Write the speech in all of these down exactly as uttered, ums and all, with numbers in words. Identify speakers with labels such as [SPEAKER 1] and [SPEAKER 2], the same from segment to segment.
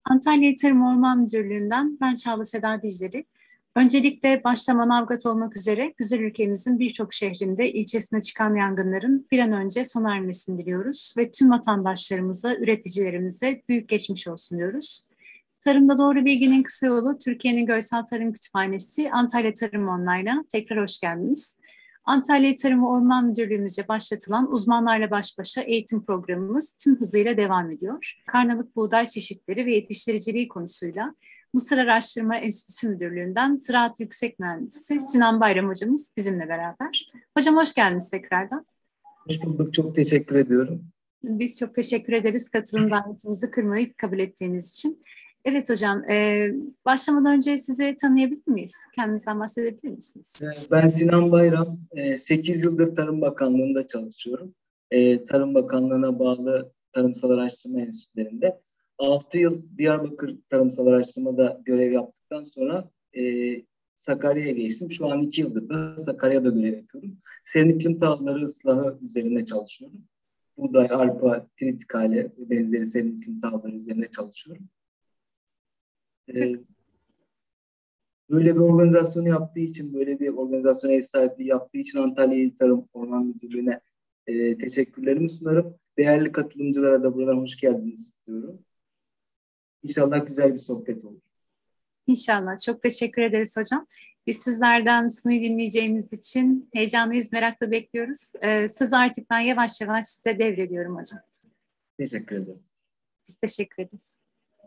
[SPEAKER 1] Antalya Tarım Orman Müdürlüğü'nden ben Çağla Seda Dicleri. Öncelikle başta Manavgat olmak üzere güzel ülkemizin birçok şehrinde, ilçesine çıkan yangınların bir an önce sona ermesini diliyoruz ve tüm vatandaşlarımıza, üreticilerimize büyük geçmiş olsun diyoruz. Tarımda Doğru Bilginin Kısa Yolu, Türkiye'nin Görsel Tarım Kütüphanesi, Antalya Tarım Online'a tekrar hoş geldiniz. Antalya Tarım ve Orman Müdürlüğümüzce başlatılan uzmanlarla baş başa eğitim programımız tüm hızıyla devam ediyor. Karnalık buğday çeşitleri ve yetiştiriciliği konusuyla Mısır Araştırma Enstitüsü Müdürlüğü'nden Ziraat Yüksek Mühendisi Sinan Bayram hocamız bizimle beraber. Hocam hoş geldiniz tekrardan.
[SPEAKER 2] Hoş bulduk, çok teşekkür ediyorum.
[SPEAKER 1] Biz çok teşekkür ederiz katılım davetimizi kırmayıp kabul ettiğiniz için. Evet hocam, e, başlamadan önce sizi tanıyabilir miyiz? Kendinizden bahsedebilir misiniz?
[SPEAKER 2] Ben Sinan Bayram, sekiz yıldır Tarım Bakanlığı'nda çalışıyorum. Tarım Bakanlığı'na bağlı Tarımsal Araştırma Enstitülerinde. altı yıl Diyarbakır Tarımsal Araştırma'da görev yaptıktan sonra Sakarya'ya geçtim. Şu an iki yıldır da Sakarya'da görev yapıyorum. Serin iklim tahılları ıslahı üzerine çalışıyorum. Buğday, arpa, tritikale ve benzeri serin iklim tahılları üzerine çalışıyorum. Çok... Böyle bir organizasyonu yaptığı için, böyle bir organizasyon ev sahipliği yaptığı için Antalya İl Tarım Orman Müdürlüğü'ne e, teşekkürlerimi sunarım. Değerli katılımcılara da buradan hoş geldiniz diyorum. İnşallah güzel bir sohbet olur.
[SPEAKER 1] İnşallah. Çok teşekkür ederiz hocam. Biz sizlerden sunuyu dinleyeceğimiz için heyecanlıyız, merakla bekliyoruz. Ee, sözü artık ben yavaş yavaş size devrediyorum hocam.
[SPEAKER 2] Teşekkür ederim.
[SPEAKER 1] Biz teşekkür ederiz.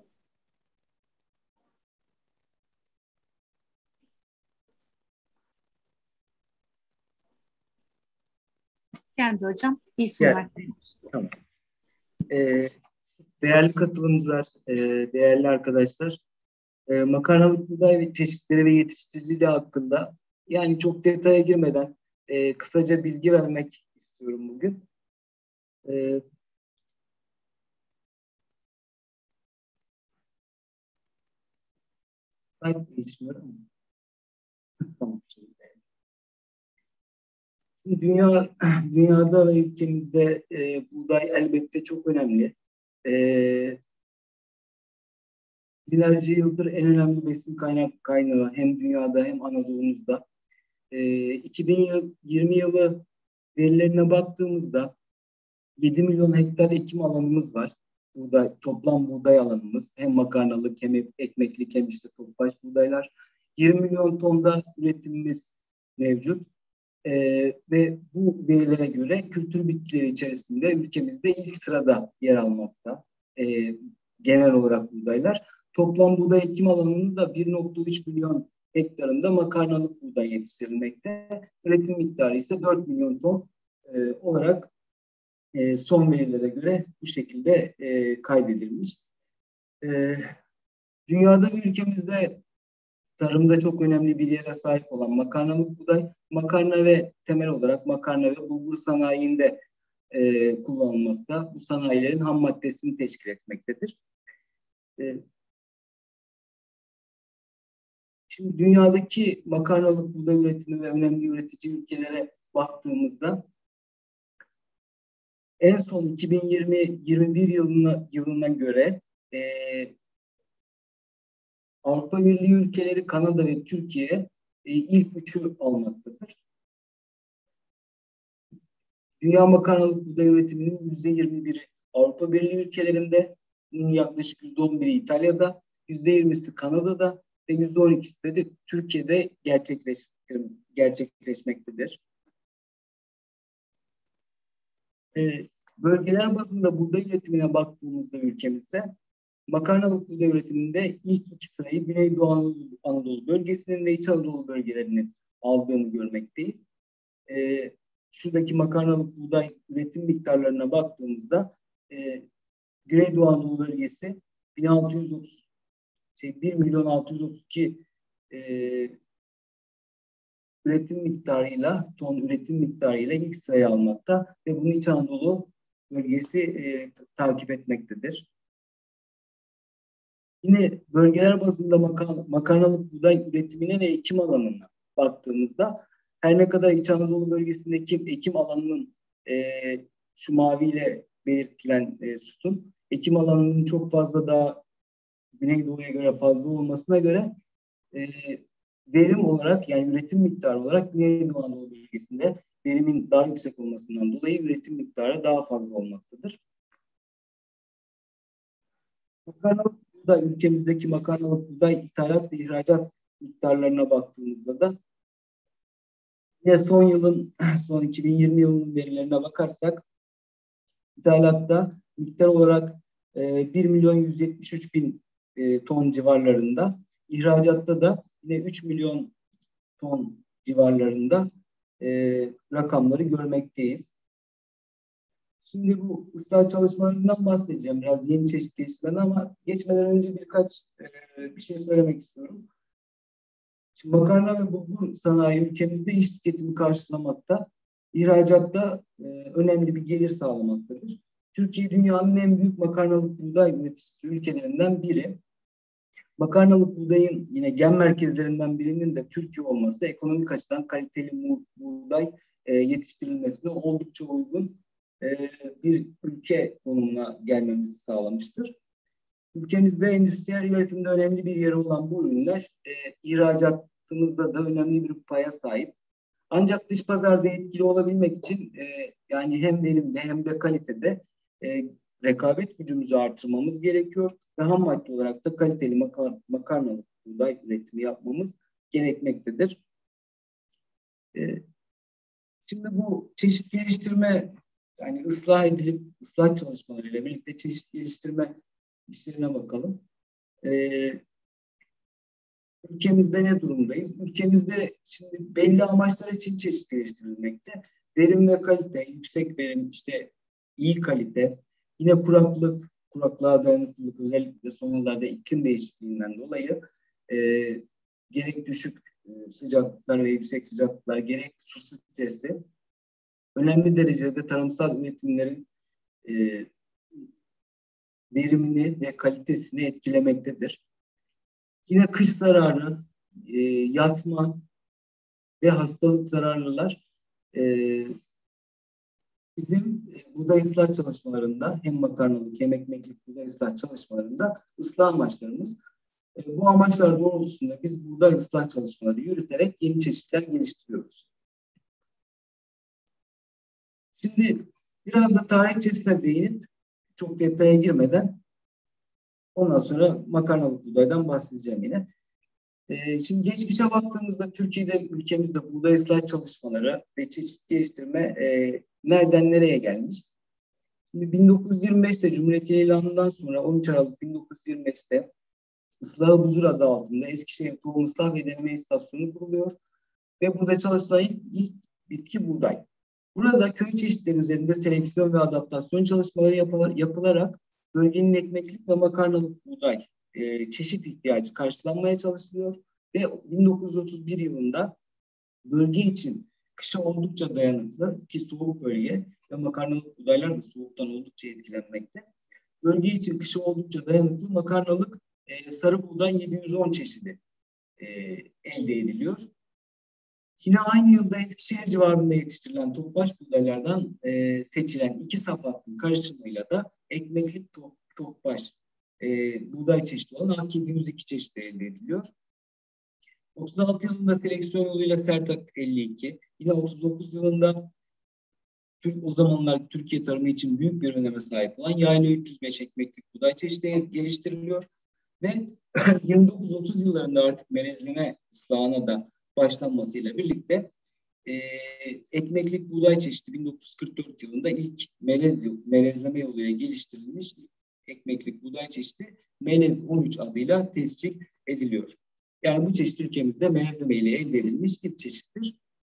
[SPEAKER 1] Geldi hocam. İyi sunumlar.
[SPEAKER 2] Tamam. Ee, değerli katılımcılar, e, değerli arkadaşlar, e, makarnalık buğday ve çeşitleri ve yetiştiriciliği hakkında yani çok detaya girmeden e, kısaca bilgi vermek istiyorum bugün. E, ben geçmiyorum. Tamam. Dünya, dünyada ve ülkemizde e, buğday elbette çok önemli. E, binlerce yıldır en önemli besin kaynak kaynağı hem dünyada hem Anadolu'muzda. E, iki bin yirmi yılı verilerine baktığımızda yedi milyon hektar ekim alanımız var. Buğday, toplam buğday alanımız hem makarnalık hem ekmeklik hem işte topbaş buğdaylar. yirmi milyon tonda üretimimiz mevcut. Ee, ve bu verilere göre kültür bitkileri içerisinde ülkemizde ilk sırada yer almakta. Ee, genel olarak buğdaylar. Toplam buğday ekim alanının da bir nokta üç milyon hektarında makarnalık buğday yetiştirilmekte. Üretim miktarı ise dört milyon ton e, olarak e, son verilere göre bu şekilde e, kaydedilmiş. E, dünyada ve ülkemizde tarımda çok önemli bir yere sahip olan makarnalık buğday, makarna ve temel olarak makarna ve bulgur sanayinde e, kullanılmakta. Bu sanayilerin ham maddesini teşkil etmektedir. E, şimdi dünyadaki makarnalık buğday üretimi ve önemli üretici ülkelere baktığımızda en son iki bin yirmi yirmi bir yılına, yılına göre e, Avrupa Birliği ülkeleri Kanada ve Türkiye e, ilk üçü almaktadır. Dünya makarnalık buğday üretiminin yüzde yirmi biri Avrupa Birliği ülkelerinde, yaklaşık yüzde on biri İtalya'da, yüzde yirmisi Kanada'da ve yüzde on ikisi de Türkiye'de gerçekleş, gerçekleşmektedir. Ee, bölgeler bazında buğday üretimine baktığımızda ülkemizde makarnalık buğday üretiminde ilk iki sırayı Güneydoğu Anadolu, Anadolu bölgesinin ve İç Anadolu bölgelerinin aldığını görmekteyiz. Ee, şuradaki makarnalık buğday üretim miktarlarına baktığımızda e, Güneydoğu Anadolu bölgesi bin altı yüz otuz şey, bir milyon altı yüz otuz iki e, üretim miktarıyla ton üretim miktarıyla ilk sırayı almakta ve bunu İç Anadolu bölgesi e, takip etmektedir. Yine bölgeler bazında makarna, makarnalık buğday üretimine ve ekim alanına baktığımızda her ne kadar İç Anadolu bölgesindeki ekim alanının e, şu maviyle belirtilen e, sütun ekim alanının çok fazla daha Güneydoğu'ya göre fazla olmasına göre e, verim olarak, yani üretim miktarı olarak Güneydoğu Anadolu bölgesinde verimin daha yüksek olmasından dolayı üretim miktarı daha fazla olmaktadır. Makarnalık buğday, ülkemizdeki makarnalık buğday ithalat ve ihracat miktarlarına baktığımızda da yine son yılın, son iki bin yirmi yılının verilerine bakarsak ithalatta miktar olarak e, bir milyon yüz yetmiş üç bin e, ton civarlarında, ihracatta da yine üç milyon ton civarlarında e, rakamları görmekteyiz. Şimdi bu ıslah çalışmalarından bahsedeceğim. Biraz yeni çeşit gelişmeler ama geçmeden önce birkaç e, bir şey söylemek istiyorum. Şimdi makarna ve bulgur sanayi ülkemizde iş tüketimi karşılamakta, ihracatta e, önemli bir gelir sağlamaktadır. Türkiye dünyanın en büyük makarnalık buğday üreticisi ülkelerinden biri. Makarnalık buğdayın yine gen merkezlerinden birinin de Türkiye olması ekonomik açıdan kaliteli buğday e, yetiştirilmesine oldukça uygun e, bir ülke konumuna gelmemizi sağlamıştır. Ülkemizde endüstriyel üretimde önemli bir yeri olan bu ürünler e, ihracatımızda da önemli bir paya sahip. Ancak dış pazarda etkili olabilmek için e, yani hem verimde hem de kalitede e, rekabet gücümüzü artırmamız gerekiyor ve ham madde olarak da kaliteli makar makarnalık buğday üretimi yapmamız gerekmektedir. E, şimdi bu çeşit geliştirme, yani ıslah edilip ıslah çalışmalarıyla birlikte çeşit geliştirme işlerine bakalım. Ee, ülkemizde ne durumdayız? Ülkemizde şimdi belli amaçlar için çeşit geliştirilmekte. Verim ve kalite, yüksek verim, işte iyi kalite, yine kuraklık, kuraklığa dayanıklılık, özellikle son yıllarda iklim değişikliğinden dolayı e, gerek düşük e, sıcaklıklar ve yüksek sıcaklıklar, gerek su stresi önemli derecede tarımsal üretimlerin e, verimini ve kalitesini etkilemektedir. Yine kış zararı, e, yatma ve hastalık zararlılar e, bizim e, buğday ıslah çalışmalarında, hem makarnalık hem ekmeklik buğday ıslah çalışmalarında ıslah amaçlarımız. E, bu amaçlar doğrultusunda biz buğday ıslah çalışmaları yürüterek yeni çeşitler geliştiriyoruz. Şimdi biraz da tarihçesine değinip çok detaya girmeden ondan sonra makarnalık buğdaydan bahsedeceğim yine. Ee, şimdi geçmişe baktığımızda Türkiye'de, ülkemizde buğday ıslah çalışmaları ve çeşit geliştirme e, nereden nereye gelmiş? Şimdi bin dokuz yüz yirmi beşte Cumhuriyet ilanından sonra on üç Aralık bin dokuz yüz yirmi beşte Islahı Buzur adı altında Eskişehir Tohum Islah ve Deneme İstasyonu kuruluyor ve burada çalışılan ilk, ilk bitki buğday. Burada köy çeşitleri üzerinde seleksiyon ve adaptasyon çalışmaları yapılar, yapılarak bölgenin ekmeklik ve makarnalık buğday e, çeşit ihtiyacı karşılanmaya çalışılıyor ve bin dokuz yüz otuz bir yılında bölge için kışa oldukça dayanıklı ki soğuk bölge ve makarnalık buğdaylar da soğuktan oldukça etkilenmekte. Bölge için kışa oldukça dayanıklı makarnalık e, sarı buğday yedi yüz on çeşidi e, elde ediliyor. Yine aynı yılda Eskişehir civarında yetiştirilen topbaş buğdaylardan e, seçilen iki saf hattın karışımıyla da ekmeklik top, topbaş e, buğday çeşidi olan A K yedi yüz iki çeşidi elde ediliyor. otuz altı yılında seleksiyon yoluyla Sertak elli iki, yine otuz dokuz yılında Türk, o zamanlar Türkiye tarımı için büyük bir öneme sahip olan Yayla üç yüz beş ekmeklik buğday çeşidi geliştiriliyor ve yirmi dokuz otuz yıllarında artık melezleme ıslahına da başlanmasıyla birlikte e, ekmeklik buğday çeşidi bin dokuz yüz kırk dört yılında ilk melez, melezleme yoluyla geliştirilmiş ekmeklik buğday çeşidi melez on üç adıyla tescil ediliyor. Yani bu çeşit ülkemizde melezleme ile elde edilmiş ilk çeşittir.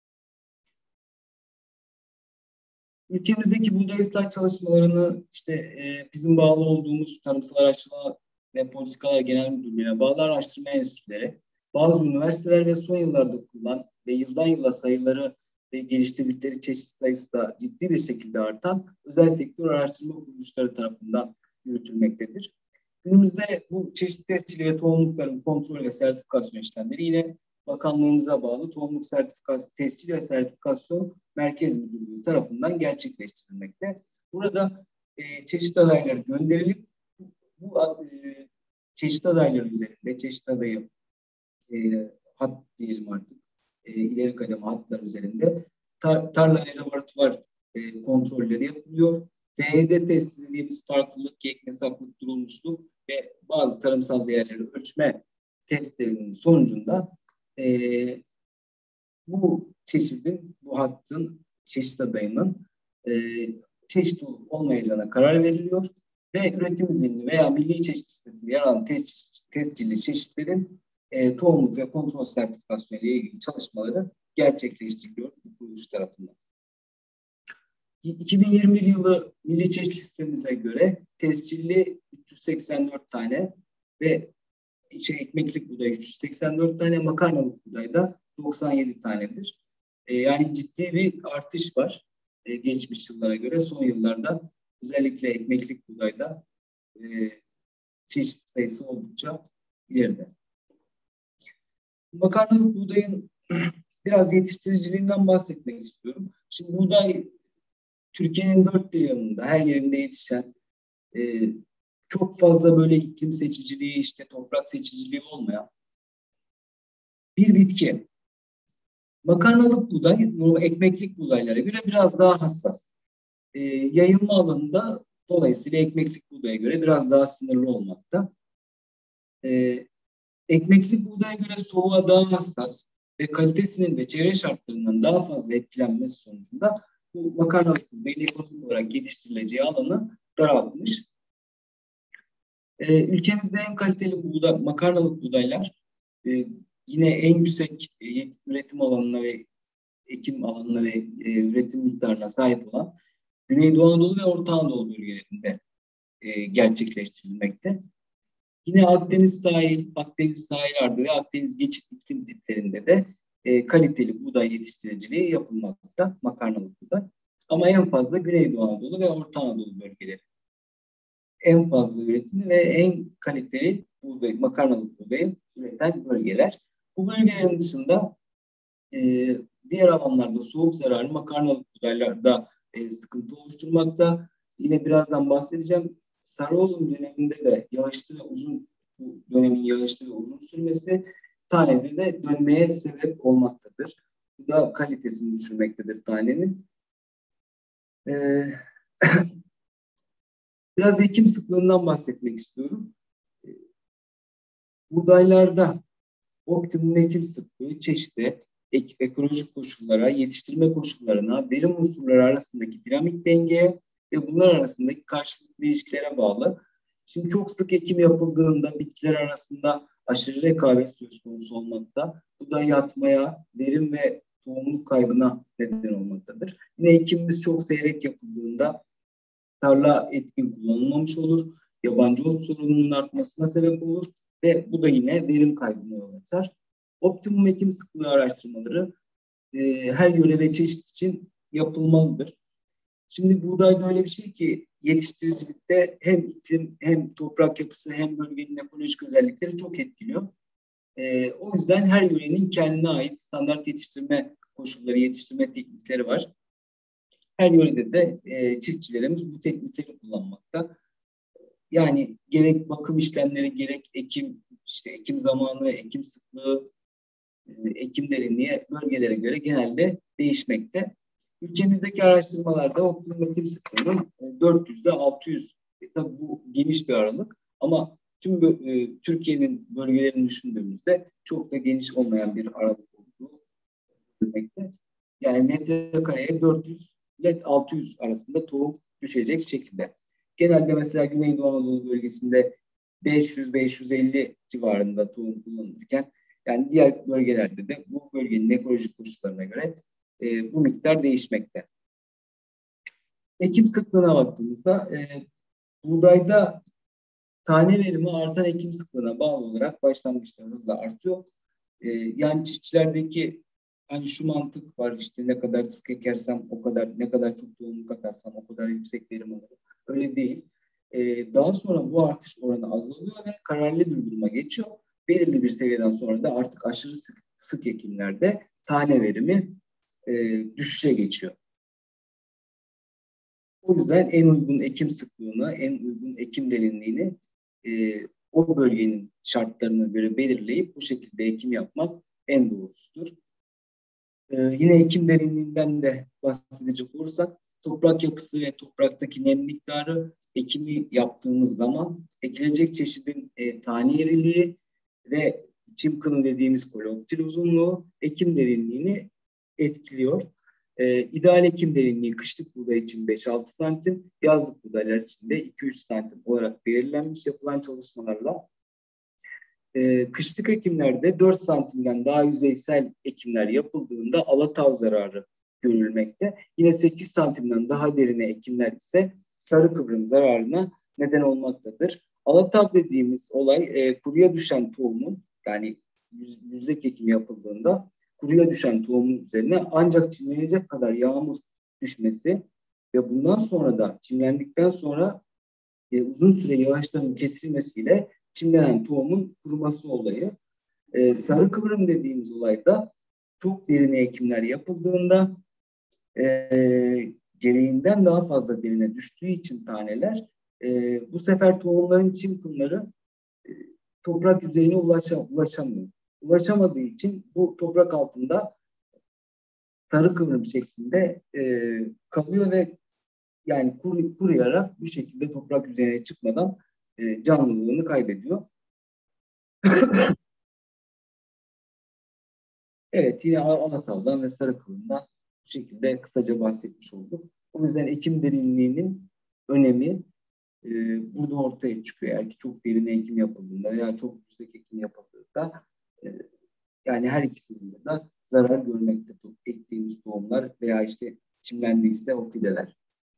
[SPEAKER 2] Ülkemizdeki buğday ıslah çalışmalarını işte e, bizim bağlı olduğumuz Tarımsal Araştırma ve Politikalar Genel Müdürlüğü'ne bağlı araştırma enstitüleri, bazı üniversiteler ve son yıllarda kurulan ve yıldan yıla sayıları ve geliştirdikleri çeşit sayısı da ciddi bir şekilde artan özel sektör araştırma kuruluşları tarafından yürütülmektedir. Günümüzde bu çeşit tescili ve tohumlukların kontrol ve sertifikasyon işlemleri yine bakanlığımıza bağlı Tohumluk Sertifikasyon, Tescil ve Sertifikasyon Merkez Müdürlüğü tarafından gerçekleştirilmekte. Burada e, çeşit adayları gönderilip bu e, çeşit adayları üzerinde, çeşit adayı e, hat diyelim artık, e, ileri kademe hatlar üzerinde tar tarla ve laboratuvar e, kontrolleri yapılıyor. T H D testi dediğimiz farklılık, yekne, saklık, durulmuşluk ve bazı tarımsal değerleri ölçme testlerinin sonucunda e, bu çeşidin, bu hattın, çeşit adayının e, çeşit olup olmayacağına karar veriliyor ve üretim izinli veya milli çeşit listesinde yer alan test, tescilli çeşitlerin e, tohumluk ve kontrol sertifikasyonu ile ilgili çalışmaları gerçekleştiriliyor bu kuruluş tarafından. iki bin yirmi bir yılı milli çeşit listemize göre tescilli üç yüz seksen dört tane ve şey, ekmeklik buğday üç yüz seksen dört tane, makarnalık buğday da doksan yedi tanedir. E, yani ciddi bir artış var e, geçmiş yıllara göre. Son yıllarda özellikle ekmeklik buğdayda e, çeşit sayısı oldukça ileride. Makarnalık buğdayın biraz yetiştiriciliğinden bahsetmek istiyorum. Şimdi buğday Türkiye'nin dört bir yanında, her yerinde yetişen, e, çok fazla böyle iklim seçiciliği, işte toprak seçiciliği olmayan bir bitki. Makarnalık buğday, bu ekmeklik buğdaylara göre biraz daha hassas. E, yayılma alanında dolayısıyla ekmeklik buğdaya göre biraz daha sınırlı olmakta. E, ekmeklik buğdaya göre soğuğa daha hassas ve kalitesinin de çevre şartlarından daha fazla etkilenmesi sonucunda bu makarnalık buğdayın ekonomik olarak geliştirileceği alanı daraltmış. E, ülkemizde en kaliteli buğday, makarnalık buğdaylar e, yine en yüksek e, üretim alanına ve ekim alanına ve e, üretim miktarına sahip olan Güneydoğu Anadolu ve Orta Anadolu bölgelerinde e, gerçekleştirilmekte. Yine Akdeniz sahil, Akdeniz sahil ardı ve Akdeniz geçit iklim tiplerinde de e, kaliteli buğday yetiştiriciliği yapılmakta, makarnalık buğday. Ama en fazla Güneydoğu Anadolu ve Orta Anadolu bölgeleri en fazla üretimi ve en kaliteli buğday, makarnalık buğdayı üreten bölgeler. Bu bölgelerin dışında e, diğer alanlarda soğuk zararlı makarnalık buğdaylarda e, sıkıntı oluşturmakta. Yine birazdan bahsedeceğim. Sarıoğlu döneminde de yağışlı ve uzun, bu dönemin yağışlı ve uzun sürmesi tanede de dönmeye sebep olmaktadır. Bu da kalitesini düşürmektedir tanenin. E, Biraz ekim sıklığından bahsetmek istiyorum. Buğdaylarda optimum ekim sıklığı çeşide, ek, ekolojik koşullara, yetiştirme koşullarına, verim unsurları arasındaki dinamik dengeye ve bunlar arasındaki karşılıklı ilişkilere bağlı. Şimdi çok sık ekim yapıldığında bitkiler arasında aşırı rekabet söz konusu olmakta. Bu da yatmaya, verim ve tohumluk kaybına neden olmaktadır. Yine ekimimiz çok seyrek yapıldığında tarla etkin kullanılmamış olur, yabancı ot sorununun artmasına sebep olur ve bu da yine verim kaybına yol açar. Optimum ekim sıklığı araştırmaları e, her yöre ve çeşit için yapılmalıdır. Şimdi buğday böyle bir şey ki yetiştiricilikte hem iklim hem toprak yapısı hem bölgenin ekolojik özellikleri çok etkiliyor. E, o yüzden her yörenin kendine ait standart yetiştirme koşulları, yetiştirme teknikleri var. Her yörede de e, çiftçilerimiz bu teknikleri kullanmakta. Yani gerek bakım işlemleri, gerek ekim, işte ekim zamanı, ekim sıklığı, e, ekim derinliği bölgelere göre genelde değişmekte. Ülkemizdeki araştırmalarda optimum ekim sıklığının e, dört yüzde altı yüz. E, tabii bu geniş bir aralık ama tüm e, Türkiye'nin bölgelerini düşündüğümüzde çok da geniş olmayan bir aralık olduğu görülmekte. Yani metrekareye dört yüz ile altı yüz arasında tohum düşecek şekilde. Genelde mesela Güneydoğu Anadolu bölgesinde beş yüz beş yüz elli civarında tohum kullanılırken yani diğer bölgelerde de bu bölgenin ekolojik koşullarına göre e, bu miktar değişmekte. Ekim sıklığına baktığımızda e, buğdayda tane verimi artan ekim sıklığına bağlı olarak başlangıçta hızla artıyor. E, yani çiftçilerdeki hani şu mantık var, işte ne kadar sık ekersem o kadar, ne kadar çok tohum katarsam o kadar yüksek verim alırım. Öyle değil. Ee, daha sonra bu artış oranı azalıyor ve kararlı bir duruma geçiyor. Belirli bir seviyeden sonra da artık aşırı sık, sık ekimlerde tane verimi e, düşüşe geçiyor. O yüzden en uygun ekim sıklığını, en uygun ekim derinliğini e, o bölgenin şartlarına göre belirleyip bu şekilde ekim yapmak en doğrusudur. Ee, yine ekim derinliğinden de bahsedecek olursak, toprak yapısı ve topraktaki nem miktarı ekimi yaptığımız zaman ekilecek çeşidin e, tane iriliği ve çim kını dediğimiz koloktil uzunluğu ekim derinliğini etkiliyor. Ee, ideal ekim derinliği kışlık buğday için beş altı santim, yazlık buğdaylar için de iki üç santim olarak belirlenmiş yapılan çalışmalarla. Ee, kışlık ekimlerde dört santimden daha yüzeysel ekimler yapıldığında alatav zararı görülmekte. Yine sekiz santimden daha derine ekimler ise sarı kıvrım zararına neden olmaktadır. Alatav dediğimiz olay e, kuruya düşen tohumun, yani yüz, yüzlek ekim yapıldığında kuruya düşen tohumun üzerine ancak çimlenecek kadar yağmur düşmesi ve bundan sonra da çimlendikten sonra e, uzun süre yağışların kesilmesiyle çimlenen tohumun kuruması olayı. Ee, sarı kıvrım dediğimiz olayda çok derine ekimler yapıldığında e, gereğinden daha fazla derine düştüğü için taneler e, bu sefer tohumların çim kımları e, toprak yüzeyine ulaşam, ulaşamıyor. Ulaşamadığı için bu toprak altında sarı kıvrım şeklinde e, kalıyor ve yani kur, kuruyarak bu şekilde toprak yüzeyine çıkmadan e, canlılığını kaybediyor. Evet, yine Alatav'dan ve Sarıkılı'ndan bu şekilde kısaca bahsetmiş olduk. O yüzden ekim derinliğinin önemi e, burada ortaya çıkıyor. Eğer ki çok derine ekim yapıldığında veya çok yüksek ekim yapıldığında e, yani her iki durumda da zarar görmekte ektiğimiz tohumlar veya işte çimlendiyse o fideler.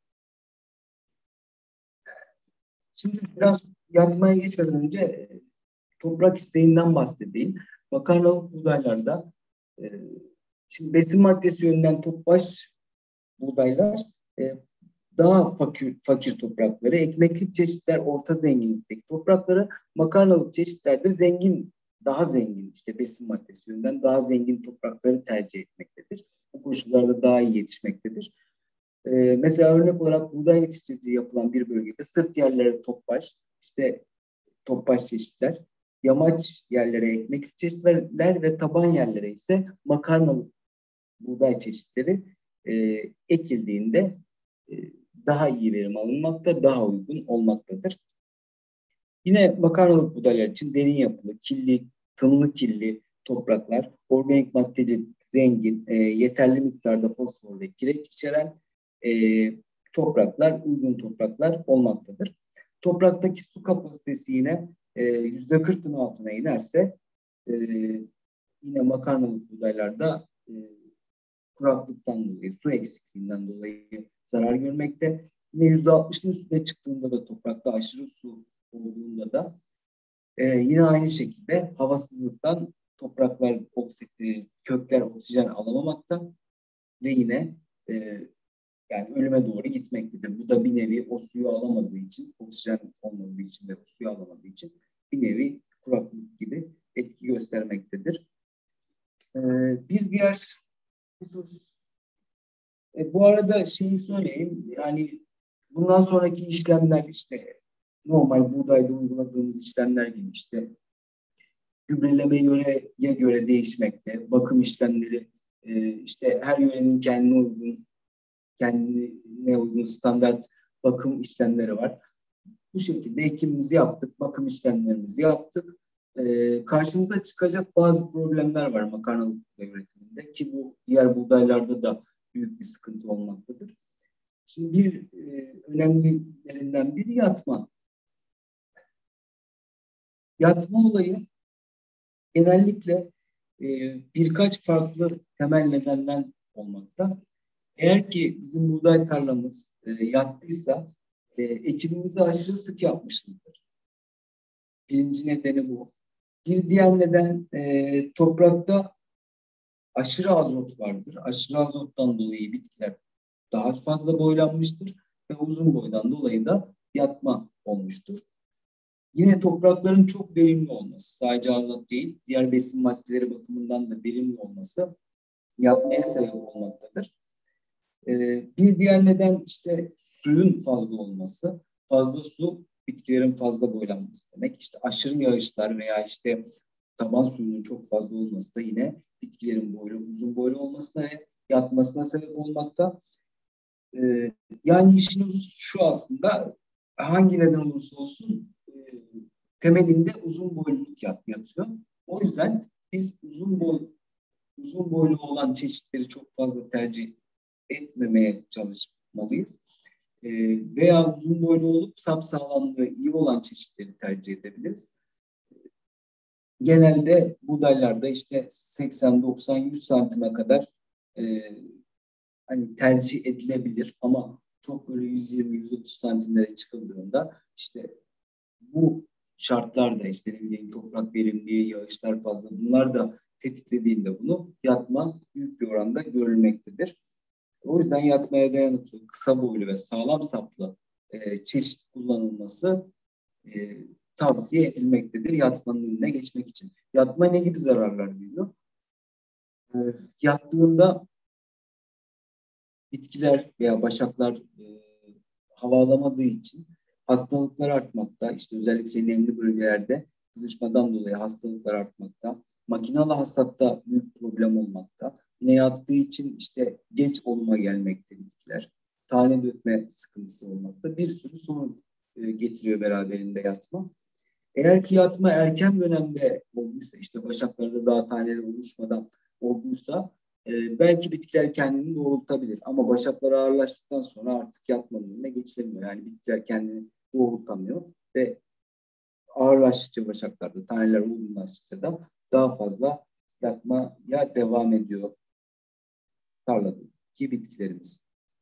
[SPEAKER 2] Şimdi biraz yatmaya geçmeden önce e, toprak isteğinden bahsedeyim. Makarnalık buğdaylarda e, şimdi besin maddesi yönünden topbaş buğdaylar e, daha fakir, fakir toprakları, ekmeklik çeşitler orta zenginlikteki toprakları, makarnalık çeşitlerde zengin, daha zengin, işte besin maddesi yönünden daha zengin toprakları tercih etmektedir. Bu koşullarda daha iyi yetişmektedir. Ee, mesela örnek olarak buğday yetiştirdiği yapılan bir bölgede sırt yerlere topbaş, işte topbaş çeşitler, yamaç yerlere ekmeklik çeşitler ve taban yerlere ise makarnalık buğday çeşitleri e, ekildiğinde e, daha iyi verim alınmakta, daha uygun olmaktadır. Yine makarnalık buğdaylar için derin yapılı, killi, tınlı killi topraklar, organik maddeci zengin, e, yeterli miktarda fosfor ve kireç içeren e, topraklar, uygun topraklar olmaktadır. Topraktaki su kapasitesi yine e, yüzde kırkın altına inerse e, yine makarnalık buğdaylarda e, kuraklıktan dolayı, su eksikliğinden dolayı zarar görmekte. Yine yüzde altmışın üstüne çıktığında da toprakta aşırı su olduğunda da e, yine aynı şekilde havasızlıktan topraklar, oksijen, kökler oksijen alamamakta ve yine e, yani ölüme doğru gitmektedir. Bu da bir nevi o suyu alamadığı için, oksijen olmadığı için ve o suyu alamadığı için bir nevi kuraklık gibi etki göstermektedir. E, bir diğer husus, e, bu arada şeyi söyleyeyim, yani bundan sonraki işlemler işte normal buğdayda uyguladığımız işlemler gibi işte gübreleme yöreye göre değişmekte, bakım işlemleri e, işte her yörenin kendine uygun, kendine uygun standart bakım işlemleri var. Bu şekilde ekimimizi yaptık, bakım işlemlerimizi yaptık. E, karşımıza çıkacak bazı problemler var makarnalık buğday üretiminde ki bu diğer buğdaylarda da büyük bir sıkıntı olmaktadır. Şimdi bir e, önemlilerinden biri yatma. Yatma olayı genellikle e, birkaç farklı temel nedenden olmakta. Eğer ki bizim buğday tarlamız e, yattıysa e, ekimimizi aşırı sık yapmışızdır. Birinci nedeni bu. Bir diğer neden e, toprakta aşırı azot vardır. Aşırı azottan dolayı bitkiler daha fazla boylanmıştır ve uzun boydan dolayı da yatma olmuştur. Yine toprakların çok verimli olması, sadece azot değil, diğer besin maddeleri bakımından da verimli olması yatmaya sebep olmaktadır. Ee, bir diğer neden işte suyun fazla olması. Fazla su bitkilerin fazla boylanması demek. İşte aşırı yağışlar veya işte taban suyunun çok fazla olması da yine bitkilerin boylu, uzun boylu olmasına ve yatmasına sebep olmakta. Ee, yani işimiz şu aslında, hangi neden olursa olsun e, temelinde uzun boyluluk yat, yatıyor. O yüzden biz uzun boy uzun boylu olan çeşitleri çok fazla tercih etmemeye çalışmalıyız. E, veya uzun boylu olup sapsağlamlığı iyi olan çeşitleri tercih edebiliriz. Genelde buğdaylarda işte seksen doksan yüz santime kadar e, hani tercih edilebilir ama çok böyle yüz yirmi yüz otuz santimlere çıkıldığında işte bu şartlarda işte ne bileyim toprak verimliliği, yağışlar fazla, bunlar da tetiklediğinde bunu yatma büyük bir oranda görülmektedir. O yüzden yatmaya dayanıklı, kısa boylu ve sağlam saplı e, çeşit kullanılması e, tavsiye edilmektedir yatmanın önüne geçmek için. Yatma ne gibi zararlar veriyor? E, yattığında bitkiler veya başaklar e, hava alamadığı için hastalıklar artmakta. İşte özellikle nemli bölgelerde kızışmadan dolayı hastalıklar artmakta. Makinalı hasatta büyük problem olmakta. Yine yattığı için işte geç oluma gelmekte bitkiler. Tane dökme sıkıntısı olmakta. Bir sürü sorun e, getiriyor beraberinde yatma. Eğer ki yatma erken dönemde olmuşsa, işte başaklarda daha taneleri oluşmadan olduysa e, belki bitkiler kendini doğrultabilir. Ama başaklar ağırlaştıktan sonra artık yatmanın önüne geçilemiyor. Yani bitkiler kendini doğrultamıyor ve ağırlaştıkça başaklarda, taneler olgunlaştıkça da daha fazla yatmaya devam ediyor tarladaki bitkilerimiz.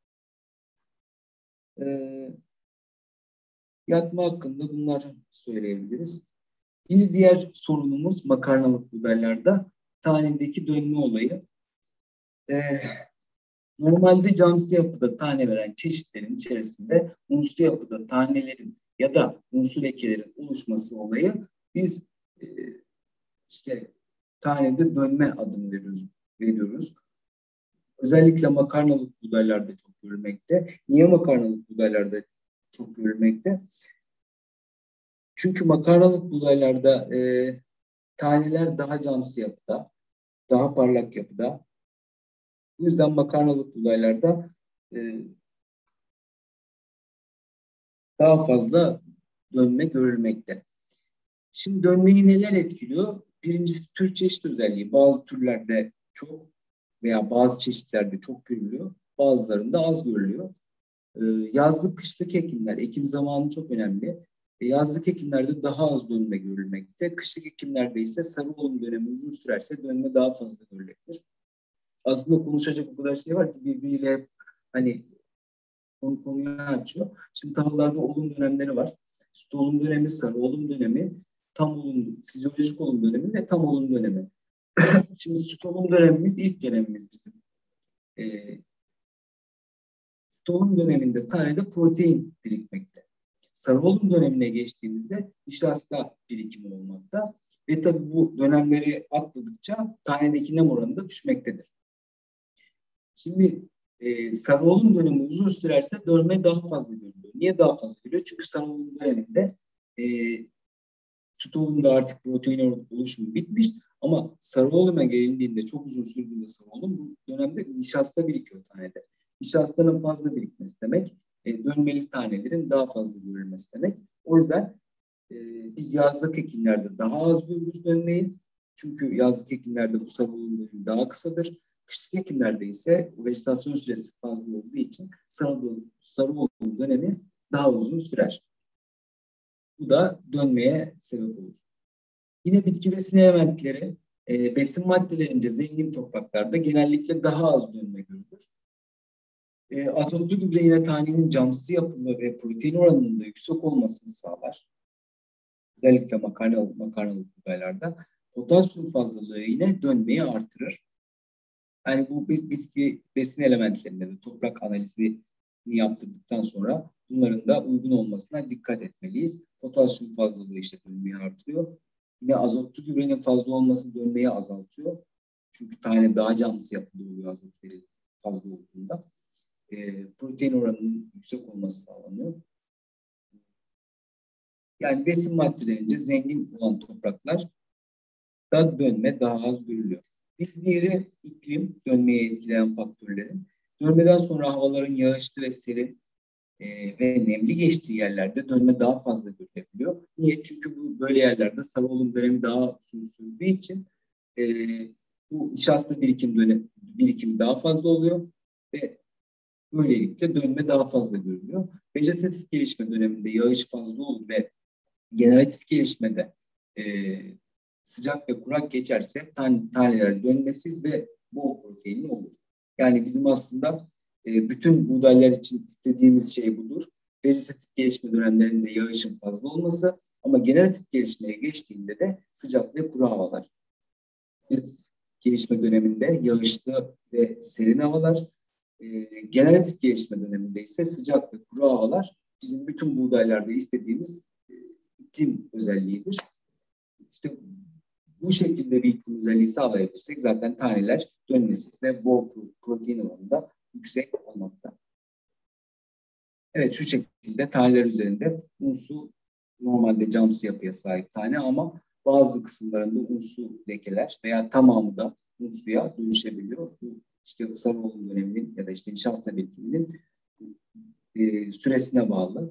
[SPEAKER 2] Ee, yatma hakkında bunları söyleyebiliriz. Bir diğer sorunumuz makarnalık buğdaylarda tanedeki dönme olayı. Ee, normalde camsı yapıda tane veren çeşitlerin içerisinde unsu yapıda tanelerin ya da unsu lekelerin oluşması olayı biz e, işte tanede dönme adını veriyoruz. veriyoruz. Özellikle makarnalık buğdaylarda çok görülmekte. Niye makarnalık buğdaylarda çok görülmekte? Çünkü makarnalık buğdaylarda e, taneler daha camsı yapıda, daha parlak yapıda. Bu yüzden makarnalık buğdaylarda e, daha fazla dönme görülmekte. Şimdi dönmeyi neler etkiliyor? Birincisi tür çeşit özelliği. Bazı türlerde çok veya bazı çeşitlerde çok görülüyor. Bazılarında az görülüyor. Ee, yazlık kışlık ekimler, ekim zamanı çok önemli. E, yazlık ekimlerde daha az dönme görülmekte. Kışlık ekimlerde ise sarı olum dönemi uzun sürerse dönme daha fazla görülebilir. Aslında konuşacak o kadar şey var ki birbiriyle hani konu konuyu açıyor. Şimdi tahıllarda olum dönemleri var. Süt olum dönemi, sarı olum dönemi, tam olum, fizyolojik olum dönemi ve tam olum dönemi. Şimdi süt olum dönemimiz ilk dönemimiz bizim. Ee, süt olum döneminde tanede protein birikmekte. Sarı olum dönemine geçtiğimizde nişasta birikimi olmakta. Ve tabii bu dönemleri atladıkça tanedeki nem oranı da düşmektedir. Şimdi e, sarı olum dönemi uzun sürerse dönme daha fazla görülüyor. Niye daha fazla görülüyor? Çünkü sarı olum döneminde e, süt olumda artık protein oluşumu bitmiş ama sarı oluma gelindiğinde, çok uzun sürdüğünde sarı olum, bu dönemde nişasta birikiyor tanede. Nişastanın fazla birikmesi demek, e, dönmeli tanelerin daha fazla görülmesi demek. O yüzden e, biz yazlık ekimlerde daha az görürüz dönmeyi. Çünkü yazlık ekimlerde bu sarı olum dönemi daha kısadır. Kışlık ekimlerde ise vejetasyon süresi fazla olduğu için sarı, sarı olum dönemi daha uzun sürer. Bu da dönmeye sebep olur. Yine bitki besin elementleri e, besin maddelerince zengin topraklarda genellikle daha az dönme görülür. E, azotlu gübre yine tanenin camsı yapılı ve protein oranının da yüksek olmasını sağlar. Özellikle makarnalık, makarnalık buğdaylarda. Potasyum fazlalığı yine dönmeyi artırır. Yani bu bitki besin elementlerinde de toprak analizini yaptırdıktan sonra bunların da uygun olmasına dikkat etmeliyiz. Potasyum fazlalığı işte dönmeyi artırıyor. Yine azotlu gübrenin fazla olması dönmeyi azaltıyor. Çünkü tane daha canlısı yapıda oluyor azot veri fazla olduğunda. E, protein oranının yüksek olması sağlanıyor. Yani besin maddelerince zengin olan topraklar da dönme daha az görülüyor. Bir diğeri iklim, dönmeye etkileyen faktörlerin. Dönmeden sonra havaların yağışlı ve serin e, ve nemli geçtiği yerlerde dönme daha fazla görülebiliyor. Niye? Çünkü bu böyle yerlerde sarı olum dönemi daha uzun sürdüğü için e, bu nişasta birikim dönemi birikimi daha fazla oluyor ve böylelikle dönme daha fazla görülüyor. Vejetatif gelişme döneminde yağış fazla olur ve generatif gelişmede e, sıcak ve kurak geçerse tane, taneler dönmesiz ve bol proteinli olur. Yani bizim aslında e, bütün buğdaylar için istediğimiz şey budur. Vejetatif gelişme dönemlerinde yağışın fazla olması ama generatif gelişmeye geçtiğinde de sıcak ve kuru havalar. Vejetatif gelişme döneminde yağışlı ve serin havalar, e, generatif gelişme döneminde ise sıcak ve kuru havalar bizim bütün buğdaylarda istediğimiz e, iklim özelliğidir. İşte bu şekilde bir iklim özelliği sağlayabilirsek zaten taneler dönmesiz ve bol protein oranında yüksek olmakta. Evet, şu şekilde taneler üzerinde unsu normalde camsı yapıya sahip tane ama bazı kısımlarında unsu lekeler veya tamamı da unsuya dönüşebiliyor. Bu işte sarı olum döneminin ya da işte nişasta birikiminin e, süresine bağlı.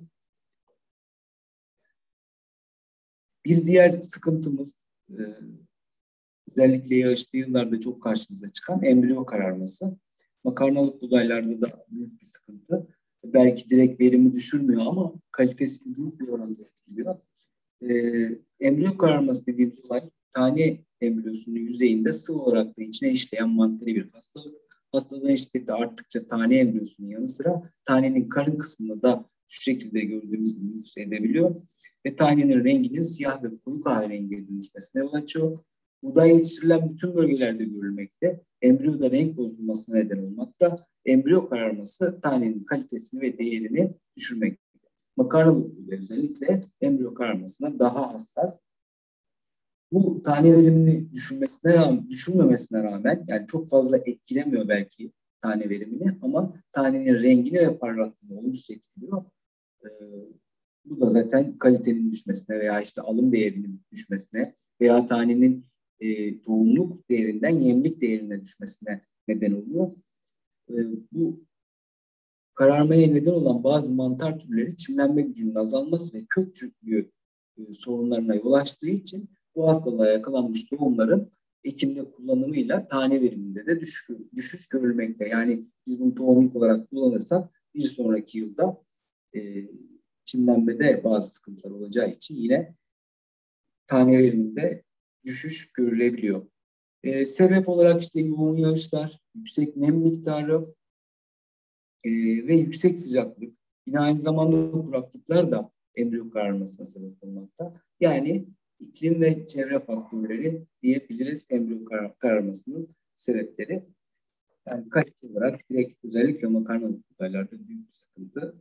[SPEAKER 2] Bir diğer sıkıntımız e, özellikle yağışlı yıllarda çok karşımıza çıkan embriyo kararması. Makarnalık buğdaylarda da büyük bir sıkıntı. Belki direkt verimi düşürmüyor ama kalitesini büyük bir oranda etkiliyor. Ee, embriyo kararması dediğimiz olay tane embriyosunun yüzeyinde sıvı olarak da içine işleyen mantarı bir hastalık. Hastalığın şiddeti arttıkça tane embriyosunun yanı sıra tanenin karın kısmını da şu şekilde gördüğümüz gibi nüfuz edebiliyor. Ve tanenin renginin siyah ve koyu kahverengiye dönüşmesine yol açıyor. Buğday yetiştirilen bütün bölgelerde görülmekte. Embriyoda renk bozulmasına neden olmakta. Embriyo kararması tanenin kalitesini ve değerini düşürmekte. Makarnalık buğday özellikle embriyo kararmasına daha hassas. Bu tane verimini düşürmesine rağmen, düşürmemesine rağmen yani çok fazla etkilemiyor belki tane verimini ama tanenin rengini ve parlaklığını olumsuz etkiliyor. Ee, bu da zaten kalitenin düşmesine veya işte alım değerinin düşmesine veya tanenin e, tohumluk değerinden yemlik değerine düşmesine neden oluyor. E, bu kararmaya neden olan bazı mantar türleri çimlenme gücünün azalması ve kök çürüklüğü e, sorunlarına yol açtığı için bu hastalığa yakalanmış tohumların ekimde kullanımıyla tane veriminde de düşüş, düşüş görülmekte. Yani biz bunu tohumluk olarak kullanırsak bir sonraki yılda e, çimlenmede bazı sıkıntılar olacağı için yine tane veriminde düşüş görülebiliyor. E, sebep olarak işte yoğun yağışlar, yüksek nem miktarı e, ve yüksek sıcaklık, yine aynı zamanda kuraklıklar da embriyo kararmasına sebep olmakta. Yani iklim ve çevre faktörleri diyebiliriz embriyo karar kararmasının sebepleri. Yani kalite olarak direkt özellikle makarnalık buğdaylarda büyük bir sıkıntı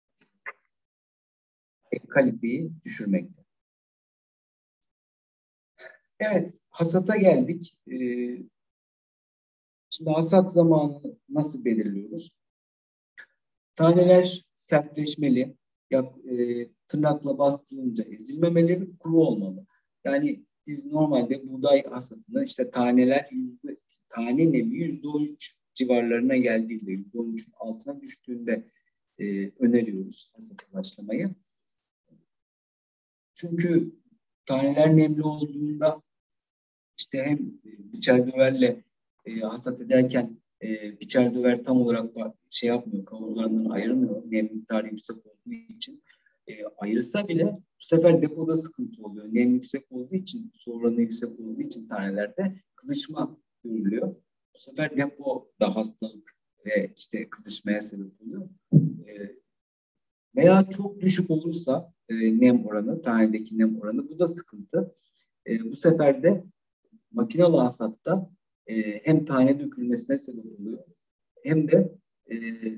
[SPEAKER 2] ve kaliteyi düşürmekte. Evet, hasata geldik. Ee, şimdi hasat zamanı nasıl belirliyoruz? Taneler sertleşmeli, ya, e, tırnakla bastırınca ezilmemeleri, kuru olmalı. Yani biz normalde buğday hasatında işte taneler yüzde, tane nemi yüzde on üç civarlarına geldiğinde, yüzde on üçün altına düştüğünde e, öneriyoruz hasata başlamayı. Çünkü taneler nemli olduğunda işte hem biçer döverle e, hasat ederken e, biçer döver tam olarak şey yapmıyor, kavuzlarından ayırmıyor. Nem miktarı yüksek olduğu için. E, ayırsa bile bu sefer depoda sıkıntı oluyor. Nem yüksek olduğu için, su oranı yüksek olduğu için tanelerde kızışma görülüyor. Bu sefer depo da hastalık ve işte kızışmaya sebep oluyor. E, veya çok düşük olursa e, nem oranı, tanedeki nem oranı bu da sıkıntı. E, bu sefer de makinalı hasatta e, hem tane dökülmesine sebep oluyor hem de e,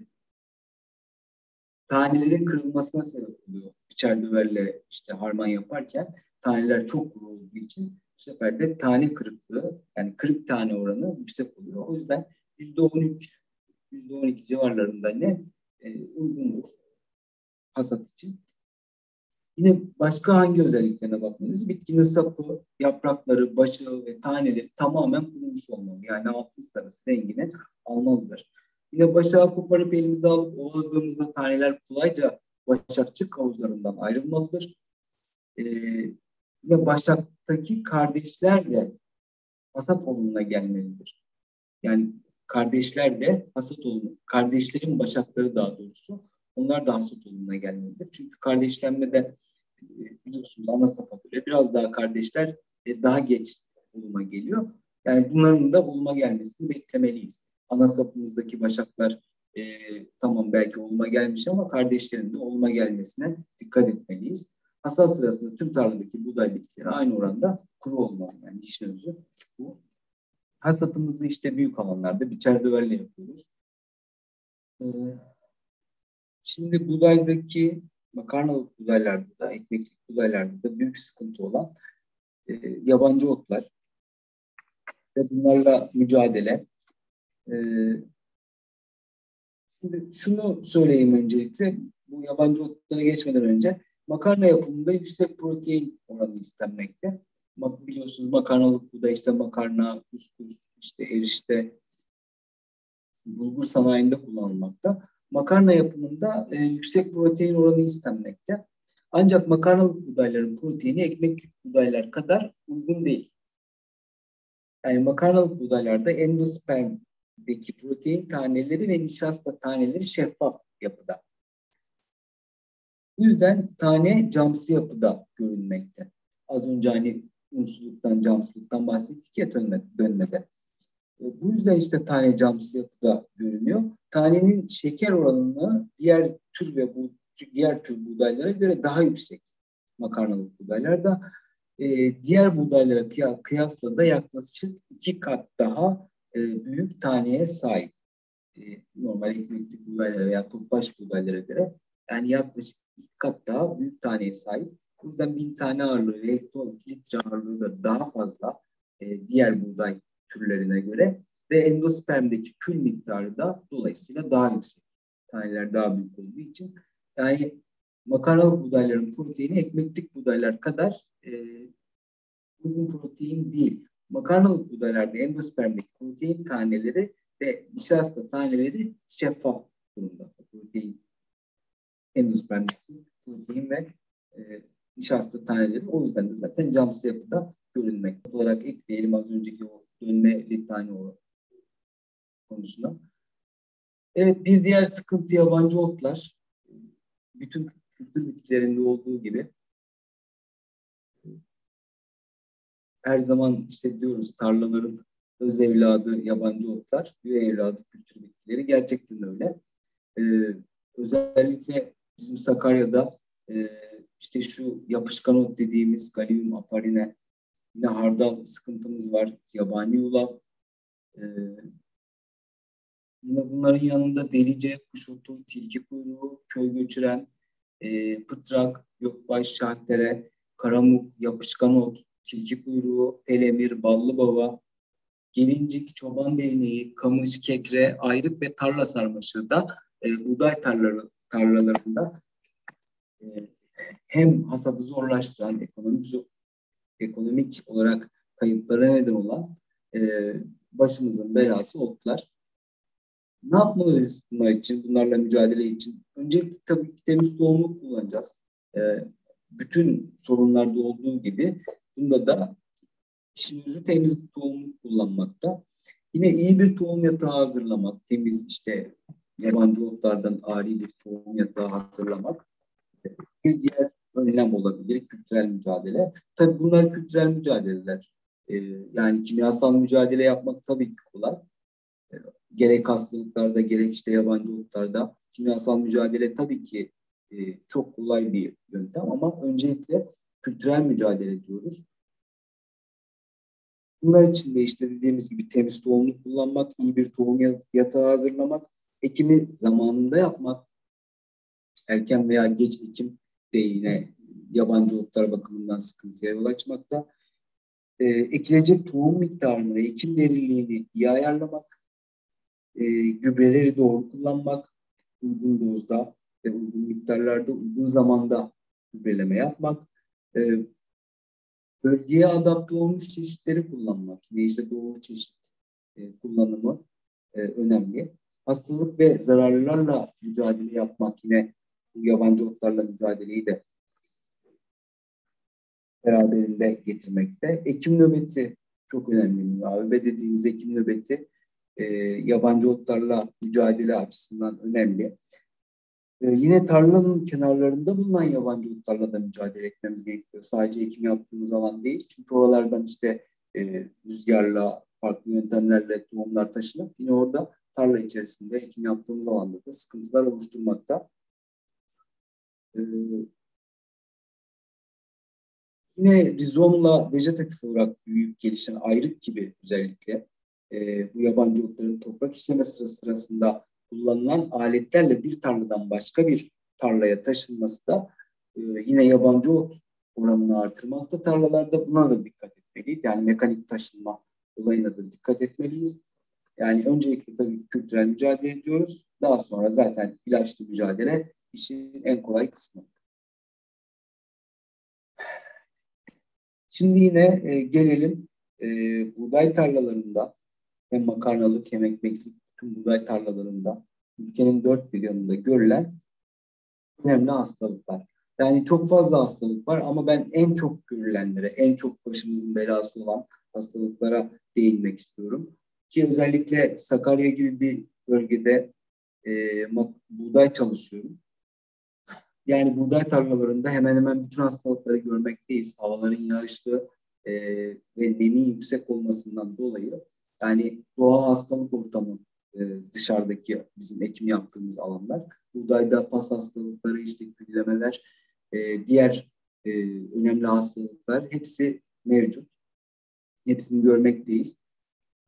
[SPEAKER 2] tanelerin kırılmasına sebep oluyor. Biçer döverle işte harman yaparken taneler çok kuru olduğu için bu sefer de tane kırıklığı yani kırık tane oranı yüksek oluyor. O yüzden yüzde on üç, yüzde on iki civarlarında ne e, uygundur hasat için. Yine başka hangi özelliklerine bakmalıyız? Bitkinin sapı, yaprakları, başı ve taneleri tamamen kurumuş olmalı. Yani altın sarısı rengini almalıdır. Yine başağı koparıp elimize alıp ovaladığımızda taneler kolayca başakçı kavuzlarından ayrılmalıdır. Ee, Yine başaktaki kardeşler de hasat olumuna gelmelidir. Yani kardeşler de hasat olumuna, kardeşlerin başakları daha doğrusu, onlar da hasat olumuna gelmelidir. Çünkü kardeşlenmede biliyorsunuz ana sapa göre biraz daha kardeşler daha geç oluma geliyor. Yani bunların da oluma gelmesini beklemeliyiz. Ana sapımızdaki başaklar e, tamam belki oluma gelmiş ama kardeşlerin de oluma gelmesine dikkat etmeliyiz. Hasat sırasında tüm tarladaki buğday bitkileri aynı oranda kuru olmalı. Yani işin özü bu. Hasatımızı işte büyük alanlarda biçer döverle yapıyoruz. Ee, Şimdi buğdaydaki makarnalık buğdaylarda da, ekmeklik buğdaylarda da büyük sıkıntı olan e, yabancı otlar ve bunlarla mücadele. E, Şimdi şunu söyleyeyim öncelikle, bu yabancı otlara geçmeden önce makarna yapımında yüksek protein oranı istenmekte. Biliyorsunuz makarnalık buğday işte makarna, kuskus, işte erişte, bulgur sanayinde kullanılmakta. Makarna yapımında e, yüksek protein oranı istenmekte. Ancak makarnalık buğdayların proteini ekmeklik buğdaylar kadar uygun değil. Yani makarnalık buğdaylarda endospermdeki protein taneleri ve nişasta taneleri şeffaf yapıda. Bu yüzden tane camsı yapıda görünmekte. Az önce hani unsurluktan, camsılıktan bahsettik ya dönmede. Bu yüzden işte tane camsı yapıda görünüyor. Tanenin şeker oranını diğer tür ve bu diğer tür buğdaylara göre daha yüksek makarnalık buğdaylarda. Ee, diğer buğdaylara kıyasla da yaklaşık iki kat daha e, büyük taneye sahip. E, normal ekmeklik buğdaylara veya topbaş buğdaylara göre yani yaklaşık iki kat daha büyük taneye sahip. O yüzden bin tane ağırlığı ve hektolitre ağırlığı da daha fazla e, diğer buğday türlerine göre ve endospermdeki kül miktarı da dolayısıyla daha yüksek. Taneler daha büyük olduğu için yani makarnalık buğdayların proteini ekmeklik buğdaylar kadar e, uygun protein değil. Makarnalık buğdaylarda endospermdeki protein taneleri ve nişasta taneleri şeffaf durumda. Protein, endospermdeki protein ve e, nişasta taneleri o yüzden de zaten camsı yapıda görünmek. Olarak ekleyelim az önceki o dönmeli tane o konusunda. Evet, bir diğer sıkıntı yabancı otlar. Bütün kültür bitkilerinde olduğu gibi her zaman işte diyoruz tarlaların öz evladı yabancı otlar, üvey evladı kültür bitkileri. Gerçekten öyle. Ee, özellikle bizim Sakarya'da e, işte şu yapışkan ot dediğimiz Galium aparine, yine hardal sıkıntımız var, yabani yulaf, e, yine bunların yanında delice, kuşotu, tilki kuyruğu, köy göçüren, e, pıtrak, gökbaş, şahtere, karamuk, yapışkan ot, tilki kuyruğu, pelemir, ballıbaba, gelincik, çoban değneği, kamış, kekre, ayrık ve tarla sarmaşığı da e, buğday tarlaları, tarlalarında e, hem hasadı zorlaştıran, ekonomik, ekonomik olarak kayıplara neden olan e, başımızın belası otlar. Ne yapmalıyız bunlar için, bunlarla mücadele için? Öncelikle tabii ki temiz tohumluk kullanacağız. E, bütün sorunlarda olduğu gibi bunda da işimizi temiz tohumluk kullanmakta. Yine iyi bir tohum yatağı hazırlamak, temiz işte yabancı otlardan ari bir tohum yatağı hazırlamak bir diğer önlem olabilir, kültürel mücadele. Tabii bunlar kültürel mücadeleler. Ee, yani kimyasal mücadele yapmak tabii ki kolay. Ee, gerek hastalıklarda gerek işte yabancı otlarda kimyasal mücadele tabii ki e, çok kolay bir yöntem ama öncelikle kültürel mücadele diyoruz. Bunlar için de işte dediğimiz gibi temiz tohumlu kullanmak, iyi bir tohum yatağı hazırlamak, ekimi zamanında yapmak, erken veya geç ekim de yine yabancı otlar bakımından sıkıntıya yol açmakta. E, ekilecek tohum miktarını ve ekim derinliğini iyi ayarlamak, e, gübreleri doğru kullanmak, uygun dozda ve uygun miktarlarda, uygun zamanda gübreleme yapmak, e, bölgeye adapte olmuş çeşitleri kullanmak, yine işte doğru çeşit e, kullanımı e, önemli. Hastalık ve zararlarla mücadele yapmak, yine bu yabancı otlarla mücadeleyi de beraberinde getirmekte. Ekim nöbeti çok önemli münavebe dediğimiz ekim nöbeti e, yabancı otlarla mücadele açısından önemli. E, yine tarlanın kenarlarında bulunan yabancı otlarla da mücadele etmemiz gerekiyor. Sadece ekim yaptığımız alan değil. Çünkü oralardan işte e, rüzgarla, farklı yöntemlerle tohumlar taşınıp yine orada tarla içerisinde ekim yaptığımız alanda da sıkıntılar oluşturmakta. E, Yine rizomla vejetatif olarak büyüyüp gelişen ayrık gibi özellikle e, bu yabancı otların toprak işleme sırası sırasında kullanılan aletlerle bir tarladan başka bir tarlaya taşınması da e, yine yabancı ot oranını artırmakta. Tarlalarda buna da dikkat etmeliyiz. Yani mekanik taşınma olayına da dikkat etmeliyiz. Yani öncelikle tabii kültürel mücadele ediyoruz. Daha sonra zaten ilaçlı mücadele işin en kolay kısmı. Şimdi yine e, gelelim e, buğday tarlalarında hem makarnalık hem ekmeklik tüm buğday tarlalarında ülkenin dört bir yanında görülen önemli hastalıklar. Yani çok fazla hastalık var ama ben en çok görülenlere, en çok başımızın belası olan hastalıklara değinmek istiyorum. Ki özellikle Sakarya gibi bir bölgede e, buğday çalışıyorum. Yani buğday tarlalarında hemen hemen bütün hastalıkları görmekteyiz. Havaların yağışlı e, ve nemin yüksek olmasından dolayı yani doğal hastalık ortamı e, dışarıdaki bizim ekim yaptığımız alanlar. Buğdayda pas hastalıkları, işte küllemeler, e, diğer e, önemli hastalıklar hepsi mevcut. Hepsini görmekteyiz. E,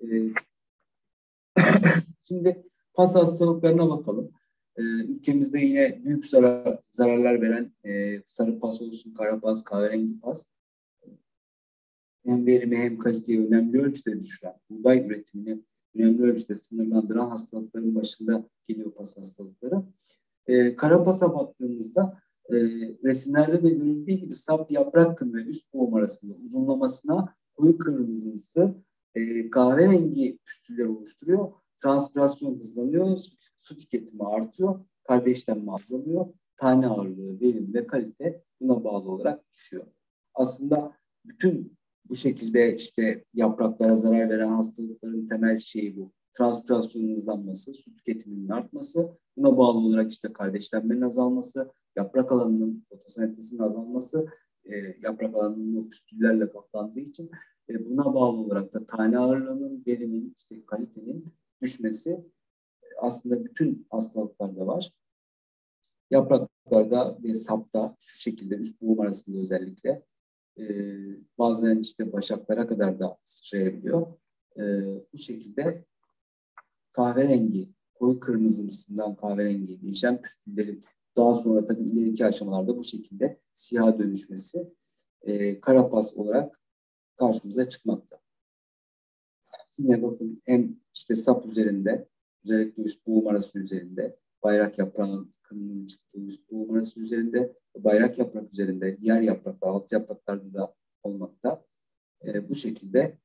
[SPEAKER 2] Şimdi pas hastalıklarına bakalım. Ee, ülkemizde yine büyük zarar, zararlar veren e, sarı pas olsun, kara pas, kahverengi pas hem verimi hem kaliteyi önemli ölçüde düşüren, buğday üretimini önemli ölçüde sınırlandıran hastalıkların başında geliyor pas hastalıkları. Ee, kara pasa baktığımızda e, resimlerde de görüldüğü gibi sap, yaprak kını ve üst boğum arasında uzunlamasına koyu kırmızısı e, kahverengi püstüller oluşturuyor. Transpirasyon hızlanıyor, su, su tüketimi artıyor, kardeşlenme azalıyor, tane ağırlığı, verim ve kalite buna bağlı olarak düşüyor. Aslında bütün bu şekilde işte yapraklara zarar veren hastalıkların temel şeyi bu. Transpirasyonun hızlanması, su tüketiminin artması, buna bağlı olarak işte kardeşlenmenin azalması, yaprak alanının fotosentezinin azalması, e, yaprak alanının o püstüllerle kaplandığı için e, buna bağlı olarak da tane ağırlığının, verimin, işte kalitenin düşmesi e, aslında bütün hastalıklarda var. Yapraklarda ve sapta şu şekilde üst boğum arasında özellikle e, bazen işte başaklara kadar da sıçrayabiliyor. E, bu şekilde kahverengi, koyu kırmızımsından kahverengi değişen püstüllerin daha sonra tabii ileriki aşamalarda bu şekilde siyaha dönüşmesi e, karapas olarak karşımıza çıkmakta. Yine bakın hem işte sap üzerinde, özellikle üst boğum arası üzerinde, bayrak yaprağının kırmızının çıktığı üst boğum arası üzerinde, bayrak yaprak üzerinde, diğer yapraklar, alt yapraklarda da olmakta. E, bu şekilde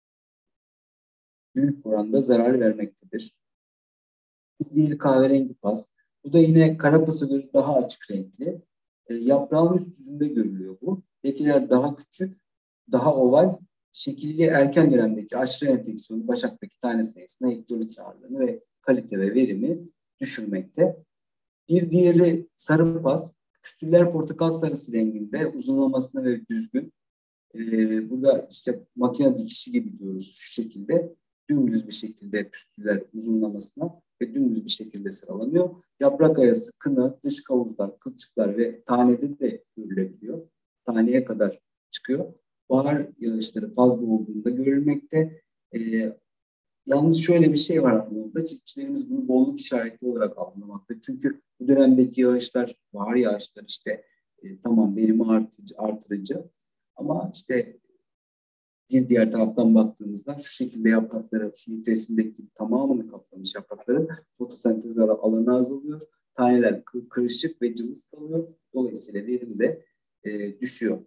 [SPEAKER 2] büyük oranda zarar vermektedir. Diğeri kahverengi pas. Bu da yine kara pasa göre daha açık renkli. E, yaprağın üst yüzünde görülüyor bu. Lekeler daha küçük, daha oval, şekilli erken dönemdeki aşırı enfeksiyonu başaktaki tane sayısını, hektolitre ağırlığını ve kalite ve verimi düşürmekte. Bir diğeri sarı pas. Püstüller portakal sarısı renginde, uzunlamasına ve düzgün. Ee, burada işte makine dikişi gibi diyoruz şu şekilde. Dümdüz bir şekilde püstüller uzunlamasına ve dümdüz bir şekilde sıralanıyor. Yaprak ayası, kını, dış kavuzlar, kılçıklar ve tanede de görülebiliyor. Taneye kadar çıkıyor. Bahar yağışları fazla olduğunda görülmekte. Ee, Yalnız şöyle bir şey var aslında. Çiftçilerimiz bunu bolluk işareti olarak anlamakta. Çünkü bu dönemdeki yağışlar, bahar yağışları işte e, tamam verimi artırıcı, artırıcı ama işte bir diğer taraftan baktığımızda şu şekilde yaprakları, şu resimdeki tamamını kaplamış yaprakların fotosentez alanı azalıyor. Taneler kırışık ve cılız kalıyor. Dolayısıyla verim de e, düşüyor.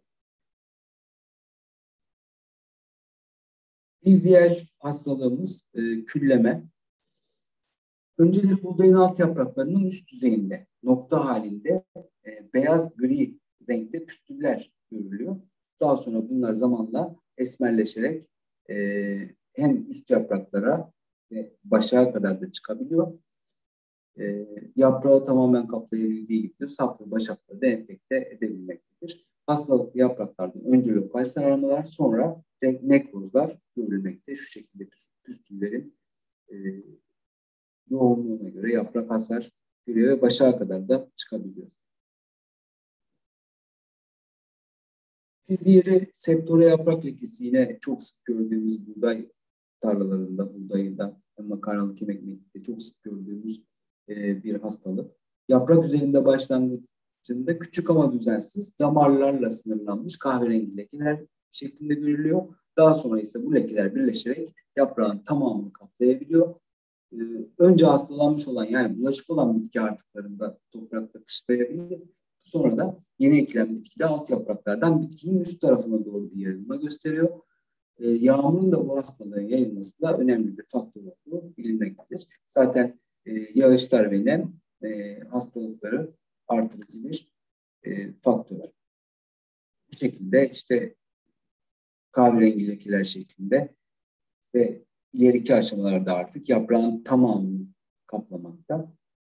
[SPEAKER 2] Bir diğer hastalığımız e, külleme. Önceleri buğdayın alt yapraklarının üst düzeyinde, nokta halinde e, beyaz gri renkte püstüller görülüyor. Daha sonra bunlar zamanla esmerleşerek e, hem üst yapraklara ve başağa kadar da çıkabiliyor. E, yaprağı tamamen kaplayabildiği gibi sap ve başakları da enfekte edebilmektedir. Hastalıklı yapraklardan önce lokal sararmalar, sonra nekrozlar görülmekte. Şu şekilde püstüllerin e, yoğunluğuna göre yaprak hasar görüyor ve başağa kadar da çıkabiliyor. Bir diğeri septore yaprak lekesi, yine çok sık gördüğümüz buğday tarlalarında, buğdayda, makarnalık yemek ekmekte çok sık gördüğümüz e, bir hastalık. Yaprak üzerinde başlangıcında küçük ama düzensiz damarlarla sınırlanmış kahverengi lekeler şeklinde görülüyor. Daha sonra ise bu lekeler birleşerek yaprağın tamamını kaplayabiliyor. Ee, önce hastalanmış olan, yani bulaşık olan bitki artıklarında toprakta kışlayabilir. Sonra da yeni ekilen bitkide alt yapraklardan bitkinin üst tarafına doğru bir yayılma gösteriyor. Ee, yağmurun da bu hastalığın yayılmasında önemli bir faktör olduğu bilinmektedir. Zaten e, yağışlar ve nem e, hastalıkları artırıcı bir e, faktör. Bu şekilde işte kahverengi lekeler şeklinde ve ileriki aşamalarda artık yaprağın tamamını kaplamakta.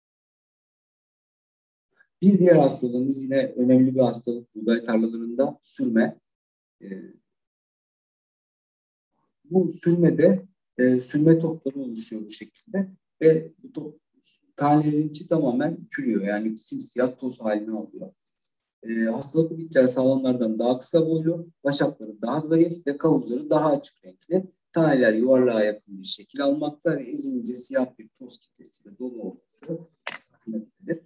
[SPEAKER 2] Bir diğer hastalığımız yine önemli bir hastalık buğday tarlalarında sürme. E, bu sürmede e, sürme topları oluşuyor bu şekilde ve bu top, tanelerin içi tamamen çürüyor, yani simsiyah toz halini alıyor. E, hastalıklı bitkiler sağlamlardan daha kısa boylu, başakları daha zayıf ve kavuzları daha açık renkli. Taneler yuvarlığa yakın bir şekil almakta ve ezilince siyah bir toz kitlesiyle dolu olduğu düşünülmektedir.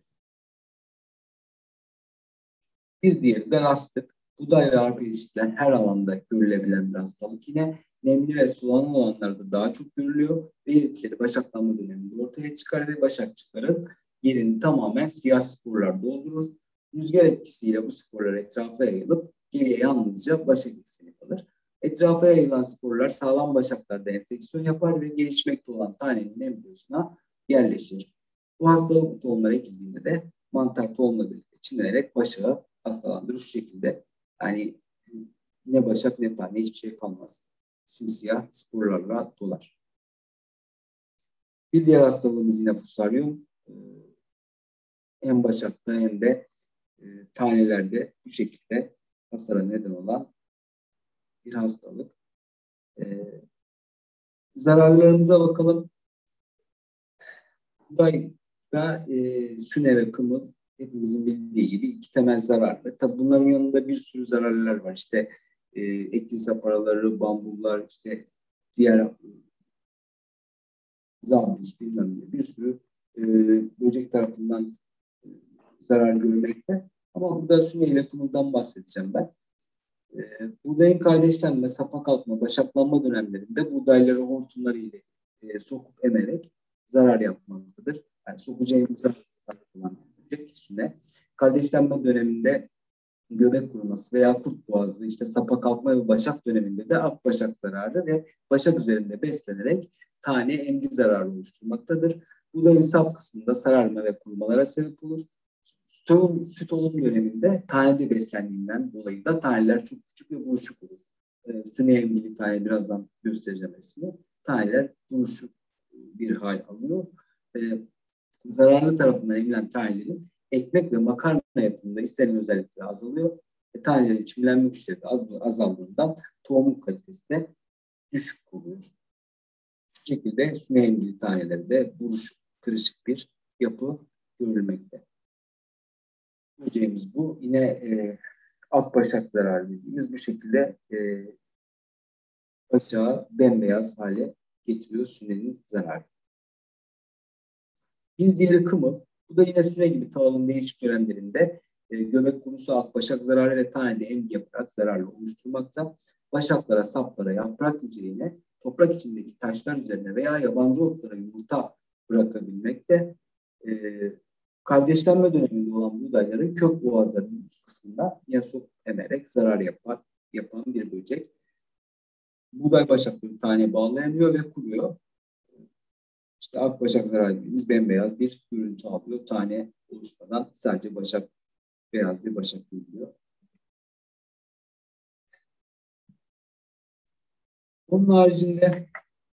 [SPEAKER 2] Bir diğeri de rastlık. Buğday ve arpa yetiştirilen her alanda görülebilen bir hastalık. Yine nemli ve sulanan alanlarda daha çok görülüyor. Belirtileri başaklanma döneminde ortaya çıkar ve başakçıkların yerini tamamen siyah sporlar doldurur. Rüzgar etkisiyle bu sporlar etrafa yayılıp geriye yalnızca başak ekseni kalır. Etrafa yayılan sporlar sağlam başaklarda enfeksiyon yapar ve gelişmekte olan tanenin embriyosuna yerleşir. Bu hastalık tohumlar ekildiğinde de mantar tohumla birlikte çimlenerek başağı hastalandırır şu şekilde. Yani ne başak ne tane, hiçbir şey kalmaz. Simsiyah sporlarla dolar. Bir diğer hastalığımız yine fusaryum. Hem başakta hem de e, tanelerde bu şekilde hasara neden olan bir hastalık. E, zararlarımıza bakalım. Buğdayda e, süne ve kımıl hepimizin bildiği gibi iki temel zararlı. Tabii bunların yanında bir sürü zararlar var. İşte e, ekli saparaları, bambular, işte diğer zambiş, bilmem ne, bir sürü e, böcek tarafından e, zarar görmekte. Ama burada süne ile kımıldan bahsedeceğim ben. E, buğdayın kardeşlenme, sapa kalkma, başaklanma dönemlerinde buğdayları hortumları ile e, sokup emerek zarar yapmaktadır. Yani sokucu zarar olan böcek süne. Kardeşlenme döneminde göbek kuruması veya kurt boğazlı, işte sapa kalkma ve başak döneminde de ak başak zararı ve başak üzerinde beslenerek tane emgi zararı oluşturmaktadır. Buğdayın sap kısmında sararma ve kurumalara sebep olur. Süt olum, süt olum döneminde tanede beslendiğinden dolayı da taneler çok küçük ve buruşuk olur. E, süne emgili tane birazdan göstereceğim resmi. Taneler buruşuk bir hal alıyor. E, zararlı tarafından emilen tanelerin ekmek ve makarna yapımında istenilen özellikleri azalıyor. E, tanelerin çimlenme güçleri de az, azaldığından tohum kalitesi de düşük oluyor. Bu şekilde süne emgili tanelerinde buruşuk, kırışık bir yapı görülmekte. Böceğimiz bu. Yine e, akbaşak zararı dediğimiz bu şekilde e, başağı bembeyaz hale getiriyor sünenin zararı. Bir diğeri kımıl. Bu da yine süne gibi tahılın değişik dönemlerinde e, göbek kurusu, akbaşak zararı ve tanede emgi yaparak zararlı oluşturmakta. Başaklara, saplara, yaprak yüzeyine, toprak içindeki taşlar üzerine veya yabancı otlara yumurta bırakabilmekte. E, kardeşlenme döneminde olan buğdayların kök boğazlarının üst kısmında yasop emerek zarar yapar, yapan bir böcek. Buğday başakları tane bağlayamıyor ve kuruyor. İşte akbaşak zarar dediğimiz bembeyaz bir görüntü alıyor. Tane oluşmadan sadece başak, beyaz bir başak görülüyor. Onun haricinde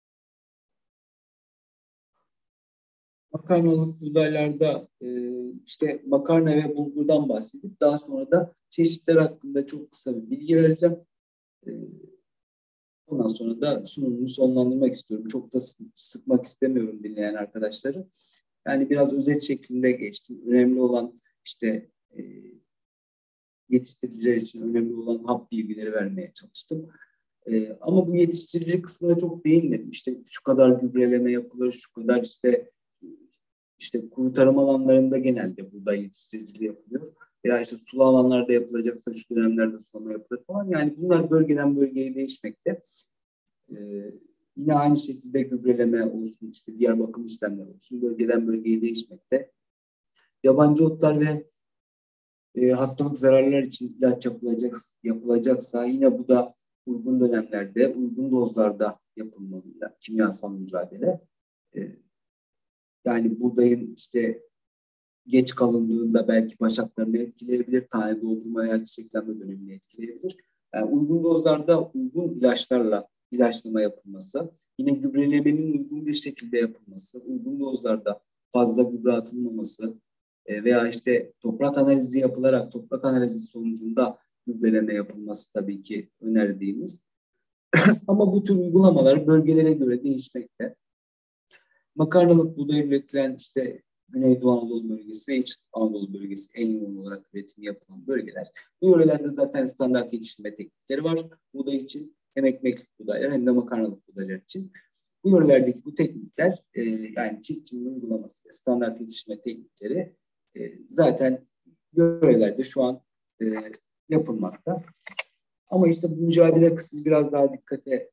[SPEAKER 2] makarnalık buğdaylarda e, işte makarna ve bulgurdan bahsedip daha sonra da çeşitler hakkında çok kısa bir bilgi vereceğim. E, ondan sonra da sunumumu sonlandırmak istiyorum. Çok da sıkmak istemiyorum dinleyen arkadaşları. Yani biraz özet şeklinde geçtim. Önemli olan işte e, yetiştiriciler için önemli olan hap bilgileri vermeye çalıştım. E, ama bu yetiştirici kısmına çok değinmedim. İşte şu kadar gübreleme yapılır, şu kadar işte işte kuru tarım alanlarında genelde buğday yetiştiriciliği yapılıyor. Veya işte sulu alanlarda yapılacaksa şu dönemlerde sulama yapılır falan. Yani bunlar bölgeden bölgeye değişmekte. E, yine aynı şekilde gübreleme olsun, işte diğer bakım işlemleri olsun, bölgeden bölgeye değişmekte. Yabancı otlar ve e, hastalık zararlar için ilaç yapılacak, yapılacaksa yine bu da uygun dönemlerde, uygun dozlarda yapılmalı kimyasal mücadele. E, yani buğdayın işte geç kalındığında belki başaklarını etkileyebilir, tane doldurma veya çiçeklenme dönemini etkileyebilir. Yani uygun dozlarda uygun ilaçlarla ilaçlama yapılması, yine gübrelemenin uygun bir şekilde yapılması, uygun dozlarda fazla gübre atılmaması, veya işte toprak analizi yapılarak toprak analizi sonucunda gübreleme yapılması tabii ki önerdiğimiz. Ama bu tür uygulamalar bölgelere göre değişmekte. Makarnalık buğday üretilen işte Güneydoğu Anadolu bölgesi ve İç Anadolu bölgesi en yoğun olarak üretimi yapılan bölgeler. Bu yörelerde zaten standart yetiştirme teknikleri var. Buğday için hem ekmeklik buğdaylar hem de makarnalık buğdaylar için. Bu yörelerdeki bu teknikler e, yani çiftçinin uygulaması ve standart yetiştirme teknikleri e, zaten yörelerde şu an e, yapılmakta. Ama işte bu mücadele kısmı biraz daha dikkate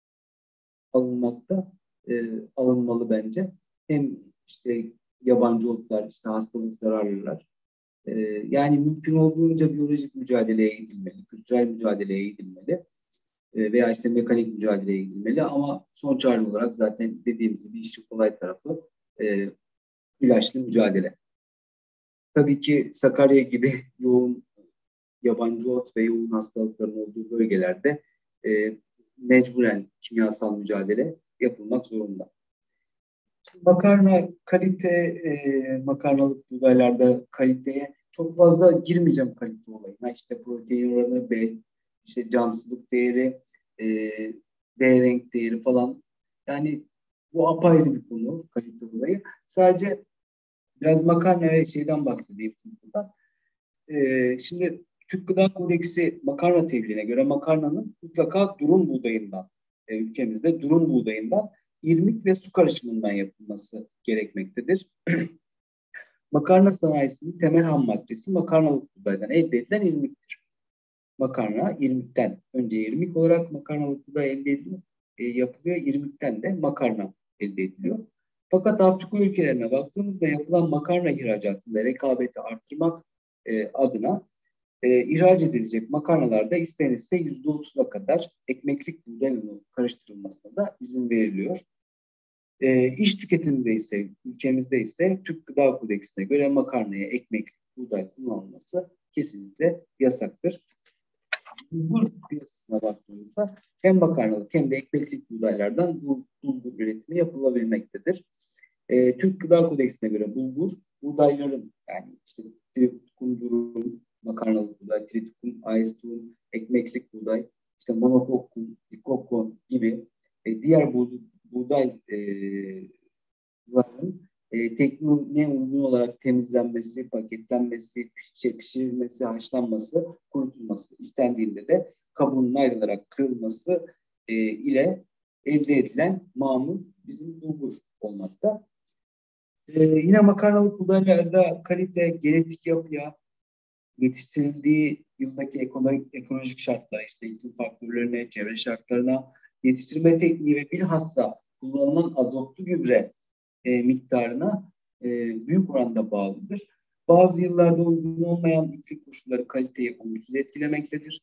[SPEAKER 2] alınmakta, e, alınmalı bence. Hem işte yabancı otlar, işte hastalık zararlılar. E, yani mümkün olduğunca biyolojik mücadeleye gidilmeli, kültürel mücadeleye gidilmeli e, veya işte mekanik mücadeleye gidilmeli. Ama son çare olarak zaten dediğimiz gibi işin kolay tarafı e, ilaçlı mücadele. Tabii ki Sakarya gibi yoğun yabancı ot ve yoğun hastalıkların olduğu bölgelerde e, mecburen kimyasal mücadele yapılmak zorunda. Makarna kalite, e, makarnalık buğdaylarda kaliteye çok fazla girmeyeceğim kalite olayına. İşte protein oranı, B, işte camsızlık değeri, e, D renk değeri falan. Yani bu apayrı bir konu kalite olayı. Sadece biraz makarna ve şeyden bahsedeyim buradan. E, şimdi Türk Gıda Kodeksi makarna tebliğine göre makarnanın mutlaka durum buğdayından, e, ülkemizde durum buğdayından irmik ve su karışımından yapılması gerekmektedir. Makarna sanayisinin temel ham maddesi makarnalık buğdaydan elde edilen irmiktir. Makarna irmikten, önce irmik olarak makarnalık buğday elde ediliyor, e, yapılıyor, irmikten de makarna elde ediliyor. Fakat Afrika ülkelerine baktığımızda yapılan makarna ihracatında rekabeti artırmak e, adına e, ihraç edilecek makarnalarda istenirse yüzde otuza kadar ekmeklik buğday unu karıştırılmasına da izin veriliyor. E, iş tüketiminde ise, ülkemizde ise Türk Gıda Kodeksine göre makarnaya ekmeklik buğday kullanılması kesinlikle yasaktır. Bulgur piyasasına baktığımızda hem makarnalık hem de ekmeklik buğdaylardan bu bulgur üretimi yapılabilmektedir. E, Türk Gıda Kodeksine göre bulgur, buğdayların yani işte triptikum, durum, makarnalık buğday, triptikum, aistum, ekmeklik buğday, işte monokokkum, dikokkum gibi e, diğer buğday, buğday e, e, tekniğine uygun olarak temizlenmesi, paketlenmesi, şey, pişirilmesi, haşlanması, kurutulması istendiğinde de kabuğunun ayrılarak kırılması e, ile elde edilen mamul bizim bulgur olmakta. E, yine makarnalık buğdaylarda kalite, genetik yapıya, yetiştirildiği yıldaki ekonomik, ekolojik şartlara, işte iklim faktörlerine, çevre şartlarına, yetiştirme tekniği ve bilhassa kullanılan azotlu gübre e, miktarına e, büyük oranda bağlıdır. Bazı yıllarda uygun olmayan iklim koşulları kaliteyi olumsuz etkilemektedir.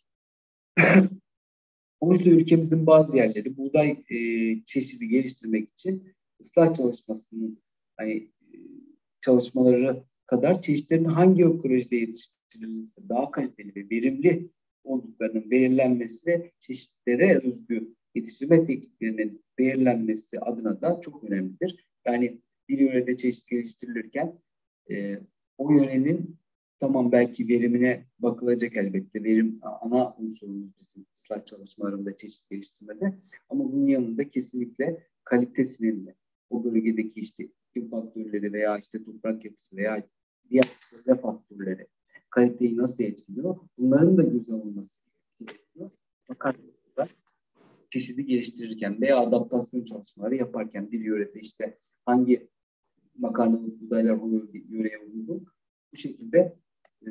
[SPEAKER 2] Oysa ülkemizin bazı yerleri buğday e, çeşidi geliştirmek için ıslah çalışmasının hani e, çalışmaları kadar çeşitlerin hangi ekolojide yetiştirilmesi daha kaliteli ve verimli olduklarının belirlenmesi ve çeşitlere özgü yetiştirme tekniklerinin belirlenmesi adına da çok önemlidir. Yani bir yörede çeşit geliştirilirken e, o yörenin tamam belki verimine bakılacak elbette. Verim ana unsurumuz bizim ıslah çalışmalarında, çeşit geliştirmede. Ama bunun yanında kesinlikle kalitesinin de o bölgedeki işte iklim faktörleri veya işte toprak yapısı veya diğer çevre faktörleri kaliteyi nasıl etkiliyor? Bunların da göze alınması gerekiyor. Fakat çeşidi geliştirirken veya adaptasyon çalışmaları yaparken bir yörede işte hangi makarnalık buğdaylar o yöreye uygun bu şekilde e,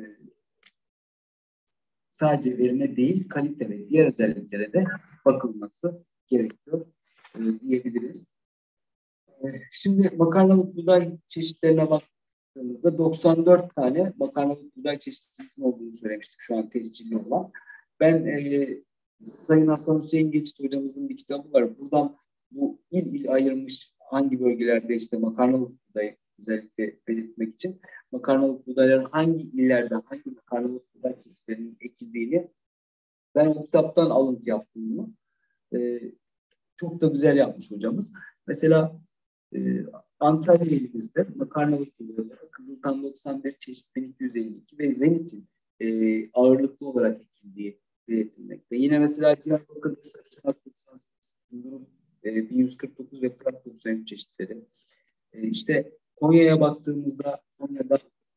[SPEAKER 2] sadece verime değil kalite ve diğer özelliklere de bakılması gerekiyor e, diyebiliriz. E, şimdi makarnalık buğday çeşitlerine baktığımızda doksan dört tane makarnalık buğday çeşitlerinin olduğunu söylemiştik şu an tescilli olan. Ben e, Sayın Hasan Hüseyin Geçit hocamızın bir kitabı var. Buradan bu il il ayırmış hangi bölgelerde işte makarnalık buğday özellikle belirtmek için makarnalık buğdayların hangi illerde hangi makarnalık buğday çeşitlerinin ekildiğini ben o kitaptan alıntı yaptım bunu. Ee, çok da güzel yapmış hocamız. Mesela e, Antalya ilimizde makarnalık buğdayları Kızıltan doksan bir çeşit bin iki yüz elli iki ve Zenit'in e, ağırlıklı olarak ekildiği belirtilmekte. Yine mesela Diyarbakır'da Sarıçanak doksan sekiz, e, bin yüz kırk dokuz ve Fırat doksan üç çeşitleri. E, işte Konya'ya baktığımızda Konya'da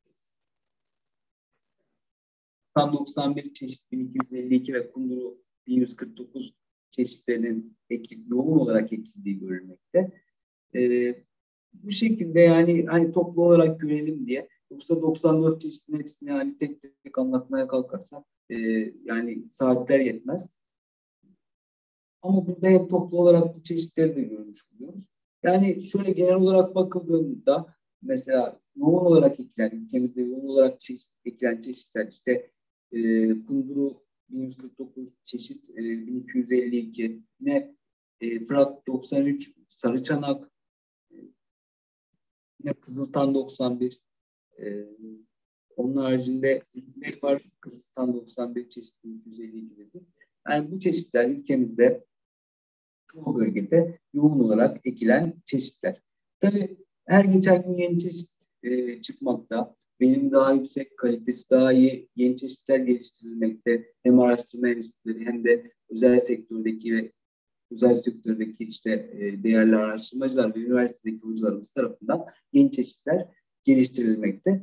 [SPEAKER 2] tam doksan bir çeşit bin iki yüz elli iki ve Kunduru bin yüz kırk dokuz çeşitlerinin ekil, yoğun olarak ekildiği görülmekte. Ee, bu şekilde yani hani toplu olarak görelim diye yoksa doksan dört çeşitin hepsini yani tek tek anlatmaya kalkarsak e, yani saatler yetmez. Ama burada hep toplu olarak bu çeşitleri de görmüş oluyoruz. Yani şöyle genel olarak bakıldığında mesela yoğun olarak ekilen, ülkemizde yoğun olarak çeşit, ekilen çeşitler işte e, Kunduru bin yüz kırk dokuz çeşit e, bin iki yüz elli iki, yine e, Fırat doksan üç, Sarıçanak, e, yine Kızıltan doksan bir, e, onun haricinde ne var? Kızıltan doksan bir çeşit bin iki yüz elli iki dedi. Yani bu çeşitler ülkemizde çoğu bölgede yoğun olarak ekilen çeşitler. Tabii her geçen gün yeni çeşit e, çıkmakta. Verim daha yüksek, kalitesi daha iyi, yeni çeşitler geliştirilmekte. Hem araştırma enstitüleri hem de özel sektördeki ve özel sektördeki işte e, değerli araştırmacılar ve üniversitedeki hocalarımız tarafından yeni çeşitler geliştirilmekte.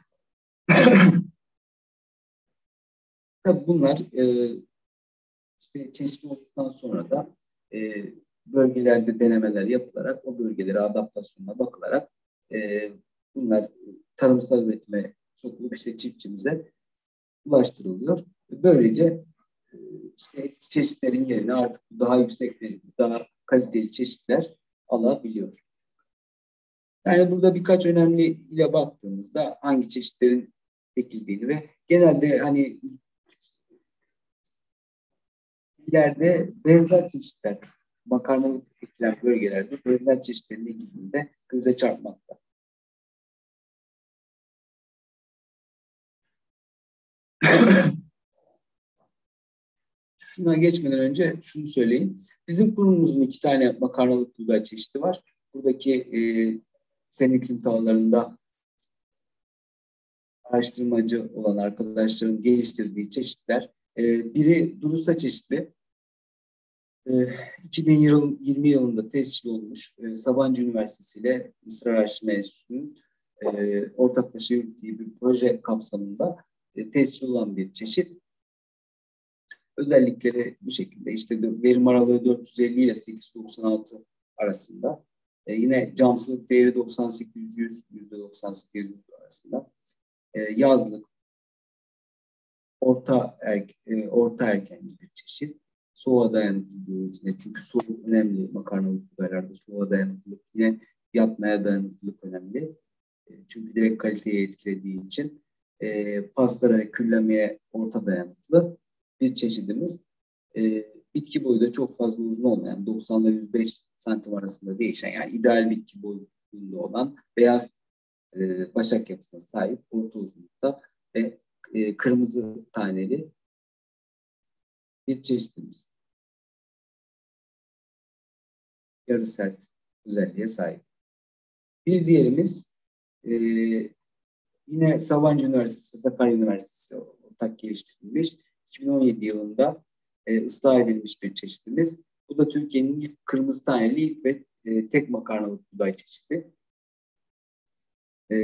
[SPEAKER 2] Tabii bunlar e, işte çeşit olduktan sonra da e, bölgelerde denemeler yapılarak o bölgelere adaptasyonuna bakılarak e, bunlar tarımsal üretime sokulup işte çiftçimize ulaştırılıyor. Böylece e, işte çeşitlerin yerine artık daha yüksek verimli, daha kaliteli çeşitler alabiliyor. Yani burada birkaç önemli ile baktığımızda hangi çeşitlerin ekildiğini ve genelde hani ileride benzer çeşitler, makarnalık ekilen bölgelerde benzer çeşitlerin ekildiğinde göze çarpmakta. Şuna geçmeden önce şunu söyleyeyim. Bizim kurumumuzun iki tane makarnalık buğday çeşidi var. Buradaki e, senin iklim sahalarında araştırmacı olan arkadaşların geliştirdiği çeşitler. E, biri Durusa çeşidi. iki bin yirmi yılında tescil olmuş e, Sabancı Üniversitesi ile Mısır Araştırma Enstitüsü'nün e, ortaklaşa yürüttüğü bir proje kapsamında e, tescil olan bir çeşit. Özellikleri bu şekilde işte verim aralığı dört yüz elli ile sekiz yüz doksan altı arasında. E, yine camsızlık değeri doksan sekiz yüz yüzde doksan sekiz yüz arasında. E, yazlık, orta er, e, orta erkenci bir çeşit. Soğuğa dayanıklı diyoruz yine. Çünkü soğuk önemli makarnalık buğdaylarda. Soğuğa dayanıklılık, yine yatmaya dayanıklılık önemli. Çünkü direkt kaliteyi etkilediği için e, paslara ve küllemeye orta dayanıklı bir çeşidimiz. E, bitki boyu da çok fazla uzun olmayan, doksan ile yüz beş santim arasında değişen, yani ideal bitki boyunda olan beyaz e, başak yapısına sahip, orta uzunlukta ve e, kırmızı taneli bir çeşidimiz. Yarı sert özelliğe sahip. Bir diğerimiz e, yine Sabancı Üniversitesi, Sakarya Üniversitesi ortak geliştirilmiş. iki bin on yedi yılında e, ıslah edilmiş bir çeşidimiz. Bu da Türkiye'nin ilk kırmızı taneli ilk ve e, tek makarnalık buğday çeşidi. E,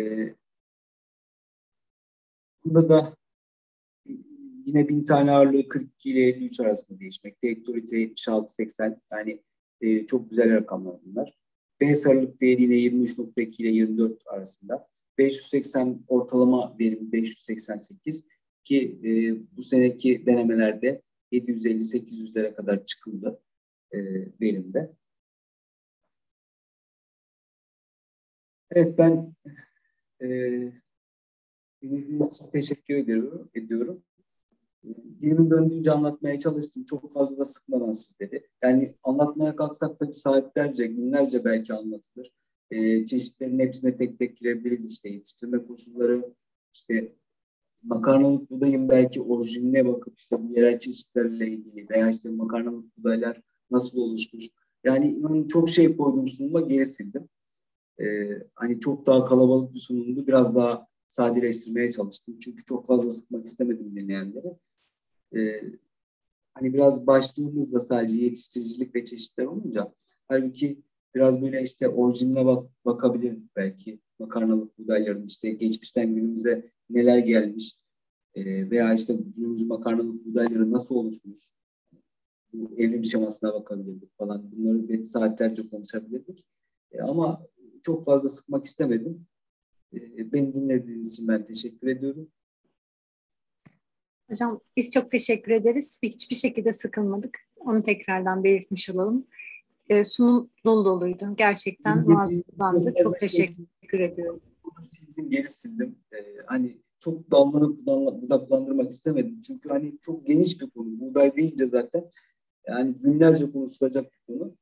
[SPEAKER 2] bunda da yine bin tane ağırlığı kırk iki ile elli üç arasında değişmekte. Hektolitre yetmiş altı seksen, yani e, çok güzel rakamlar bunlar. B sarılık değeri yine yirmi üç nokta iki ile yirmi dört arasında. beş yüz seksen ortalama verim beş yüz seksen sekiz ki e, bu seneki denemelerde yedi yüz elli sekiz yüzlere kadar çıkıldı e, verimde. Evet, ben e, dinlediğiniz için teşekkür ediyorum. ediyorum. Dilimin döndüğünce anlatmaya çalıştım. Çok fazla da sıkmadan sizleri. Yani anlatmaya kalksak tabii saatlerce, günlerce belki anlatılır. Ee, çeşitlerin hepsine tek tek girebiliriz. İşte yetiştirme koşulları, işte makarnalık buğdayın belki orijinine bakıp işte bu yerel çeşitlerle ilgili veya işte makarnalık buğdaylar nasıl oluşmuş. Yani inanın çok şey koydum sunuma, geri sildim. Ee, hani çok daha kalabalık bir sunumdu. Biraz daha sadeleştirmeye çalıştım. Çünkü çok fazla sıkmak istemedim dinleyenleri. Ee, hani biraz başlığımız da sadece yetiştiricilik ve çeşitler olunca, halbuki biraz böyle işte orijinine bak, bakabilirdik belki. Makarnalık buğdayların işte geçmişten günümüze neler gelmiş e, veya işte günümüz makarnalık buğdayları nasıl oluşmuş, bu evrim şemasına bakabilirdik falan. Bunları de saatlerce konuşabilirdik. E, ama çok fazla sıkmak istemedim. E, beni dinlediğiniz için ben teşekkür ediyorum.
[SPEAKER 1] Hocam biz çok teşekkür ederiz. Hiçbir şekilde sıkılmadık. Onu tekrardan belirtmiş olalım. E, sunum dolu doluydu. Gerçekten muazzamdı. Çok teşekkür ediyorum.
[SPEAKER 2] Sildim, geri sildim. Ee, hani çok dallanıp budaklandırmak istemedim. Çünkü hani çok geniş bir konu. Buğday deyince zaten yani günlerce konuşulacak bir konu.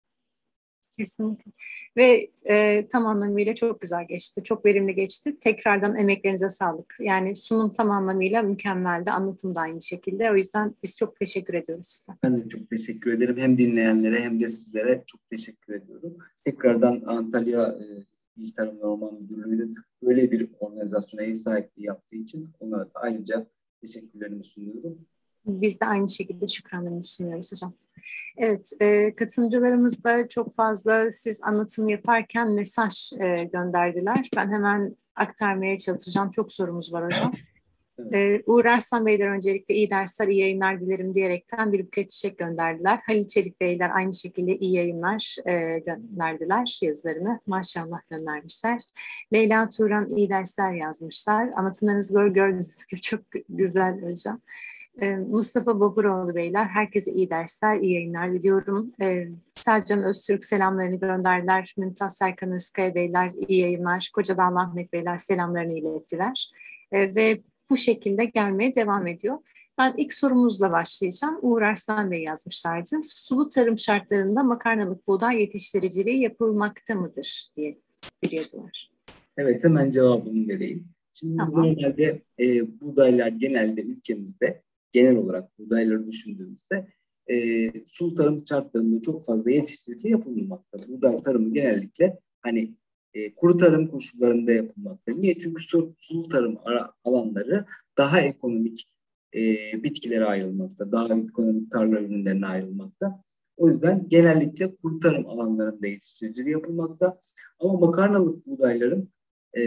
[SPEAKER 1] Kesinlikle. Ve e, tam anlamıyla çok güzel geçti. Çok verimli geçti. Tekrardan emeklerinize sağlık. Yani sunum tam anlamıyla mükemmeldi. Anlatım da aynı şekilde. O yüzden biz çok teşekkür ediyoruz size.
[SPEAKER 2] Ben de çok teşekkür ederim. Hem dinleyenlere hem de sizlere çok teşekkür ediyorum. Tekrardan Antalya e, İl Tarım ve Orman Müdürlüğü'nün böyle bir organizasyona ev sahipliği yaptığı için ona da ayrıca teşekkürlerimi sunuyorum.
[SPEAKER 1] Biz de aynı şekilde şükranlarımızı sunuyoruz hocam. Evet, e, katılımcılarımız da çok fazla siz anlatım yaparken mesaj e, gönderdiler. Ben hemen aktarmaya çalışacağım. Çok sorumuz var hocam.
[SPEAKER 2] Evet.
[SPEAKER 1] Ee, Uğur Arslan Beyler öncelikle iyi dersler, iyi yayınlar dilerim diyerekten bir buket çiçek gönderdiler. Halil Çelik Beyler aynı şekilde iyi yayınlar e, gönderdiler yazılarını. Maşallah göndermişler. Leyla Turan iyi dersler yazmışlar. Anlatımlarınız gör, gördüğünüz gibi çok güzel hocam. Ee, Mustafa Boburoğlu Beyler herkese iyi dersler, iyi yayınlar diliyorum. Ee, Selcan Öztürk selamlarını gönderdiler. Mümtaz Serkan Özkaya Beyler iyi yayınlar. Kocadağlı Ahmet Beyler selamlarını ilettiler. Ee, ve bu şekilde gelmeye devam ediyor. Ben ilk sorumuzla başlayacağım. Uğur Arslan Bey yazmışlardı. Sulu tarım şartlarında makarnalık buğday yetiştiriciliği yapılmakta mıdır diye bir yazı var.
[SPEAKER 2] Evet, hemen cevabını vereyim. Şimdi biz
[SPEAKER 1] Tamam.
[SPEAKER 2] normalde e, buğdaylar genelde ülkemizde, genel olarak buğdayları düşündüğümüzde e, sulu tarım şartlarında çok fazla yetiştiriciliği yapılmamakta. Buğday tarımı genellikle hani e, kuru tarım koşullarında yapılmakta. Niye? Çünkü su, sulu tarım ara, alanları daha ekonomik e, bitkilere ayrılmakta, daha ekonomik tarla ürünlerine ayrılmakta. O yüzden genellikle kuru tarım alanlarında yetiştiriciliği yapılmakta. Ama makarnalık buğdayların e,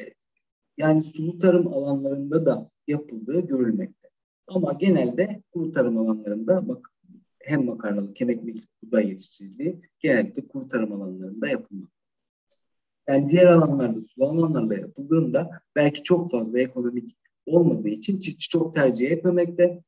[SPEAKER 2] yani sulu tarım alanlarında da yapıldığı görülmekte. Ama genelde kuru tarım alanlarında bak, hem makarnalık hem ekmeklik buğday yetiştiriciliği genellikle kuru tarım alanlarında yapılmakta. Yani diğer alanlarda, sulu alanlarla yapıldığında belki çok fazla ekonomik olmadığı için çiftçi çok tercih etmemekte.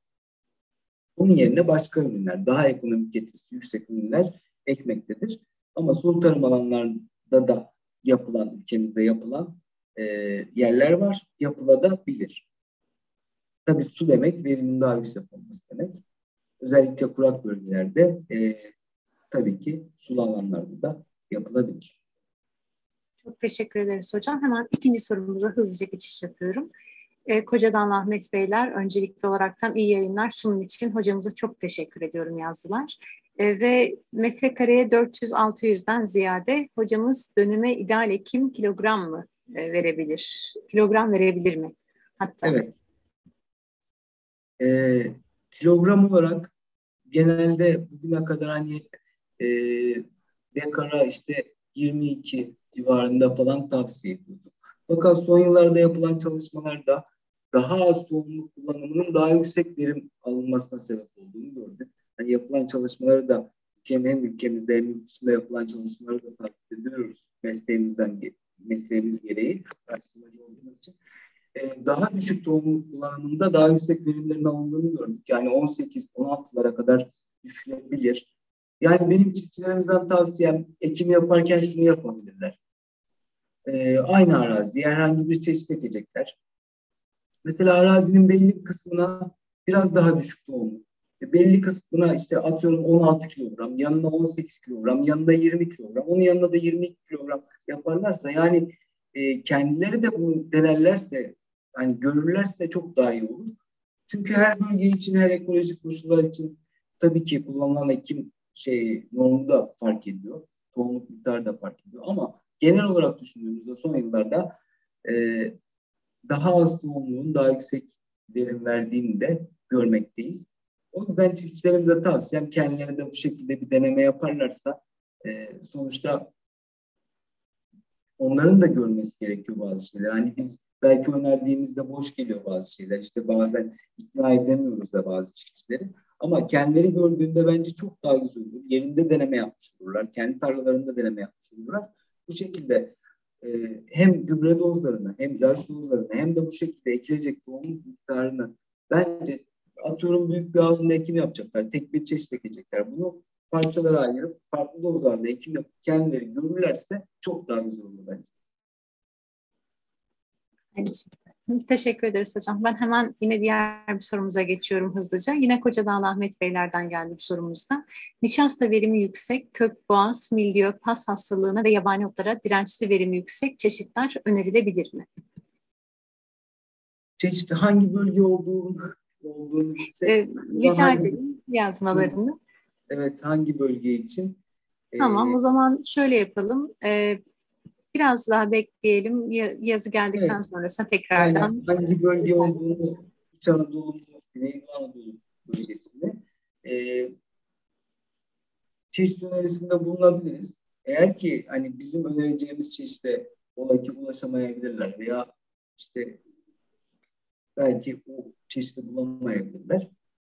[SPEAKER 2] Onun yerine başka ürünler, daha ekonomik getirisi yüksek ürünler ekmektedir. Ama sulu tarım alanlarında da yapılan, ülkemizde yapılan e, yerler var. Yapılabilir. Tabii su demek verimin daha yüksek olması demek. Özellikle kurak bölgelerde e, tabii ki sulu alanlarda da yapılabilir.
[SPEAKER 1] Çok teşekkür ederiz hocam. Hemen ikinci sorumuza hızlıca geçiş yapıyorum. E, Koca'dan Ahmet Beyler, öncelikli olaraktan iyi yayınlar sunum için hocamıza çok teşekkür ediyorum yazdılar. E, ve metrekareye dört yüz altı yüzden ziyade hocamız dönüme ideal ekim kilogram mı e, verebilir? Kilogram verebilir mi? Hatta.
[SPEAKER 2] Evet. E, kilogram olarak genelde bugüne kadar hani e, dekara işte yirmi iki civarında falan tavsiye ediyorduk. Fakat son yıllarda yapılan çalışmalarda daha az tohumluk kullanımının daha yüksek verim alınmasına sebep olduğunu gördük. Hani yapılan çalışmaları da hem ülkemizde hem yurt dışında yapılan çalışmaları da takip ediyoruz mesleğimizden mesleğimiz gereği araştırmacı olduğumuz için. Ee, daha düşük tohumluk kullanımında daha yüksek verimlerin alındığını gördük. Yani on sekiz on altılara kadar düşülebilir. Yani benim çiftçilerimizden tavsiyem ekim yaparken şunu yapabilirler. Ee, aynı araziye herhangi bir çeşit ekecekler. Mesela arazinin belli bir kısmına biraz daha düşük tohumluk. E, belli kısmına işte atıyorum on altı kilogram, yanına on sekiz kilogram, yanına yirmi kilogram, onun yanına da yirmi iki kilogram yaparlarsa yani e, kendileri de bunu denerlerse, yani görürlerse çok daha iyi olur. Çünkü her bölge için, her ekolojik koşullar için tabii ki kullanılan ekim şey normu da fark ediyor. Tohumluk miktarı da fark ediyor. Ama genel olarak düşündüğümüzde son yıllarda e, daha az tohumluğun daha yüksek verim verdiğini de görmekteyiz. O yüzden çiftçilerimize tavsiyem kendileri de bu şekilde bir deneme yaparlarsa e, sonuçta onların da görmesi gerekiyor bazı şeyler. Hani biz belki önerdiğimizde boş geliyor bazı şeyler. İşte bazen ikna edemiyoruz da bazı çiftçileri. Ama kendileri gördüğünde bence çok daha güzel olur. Yerinde deneme yapmış olurlar. Kendi tarlalarında deneme yapmış olurlar. Bu şekilde e, hem gübre dozlarını hem ilaç dozlarını hem de bu şekilde ekilecek tohum miktarını bence atıyorum büyük bir alanda ekim yapacaklar. Tek bir çeşit ekecekler. Bunu parçalara ayırıp farklı dozlarda ekim yapıp kendileri görürlerse çok daha güzel olur bence.
[SPEAKER 1] Evet. Teşekkür ederiz hocam. Ben hemen yine diğer bir sorumuza geçiyorum hızlıca. Yine Kocadağlı Ahmet Beyler'den geldi bir sorumuzda. Nişasta verimi yüksek, kök boğaz, mildiyo, pas hastalığına ve yabani otlara dirençli verimi yüksek çeşitler önerilebilir mi?
[SPEAKER 2] Çeşitli hangi bölge olduğunu, olduğunu bilsek.
[SPEAKER 1] Ee, rica
[SPEAKER 2] hangi,
[SPEAKER 1] edelim yazmalarını.
[SPEAKER 2] Evet, hangi bölge için?
[SPEAKER 1] Tamam,
[SPEAKER 2] Ee,
[SPEAKER 1] o zaman şöyle yapalım. Ee, biraz daha bekleyelim. Yazı geldikten
[SPEAKER 2] evet,
[SPEAKER 1] sonrasında
[SPEAKER 2] aynen
[SPEAKER 1] tekrardan.
[SPEAKER 2] hangi bölge olduğunu İç Anadolu, Güneydoğu Anadolu bölgesinde e, çeşit önerisinde bulunabiliriz. Eğer ki hani bizim önereceğimiz çeşide ola ki ulaşamayabilirler veya işte belki o çeşidi bulamayabilirler.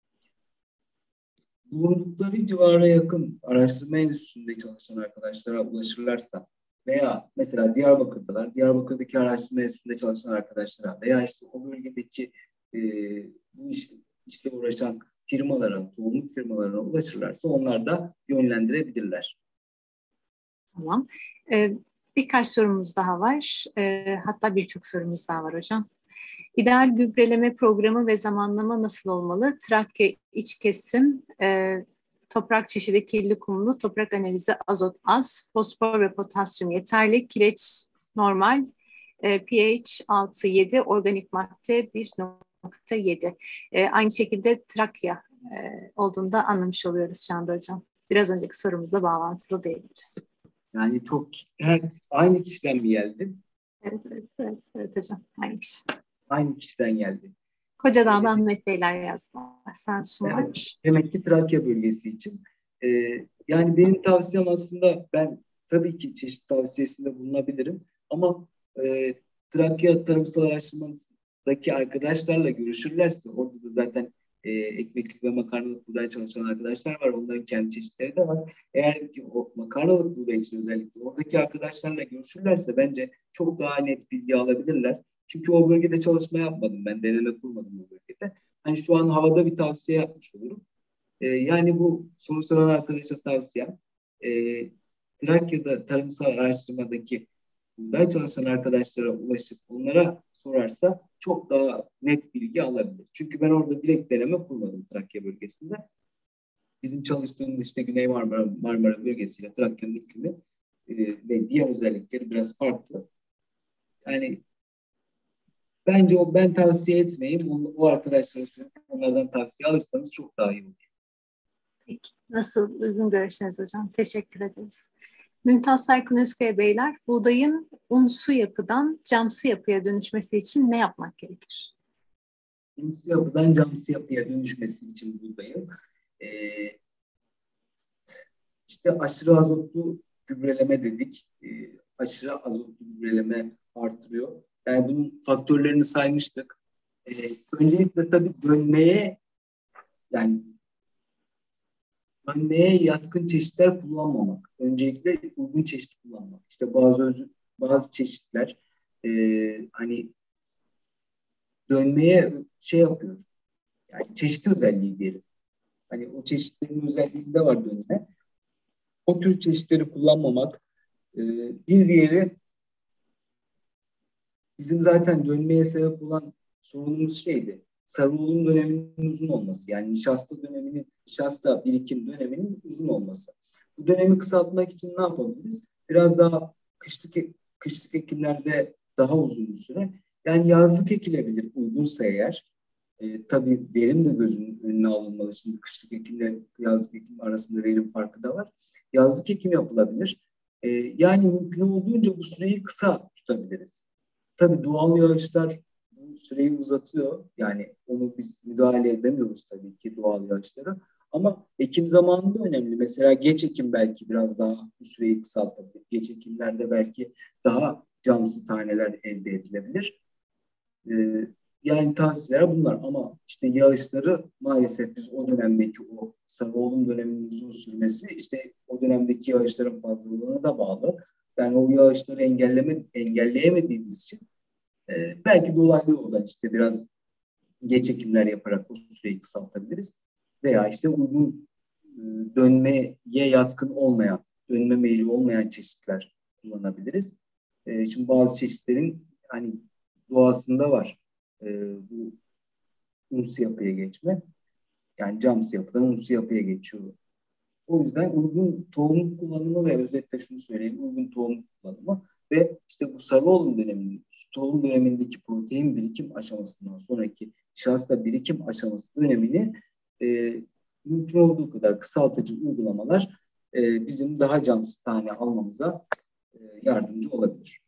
[SPEAKER 2] Bulundukları civara yakın araştırma enstitüsünde çalışan arkadaşlara ulaşırlarsa veya mesela Diyarbakır'dalar, Diyarbakır'daki araştırma enstitüsünde çalışan arkadaşlara veya işte o bölgedeki e, bu iş, işte uğraşan firmalara, tohumluk firmalarına ulaşırlarsa onlar da yönlendirebilirler.
[SPEAKER 1] Tamam. Ee, birkaç sorumuz daha var. Ee, hatta birçok sorumuz daha var hocam. İdeal gübreleme programı ve zamanlama nasıl olmalı? Trakya iç kesim, e, toprak çeşidi kirli kumlu, toprak analizi azot az, fosfor ve potasyum yeterli, kireç normal, e, pH altı yedi, organik madde bir nokta yedi. E, aynı şekilde Trakya e, olduğunu da anlamış oluyoruz şu anda hocam. Biraz önceki sorumuzla bağlantılı diyebiliriz.
[SPEAKER 2] Yani çok evet, aynı kişiden mi geldi?
[SPEAKER 1] Evet, evet, evet, evet hocam. Aynı kişi.
[SPEAKER 2] Aynı kişiden geldi.
[SPEAKER 1] Kocadağ'da
[SPEAKER 2] Ee,
[SPEAKER 1] Ahmet Beyler yazdılar. Sen
[SPEAKER 2] evet,
[SPEAKER 1] sunlar.
[SPEAKER 2] demek ki Trakya bölgesi için. Ee, yani benim tavsiyem aslında ben tabii ki çeşit tavsiyesinde bulunabilirim. Ama e, Trakya Tarımsal Araştırma'daki arkadaşlarla görüşürlerse orada da zaten e, ekmeklik ve makarnalık buğday çalışan arkadaşlar var. Onların kendi çeşitleri de var. Eğer ki o makarnalık buğday için özellikle oradaki arkadaşlarla görüşürlerse bence çok daha net bilgi alabilirler. Çünkü o bölgede çalışma yapmadım ben. Deneme kurmadım o bölgede. Hani şu an havada bir tavsiye yapmış olurum. Ee, yani bu soru soran arkadaşa tavsiyem e, Trakya'da tarımsal araştırmadaki buğday çalışan arkadaşlara ulaşıp onlara sorarsa çok daha net bilgi alabilir. Çünkü ben orada direkt deneme kurmadım Trakya bölgesinde. Bizim çalıştığımız işte Güney Marmara, Marmara bölgesiyle Trakya'nın iklimi e, ve diğer özellikleri biraz farklı. Yani bence o ben tavsiye etmeyeyim. O, o arkadaşlara onlardan tavsiye alırsanız çok daha iyi olur.
[SPEAKER 1] Peki. Nasıl uygun görürseniz hocam. Teşekkür ederiz. Mümtaz Serkan Özkaya Beyler, buğdayın unsu yapıdan camsı yapıya dönüşmesi için ne yapmak gerekir?
[SPEAKER 2] Unsu yapıdan camsı yapıya dönüşmesi için buğdayın e, işte aşırı azotlu gübreleme dedik. E, aşırı azotlu gübreleme artırıyor. Yani bunun faktörlerini saymıştık. E, öncelikle tabii dönmeye yani dönmeye yatkın çeşitler kullanmamak. Öncelikle uygun çeşit kullanmak. İşte bazı özü, bazı çeşitler e, hani dönmeye şey yapıyor. Yani çeşit özelliği diyelim. Hani o çeşitlerin özelliğinde var dönme. O tür çeşitleri kullanmamak. E, bir diğeri bizim zaten dönmeye sebep olan sorunumuz şeydi. Sarıoğlum döneminin uzun olması. Yani nişasta döneminin, nişasta birikim döneminin uzun olması. Bu dönemi kısaltmak için ne yapabiliriz? Biraz daha kışlık kışlık ekimlerde daha uzun bir süre. Yani yazlık ekilebilir uygunsa eğer. E, tabii verim de gözünün önüne alınmalı. Şimdi kışlık ekimle yazlık ekim arasında verim farkı da var. Yazlık ekim yapılabilir. E, yani mümkün olduğunca bu süreyi kısa tutabiliriz. Tabii doğal yağışlar bu süreyi uzatıyor. Yani onu biz müdahale edemiyoruz tabii ki doğal yağışlara. Ama ekim zamanı da önemli. Mesela geç ekim belki biraz daha bu süreyi kısaltabilir. Geç ekimlerde belki daha camsı taneler elde edilebilir. Ee, yani tavsiyeler bunlar. Ama işte yağışları maalesef biz o dönemdeki o Sarıoğlum döneminin uzun sürmesi işte o dönemdeki yağışların fazlalığına da bağlı. Yani o yağışları engelleme, engelleyemediğimiz için Ee, belki dolaylı yoldan işte biraz geç ekimler yaparak o süreyi kısaltabiliriz. Veya işte uygun e, dönmeye yatkın olmayan, dönme meyili olmayan çeşitler kullanabiliriz. E, şimdi bazı çeşitlerin hani doğasında var e, bu unsu yapıya geçme. Yani camsı yapıdan unsu yapıya geçiyor. O yüzden uygun tohum kullanımı ve özetle şunu söyleyeyim, uygun tohum kullanımı ve işte bu Sarıoğlum döneminin, tohum dönemindeki protein birikim aşamasından sonraki nişasta birikim aşaması dönemini e, mümkün olduğu kadar kısaltıcı uygulamalar e, bizim daha camsı tane almamıza e, yardımcı olabilir.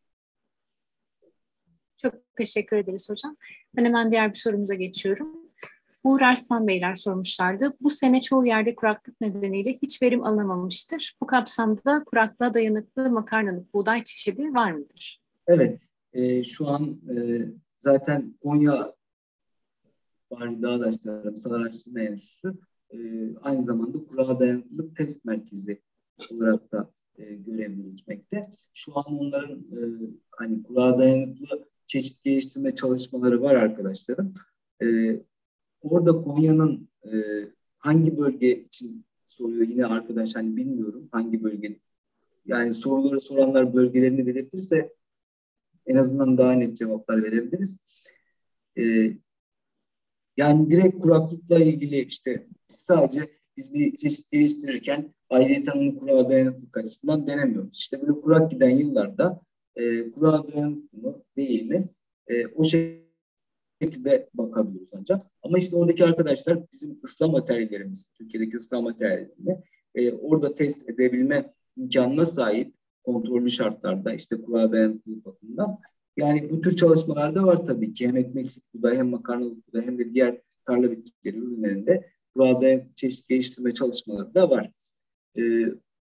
[SPEAKER 1] Çok teşekkür ederiz hocam. Ben hemen diğer bir sorumuza geçiyorum. Uğur Arslan Beyler sormuşlardı. Bu sene çoğu yerde kuraklık nedeniyle hiç verim alınamamıştır. Bu kapsamda kuraklığa dayanıklı makarnalık buğday çeşidi var mıdır?
[SPEAKER 2] Evet, e, şu an e, zaten Konya Bahri Dağdaşlar Tarımsal Araştırma Enstitüsü e, aynı zamanda kurağa dayanıklılık test merkezi olarak da e, görev yürütmekte. Şu an onların e, hani kurağa dayanıklı çeşit geliştirme çalışmaları var arkadaşlarım. E, orada Konya'nın e, hangi bölge için soruyor yine arkadaş hani bilmiyorum hangi bölge. Yani soruları soranlar bölgelerini belirtirse en azından daha net cevaplar verebiliriz. E, Yani direkt kuraklıkla ilgili işte sadece biz bir çeşit geliştirirken ayrıyeten onu kurağa dayanıklılık açısından denemiyoruz. İşte böyle kurak giden yıllarda e, kurağa dayanıklı mı değil mi e, o şekilde bakabiliyoruz ancak. Ama işte oradaki arkadaşlar bizim ıslah materyallerimiz, Türkiye'deki ıslah materyallerini e, orada test edebilme imkanına sahip kontrollü şartlarda işte kurağa dayanıklılık bakımından. Yani bu tür çalışmalarda var tabii ki hem ekmeklik buğday hem makarnalık buğday hem de diğer tarla bitkileri ürünlerinde kurağa dayanıklı çeşit geliştirme çalışmaları da var. Ee,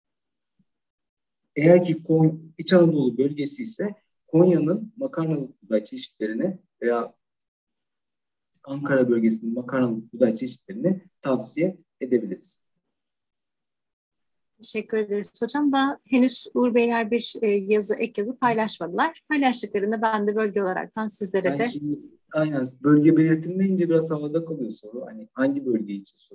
[SPEAKER 2] eğer ki İç Anadolu bölgesi ise Konya'nın makarnalık buğday çeşitlerini veya Ankara bölgesinin makarnalık buğday çeşitlerini tavsiye edebiliriz.
[SPEAKER 1] Teşekkür ederiz hocam. Daha henüz Uğur Beyler bir e, yazı, ek yazı paylaşmadılar. Paylaştıklarında ben de bölge olaraktan sizlere
[SPEAKER 2] Yani
[SPEAKER 1] de...
[SPEAKER 2] şimdi aynen bölge belirtilmeyince biraz havada kalıyor soru. Hani hangi bölge için soruyor?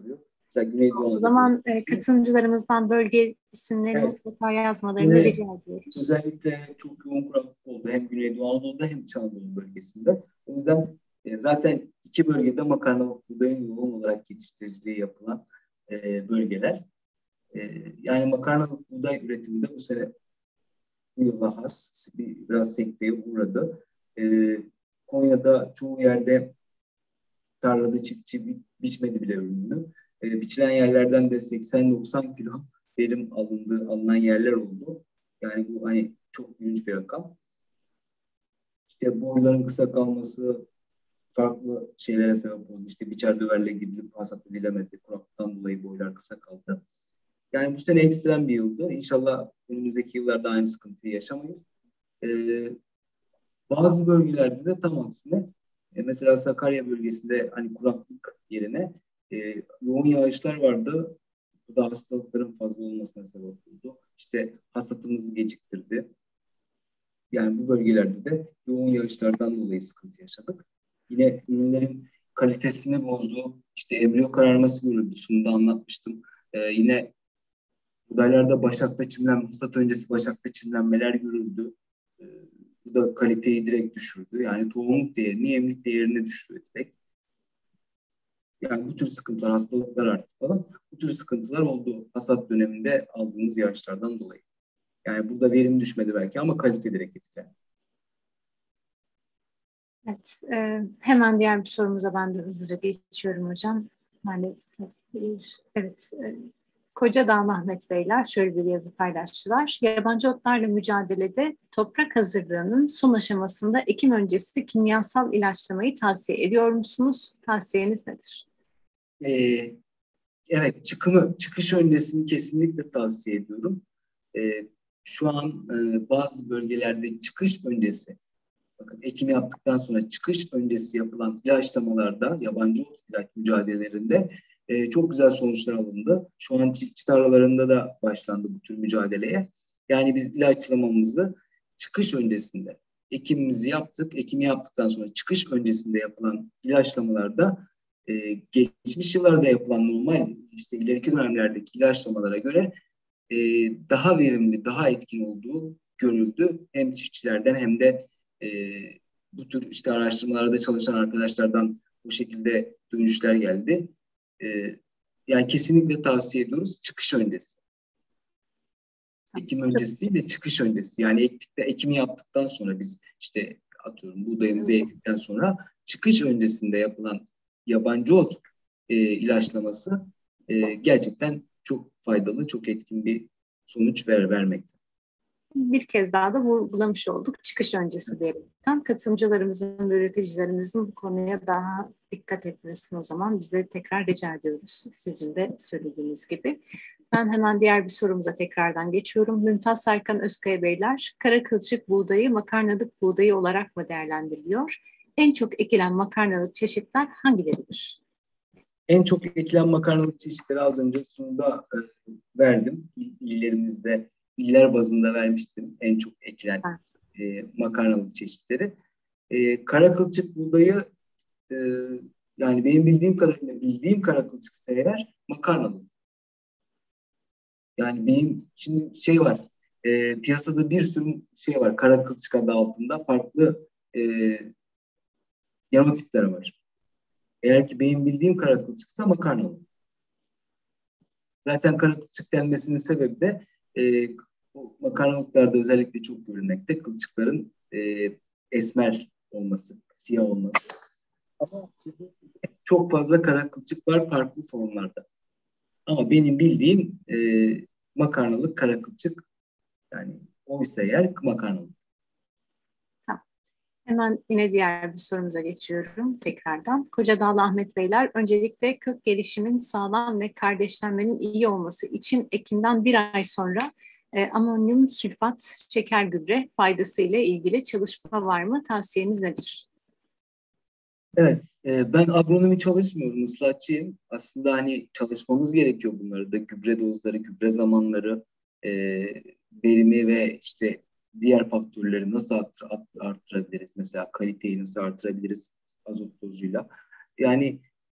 [SPEAKER 2] Mesela Güneydoğu
[SPEAKER 1] O
[SPEAKER 2] Anadolu.
[SPEAKER 1] zaman e, katılımcılarımızdan bölge isimlerini
[SPEAKER 2] Evet.
[SPEAKER 1] mutlaka yazmalarını
[SPEAKER 2] Yine
[SPEAKER 1] rica ediyoruz.
[SPEAKER 2] özellikle çok yoğun kuraklık oldu. Hem Güneydoğu Anadolu'da hem İç Anadolu bölgesinde. O yüzden e, zaten iki bölgede makarnalık buğdayın yoğun olarak yetiştiriciliği yapılan e, bölgeler. E, yani makarnalık buğday üretimi de bu sene bu yıla has bir, biraz sekteye uğradı. E, Konya'da çoğu yerde tarlada çiftçi bi- biçmedi bile ürünü. E, biçilen yerlerden de seksen doksan kilo verim alındı, alınan yerler oldu. Yani bu hani çok büyük bir rakam. İşte boyların kısa kalması farklı şeylere sebep oldu. İşte biçer döverle gidilip hasat edilemedi. Kuraklıktan dolayı boylar kısa kaldı. Yani bu sene ekstrem bir yıldı. İnşallah önümüzdeki yıllarda aynı sıkıntıyı yaşamayız. Ee, Bazı bölgelerde de tam aksine e, mesela Sakarya bölgesinde hani kuraklık yerine e, yoğun yağışlar vardı. Bu da hastalıkların fazla olmasına sebep oldu. İşte hasatımızı geciktirdi. Yani bu bölgelerde de yoğun yağışlardan dolayı sıkıntı yaşadık. Yine ürünlerin kalitesini bozdu. İşte embriyo kararması görüldü. Şunu da anlatmıştım. Ee, yine buğdaylarda başakta çimlenme, hasat öncesi başakta çimlenmeler görüldü. Ee, Bu da kaliteyi direkt düşürdü. Yani tohumluk değerini, yemlik değerini düşürüyor direkt. Yani bu tür sıkıntılar, hastalıklar arttı falan. Bu tür sıkıntılar oldu hasat döneminde aldığımız yağışlardan dolayı. Yani burada verim düşmedi belki ama kalite direkt etkilendi.
[SPEAKER 1] Evet, e, hemen diğer bir sorumuza ben de hızlıca geçiyorum hocam. Maalesef. bir- Evet, e, Kocadağ Mehmet Beyler şöyle bir yazı paylaştılar. Yabancı otlarla mücadelede toprak hazırlığının son aşamasında ekim öncesi kimyasal ilaçlamayı tavsiye ediyor musunuz? Tavsiyeniz nedir?
[SPEAKER 2] Ee, evet, çıkımı, çıkış öncesini kesinlikle tavsiye ediyorum. Ee, Şu an e, bazı bölgelerde çıkış öncesi, bakın ekim yaptıktan sonra çıkış öncesi yapılan ilaçlamalarda, yabancı ot ilaç mücadelelerinde e, çok güzel sonuçlar alındı. Şu an çiftçi tarlalarında da başlandı bu tür mücadeleye. Yani biz ilaçlamamızı çıkış öncesinde, ekimimizi yaptık, ekimi yaptıktan sonra çıkış öncesinde yapılan ilaçlamalarda e, geçmiş yıllarda yapılan normal, işte ileriki dönemlerdeki ilaçlamalara göre e, daha verimli, daha etkin olduğu görüldü. Hem çiftçilerden hem de e, bu tür işte araştırmalarda çalışan arkadaşlardan bu şekilde dönüşler geldi. E, Yani kesinlikle tavsiye ediyoruz çıkış öncesi. Ekim öncesi değil de çıkış öncesi. Yani ektikte, ekimi yaptıktan sonra biz işte atıyorum buğdayımızı ektikten sonra çıkış öncesinde yapılan yabancı ot e, ilaçlaması e, gerçekten çok faydalı, çok etkin bir sonuç ver, vermekte.
[SPEAKER 1] Bir kez daha da vurgulamış olduk çıkış öncesi diyerekten. Katılımcılarımızın, üreticilerimizin bu konuya daha dikkat etmesini o zaman bize tekrar rica ediyoruz. Sizin de söylediğiniz gibi. Ben hemen diğer bir sorumuza tekrardan geçiyorum. Mümtaz Serkan Özkaya Beyler, kara kılçık buğdayı makarnalık buğdayı olarak mı değerlendiriliyor? En çok ekilen makarnalık çeşitler hangileridir?
[SPEAKER 2] En çok ekilen makarnalık çeşitleri az önce sunuda e, verdim. İl- İllerimizde, iller bazında vermiştim en çok ekilen
[SPEAKER 1] Ha,
[SPEAKER 2] e, makarnalık çeşitleri. E, kara kılçık buğdayı e, yani benim bildiğim kadarıyla bildiğim kara kılçıksa eğer makarnalık. Yani benim şimdi şey var e, piyasada bir sürü şey var kara kılçık adı altında farklı e, genotipler var. Eğer ki benim bildiğim kara kılçıksa makarnalık. Zaten kara kılçık denmesinin sebebi de e, bu makarnalıklarda özellikle çok görülmekte kılçıkların e, esmer olması, siyah olması. Ama çok fazla kara kılçık var farklı formlarda. Ama benim bildiğim e, makarnalık kara kılçık yani oysa eğer makarnalık.
[SPEAKER 1] tamam. Hemen yine diğer bir sorumuza geçiyorum tekrardan. Kocadağlı Ahmet Beyler, öncelikle kök gelişimin sağlam ve kardeşlenmenin iyi olması için ekimden bir ay sonra e, amonyum sülfat şeker gübre faydası ile ilgili çalışma var mı? Tavsiyeniz nedir?
[SPEAKER 2] Evet, e, ben agronomi çalışmıyorum, ıslahatçıyım. Aslında hani çalışmamız gerekiyor bunları da. Gübre dozları, gübre zamanları, e, verimi ve işte diğer faktörleri nasıl arttır, arttırabiliriz? Mesela kaliteyi nasıl arttırabiliriz azot dozuyla? Yani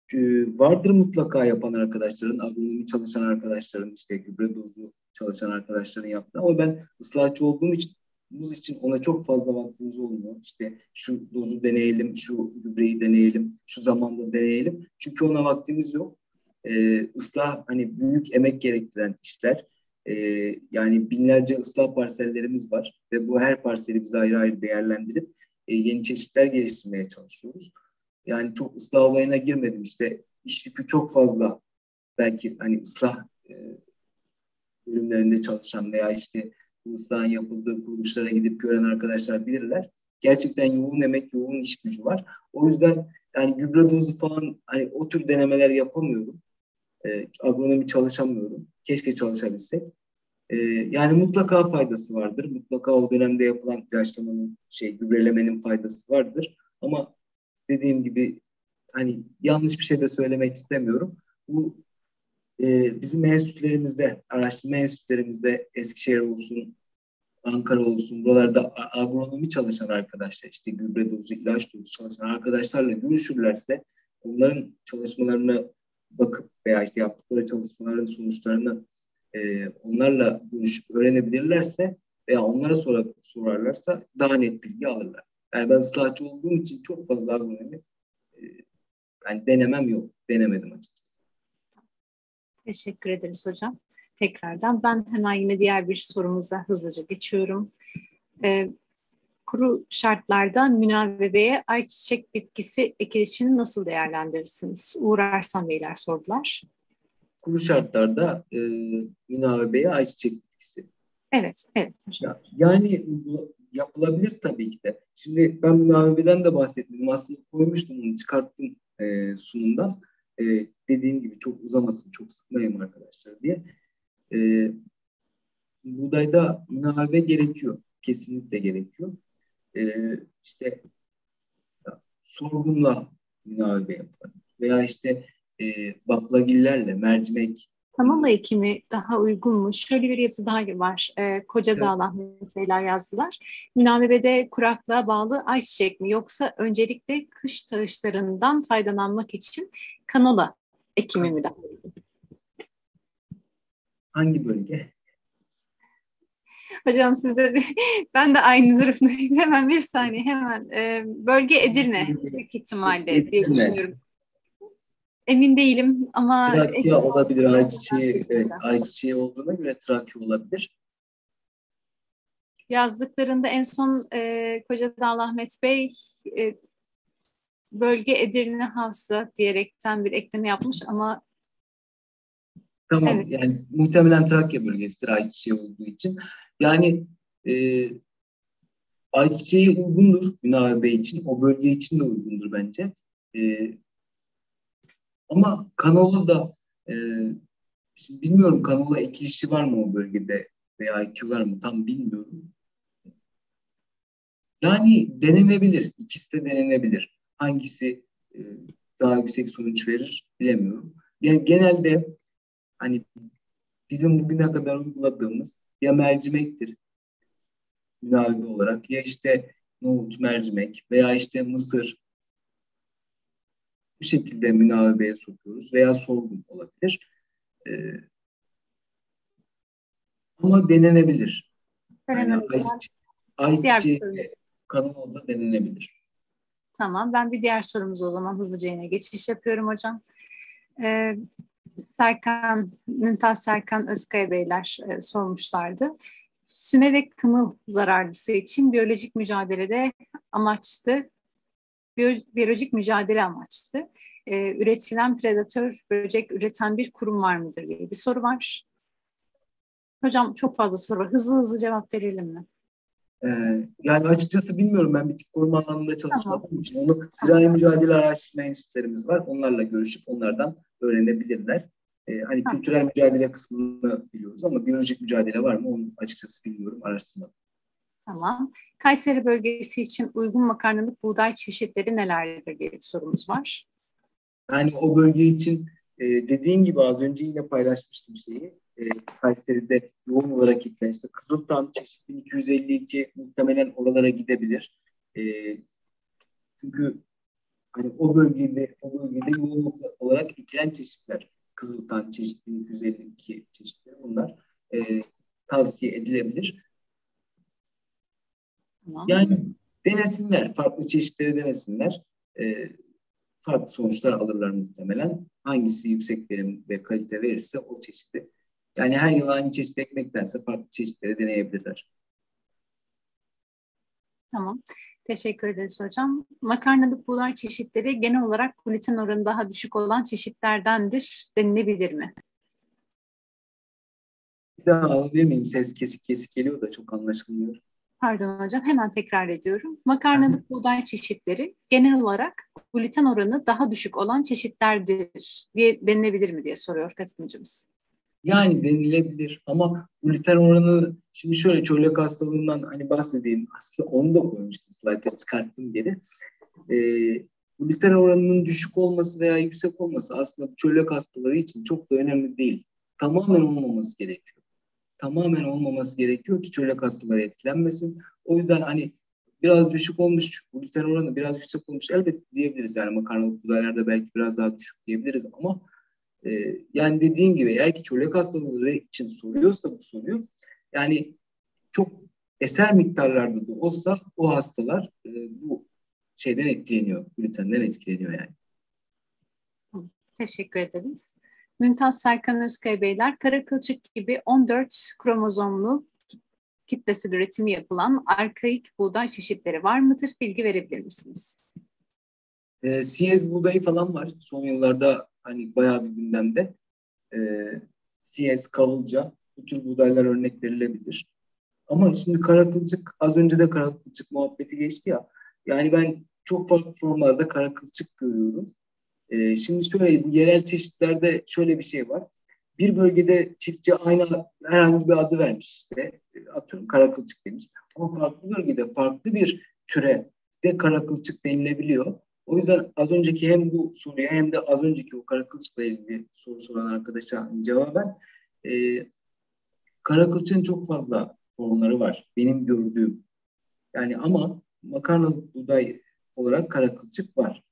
[SPEAKER 2] e, vardır mutlaka yapan arkadaşların, agronomi çalışan arkadaşların, işte gübre dozu çalışan arkadaşların yaptığı, ama ben ıslahçı olduğum için muz için ona çok fazla vaktimiz olmuyor. İşte şu dozu deneyelim, şu gübreyi deneyelim, şu zamanda deneyelim. Çünkü ona vaktimiz yok. Ee, ıslah hani büyük emek gerektiren işler. Ee, yani binlerce ıslah parsellerimiz var ve bu her parseli biz ayrı ayrı değerlendirip e, yeni çeşitler geliştirmeye çalışıyoruz. Yani çok ıslah olayına girmedim. İşte iş yükü çok fazla. Belki hani ıslah e, bölümlerinde çalışan veya işte bu ıslahın yapıldığı kuruluşlara gidip gören arkadaşlar bilirler. Gerçekten yoğun emek, yoğun iş gücü var. O yüzden yani gübre dozu falan hani o tür denemeler yapamıyorum. E, agronomi çalışamıyorum. Keşke çalışabilsek. E, yani mutlaka faydası vardır. Mutlaka o dönemde yapılan ilaçlamanın, şey gübrelemenin faydası vardır. Ama dediğim gibi hani yanlış bir şey de söylemek istemiyorum. Bu e, bizim enstitülerimizde, araştırma enstitülerimizde Eskişehir olsun, Ankara olsun, buralarda agronomi çalışan arkadaşlar, işte gübre dozu, ilaç dozu çalışan arkadaşlarla görüşürlerse onların çalışmalarına bakıp veya işte yaptıkları çalışmaların sonuçlarını e, onlarla görüşüp öğrenebilirlerse veya onlara sor sorarlarsa daha net bilgi alırlar. Yani ben ıslahçı olduğum için çok fazla agronomi e, yani denemem yok. Denemedim açıkçası.
[SPEAKER 1] Teşekkür ederiz hocam. Tekrardan ben hemen yine diğer bir sorumuza hızlıca geçiyorum. Ee, kuru şartlarda münavebeye ayçiçek bitkisi ekilişini nasıl değerlendirirsiniz? Uğur Arslan Beyler sordular.
[SPEAKER 2] Kuru şartlarda e, münavebeye ayçiçek bitkisi.
[SPEAKER 1] Evet, evet hocam.
[SPEAKER 2] Ya, yani bu yapılabilir tabii ki de. Şimdi ben münavebeden de bahsetmedim. Aslında koymuştum onu, çıkarttım e, sunumdan. E, dediğim gibi çok uzamasın, çok sıkmayayım arkadaşlar diye. E, buğdayda münavebe gerekiyor. Kesinlikle gerekiyor. E, işte ya, sorghumla münavebe yapılabilir. Veya işte e, baklagillerle, mercimek.
[SPEAKER 1] Kanola ekimi daha uygun mu? Şöyle bir yazı daha var. Ee, Kocadağlı Ahmet Beyler yazdılar. Münavebede kuraklığa bağlı ayçiçek mi yoksa öncelikle kış tağışlarından faydalanmak için kanola ekimi mi daha?
[SPEAKER 2] Hangi bölge?
[SPEAKER 1] Hocam sizde de, ben de aynı durumdayım. Hemen bir saniye hemen. Ee, bölge Edirne büyük ihtimalle diye
[SPEAKER 2] Edirne.
[SPEAKER 1] düşünüyorum. Emin değilim ama
[SPEAKER 2] Trakya
[SPEAKER 1] Edirne
[SPEAKER 2] olabilir.
[SPEAKER 1] olduğunu
[SPEAKER 2] Ayçiçeği, evet, ayçiçeği olduğuna göre Trakya olabilir.
[SPEAKER 1] yazdıklarında en son e, Kocadağlı Ahmet Bey e, bölge Edirne Havza diyerekten bir ekleme yapmış ama
[SPEAKER 2] Tamam,
[SPEAKER 1] evet.
[SPEAKER 2] yani muhtemelen Trakya bölgesidir ayçiçeği olduğu için. Yani e, ayçiçeği uygundur Ünal Bey için. O bölge için de uygundur bence. E, ama kanola da e, şimdi bilmiyorum, kanola ekilişi var mı o bölgede veya ekiyorlar mı tam bilmiyorum. Yani denenebilir. İkisi de denenebilir. Hangisi e, daha yüksek sonuç verir bilemiyorum. Yani genelde hani bizim bugüne kadar uyguladığımız ya mercimektir münavi olarak, ya işte nohut, mercimek veya işte mısır, bu şekilde münavebeye sokuyoruz veya sorghum olabilir. Ee, ama denenebilir.
[SPEAKER 1] Ben
[SPEAKER 2] Yani
[SPEAKER 1] hemen o
[SPEAKER 2] ay,
[SPEAKER 1] zaman diğer bir
[SPEAKER 2] ayçiçeği
[SPEAKER 1] sorum.
[SPEAKER 2] kanola denenebilir.
[SPEAKER 1] Tamam, ben bir diğer sorumuza o zaman hızlıca yine geçiş yapıyorum hocam. Ee, Serkan, Mümtaz Serkan Özkaya Beyler e, sormuşlardı. Süne ve kımıl zararlısı için biyolojik mücadelede amaçlı, biyo- biyolojik mücadele amaçlı e, üretilen predatör böcek üreten bir kurum var mıdır diye bir soru var. Hocam çok fazla soru var. Hızlı hızlı cevap verelim mi?
[SPEAKER 2] Ee, yani açıkçası bilmiyorum, ben bitki koruma alanında
[SPEAKER 1] Tamam,
[SPEAKER 2] çalışmadığım için onu
[SPEAKER 1] tamam,
[SPEAKER 2] zirai mücadele araştırma enstitülerimiz var. Onlarla görüşüp onlardan öğrenebilirler. Ee, hani
[SPEAKER 1] tamam.
[SPEAKER 2] kültürel mücadele kısmını biliyoruz ama biyolojik mücadele var mı onu açıkçası bilmiyorum, araştırmadım.
[SPEAKER 1] Tamam. Kayseri bölgesi için uygun makarnalık buğday çeşitleri nelerdir diye bir sorumuz var.
[SPEAKER 2] Yani o bölge için e, dediğin gibi az önce yine paylaşmıştım şeyi. E, Kayseri'de yoğun olarak ekilen işte Kızıltan çeşit bin iki yüz elli iki muhtemelen oralara gidebilir. E, çünkü hani o bölgede o bölgede yoğun olarak ekilen çeşitler. Kızıltan çeşit bin iki yüz elli iki çeşitleri bunlar e, tavsiye edilebilir.
[SPEAKER 1] Tamam.
[SPEAKER 2] Yani denesinler, farklı çeşitleri denesinler. E, farklı sonuçlar alırlar muhtemelen. Hangisi yüksek verim ve kalite verirse o çeşidi. Yani her yıl aynı çeşit ekmektense farklı çeşitleri deneyebilirler.
[SPEAKER 1] Tamam. Teşekkür ederiz hocam. Makarnalık buğday çeşitleri genel olarak gluten oranı daha düşük olan çeşitlerdendir denilebilir mi?
[SPEAKER 2] Bir daha alabilir miyim? Ses kesik kesik geliyor da çok anlaşılmıyor.
[SPEAKER 1] Pardon hocam, hemen tekrar ediyorum. Makarnalık buğday çeşitleri genel olarak gluten oranı daha düşük olan çeşitlerdir diye denilebilir mi diye soruyor katılımcımız.
[SPEAKER 2] Yani denilebilir ama gluten oranı şimdi şöyle çölyak hastalığından hani bahsedeyim. Aslında onu da koymuştum slayta çıkarttım geri. Ee, gluten oranının düşük olması veya yüksek olması aslında bu çölyak hastaları için çok da önemli değil. Tamamen olmaması gerekiyor. Tamamen olmaması gerekiyor ki çölyak hastaları etkilenmesin. O yüzden hani biraz düşük olmuş, gluten oranı biraz yüksek olmuş elbette diyebiliriz. Yani makarnalık buğdaylarda belki biraz daha düşük diyebiliriz ama e, yani dediğin gibi eğer ki çölyak hastaları için soruyorsa bu soruyu yani çok eser miktarlarda da olsa o hastalar e, bu şeyden etkileniyor, glutenden etkileniyor yani.
[SPEAKER 1] Teşekkür ederiz. Mümtaz Serkan Özkaya Beyler, kara kılçık gibi on dört kromozomlu kitlesel üretimi yapılan arkaik buğday çeşitleri var mıdır? Bilgi verebilir misiniz?
[SPEAKER 2] E, Siyez buğdayı falan var. Son yıllarda hani bayağı bir gündemde. E, Siyez, kavılca bu tür buğdaylar örnek verilebilir. Ama şimdi kara kılçık, az önce de kara kılçık muhabbeti geçti ya. Yani ben çok farklı formlarda kara kılçık görüyorum. Ee, şimdi şöyle bu yerel çeşitlerde şöyle bir şey var. Bir bölgede çiftçi aynı herhangi bir adı vermiş işte atıyorum kara kılçık demiş. Ama farklı bölgede farklı bir türe de kara kılçık denilebiliyor. O yüzden az önceki hem bu soruya hem de az önceki o kara kılçıkla ilgili soru soran arkadaşa cevaben e, kara kılçığın çok fazla formları var benim gördüğüm. Yani ama makarnalık buğday olarak kara kılçık var.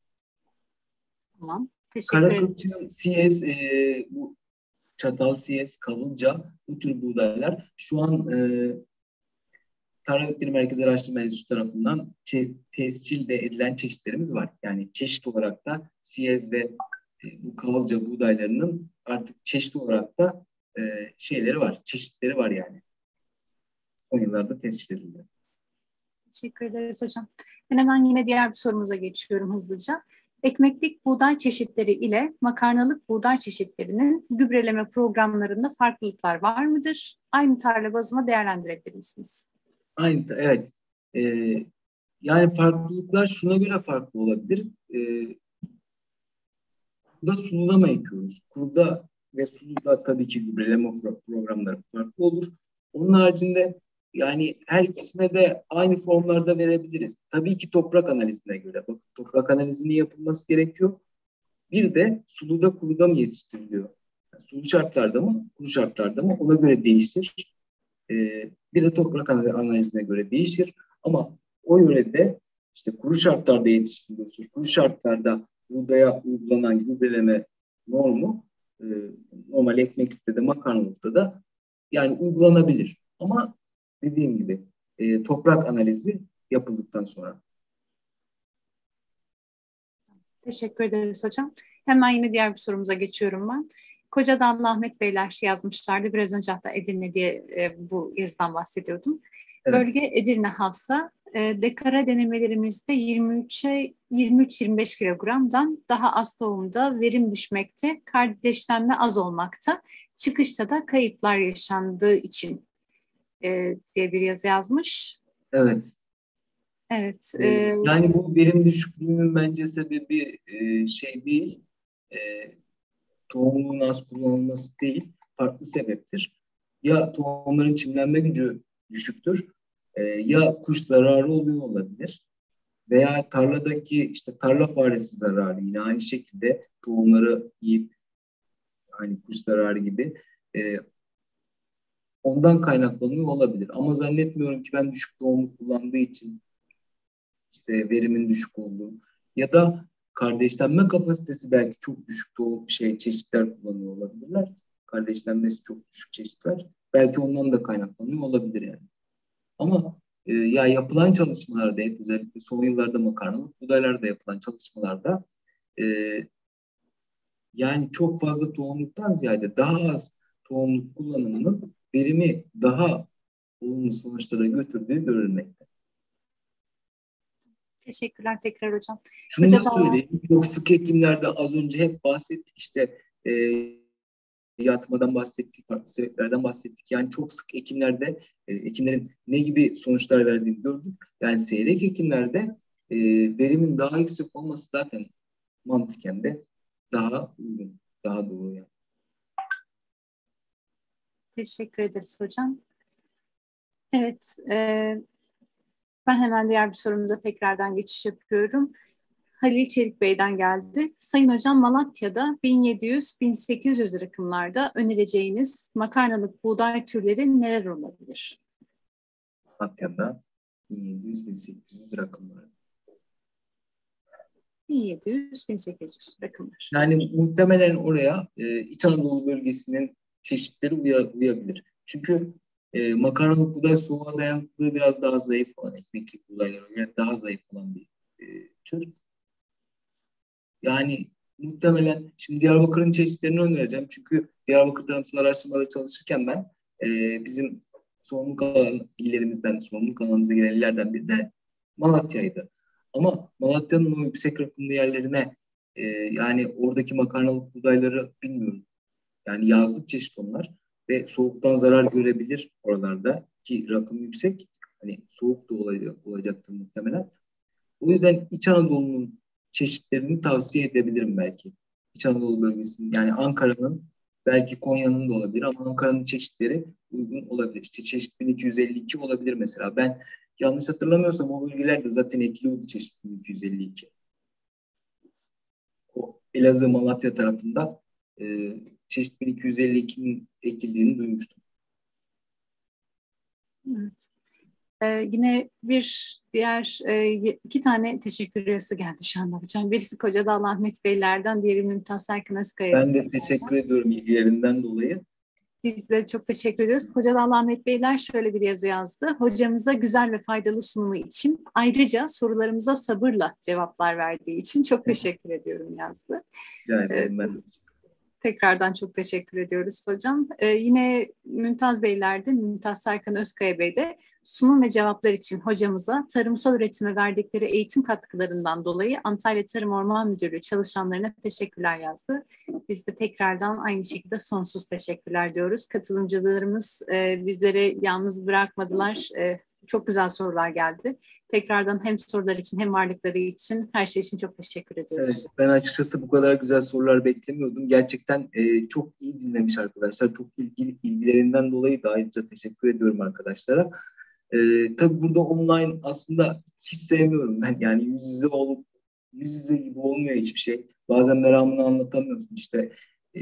[SPEAKER 1] Tamam. Teşekkür
[SPEAKER 2] Kara
[SPEAKER 1] ederim.
[SPEAKER 2] kılçığın siyez, e, bu çatal siyez, kavılca bu tür buğdaylar şu an e, Tarım Bitkili Merkezi Araştırma Enstitüsü tarafından te- tescil de edilen çeşitlerimiz var. Yani çeşit olarak da siyez ve e, bu kavılca buğdaylarının artık çeşit olarak da e, şeyleri var, çeşitleri var yani. On yıllarda tescil edildi.
[SPEAKER 1] Teşekkür ederiz hocam. Ben hemen yine diğer bir sorumuza geçiyorum hızlıca. Ekmeklik buğday çeşitleri ile makarnalık buğday çeşitlerinin gübreleme programlarında farklılıklar var mıdır? Aynı tarla bazında değerlendirebilir misiniz?
[SPEAKER 2] Aynı, evet. E, yani farklılıklar şuna göre farklı olabilir. E, Burada sululama ekiyoruz. Kurda ve suluda tabii ki gübreleme programları farklı olur. Onun haricinde yani her ikisine de aynı formlarda verebiliriz. Tabii ki toprak analizine göre. Bakın toprak analizinin yapılması gerekiyor. Bir de suluda kuruda mı yetiştiriliyor? Yani sulu şartlarda mı, kuru şartlarda mı? Ona göre değişir. Ee, bir de toprak analizine göre değişir. Ama o yörede işte kuru şartlarda yetiştiriliyorsa, kuru şartlarda buğdaya uygulanan gübreleme normu e, normal ekmeklikte de makarnalıkta da yani uygulanabilir. Ama dediğim gibi e, toprak analizi yapıldıktan sonra.
[SPEAKER 1] Teşekkür ederiz hocam. Hemen yine diğer bir sorumuza geçiyorum ben. Kocadağlı Ahmet Beyler yazmışlardı. Biraz önce hatta Edirne diye e, bu yazıdan bahsediyordum.
[SPEAKER 2] Evet.
[SPEAKER 1] Bölge Edirne Hafsa. E, dekara denemelerimizde yirmi üçe yirmi üç yirmi beş kilogramdan daha az tohumda verim düşmekte, kardeşlenme az olmakta. Çıkışta da kayıplar yaşandığı için e, diye bir yazı yazmış.
[SPEAKER 2] Evet.
[SPEAKER 1] Evet.
[SPEAKER 2] E,
[SPEAKER 1] E,
[SPEAKER 2] yani bu verim düşüklüğünün bence sebebi e, şey değil. E, tohumun az kullanılması değil, farklı sebeptir. Ya tohumların çimlenme gücü düşüktür, e, ya kuş zararı oluyor olabilir veya tarladaki işte tarla faresi zararı yine aynı şekilde tohumları yiyip hani kuş zararı gibi e, ondan kaynaklanıyor olabilir. Ama zannetmiyorum ki ben düşük tohumu kullandığı için işte verimin düşük olduğu ya da kardeşlenme kapasitesi belki çok düşük doğum şey çeşitler kullanıyor olabilirler. Kardeşlenmesi çok düşük çeşitler. Belki ondan da kaynaklanıyor olabilir yani. Ama e, ya yapılan çalışmalarda hep özellikle son yıllarda makarnalık buğdaylarda yapılan çalışmalarda e, yani çok fazla tohumluktan ziyade daha az tohumluk kullanımının verimi daha olumlu sonuçlara götürdüğü görülmekte.
[SPEAKER 1] Teşekkürler tekrar hocam.
[SPEAKER 2] Şunu da
[SPEAKER 1] Hocam,
[SPEAKER 2] söyleyeyim. Çok sık ekimlerde az önce hep bahsettik işte e, yatmadan bahsettik, farklı sebeplerden bahsettik. Yani çok sık ekimlerde e, ekimlerin ne gibi sonuçlar verdiğini gördük. Yani seyrek ekimlerde e, verimin daha yüksek olması zaten mantıken de daha uygun, daha doğru yani.
[SPEAKER 1] teşekkür ederiz hocam. Evet, e, ben hemen diğer bir sorumuza tekrardan geçiş yapıyorum. Halil Çelik Bey'den geldi. Sayın hocam, Malatya'da bin yedi yüz bin sekiz yüz rakımlarda önereceğiniz makarnalık buğday türleri neler olabilir?
[SPEAKER 2] Malatya'da bin yedi yüz bin sekiz yüz rakımlar.
[SPEAKER 1] bin yedi yüz bin sekiz yüz rakımlar.
[SPEAKER 2] Yani muhtemelen oraya e, İç Anadolu bölgesinin çeşitleri uya, uyabilir. Çünkü e, makarnalık buğday soğuğa dayanıklılığı biraz daha zayıf olan ekmeklik buğdaylara göre daha zayıf olan bir e, tür. Yani muhtemelen şimdi Diyarbakır'ın çeşitlerini önereceğim. Çünkü Diyarbakır tarımsal araştırmada çalışırken ben e, bizim sorumluluk alan illerimizden, sorumluluk alanımıza giren illerden biri de Malatya'ydı. Ama Malatya'nın o yüksek rakımlı yerlerine e, yani oradaki makarnalık buğdayları bilmiyorum. Yani yazlık çeşit onlar ve soğuktan zarar görebilir oralarda ki rakım yüksek. Hani soğuk da olacak, olacaktır muhtemelen. O yüzden İç Anadolu'nun çeşitlerini tavsiye edebilirim belki. İç Anadolu bölgesinin yani Ankara'nın belki Konya'nın da olabilir ama Ankara'nın çeşitleri uygun olabilir. İşte çeşit bin iki yüz elli iki olabilir mesela. Ben yanlış hatırlamıyorsam o bölgelerde zaten ekiliyordu çeşit bin iki yüz elli iki. O Elazığ, Malatya tarafında e, çeşit bin iki yüz elli ikinin ekildiğini duymuştum.
[SPEAKER 1] Evet. Ee, yine bir diğer e, iki tane teşekkür yazısı geldi şu anda hocam. Birisi Kocadağlı Ahmet Beylerden, diğeri Mümtaz Serkan Özkaya.
[SPEAKER 2] Ben de teşekkür ediyorum ilgilerinden dolayı.
[SPEAKER 1] Biz de çok teşekkür ediyoruz. Kocadağlı Ahmet Beyler şöyle bir yazı yazdı. Hocamıza güzel ve faydalı sunumu için, ayrıca sorularımıza sabırla cevaplar verdiği için çok teşekkür ediyorum yazdı.
[SPEAKER 2] Rica
[SPEAKER 1] Ee,
[SPEAKER 2] ederim ben de.
[SPEAKER 1] Tekrardan çok teşekkür ediyoruz hocam. Ee, yine Mümtaz Beyler'de, Mümtaz Serkan Özkaya Bey'de sunum ve cevaplar için hocamıza tarımsal üretime verdikleri eğitim katkılarından dolayı Antalya Tarım Orman Müdürlüğü çalışanlarına teşekkürler yazdı. Biz de tekrardan aynı şekilde sonsuz teşekkürler diyoruz. Katılımcılarımız e, bizleri yalnız bırakmadılar. E, çok güzel sorular geldi. Tekrardan hem sorular için hem varlıkları için, her şey için çok teşekkür ediyoruz.
[SPEAKER 2] Evet, ben açıkçası bu kadar güzel sorular beklemiyordum. Gerçekten e, çok iyi dinlemiş arkadaşlar. Çok ilgili ilgilerinden dolayı da ayrıca teşekkür ediyorum arkadaşlara. E, tabii burada online aslında hiç sevmiyorum ben. Yani yüz yüze olup yüz yüze gibi olmuyor hiçbir şey. Bazen meramını anlatamıyorsun işte. E,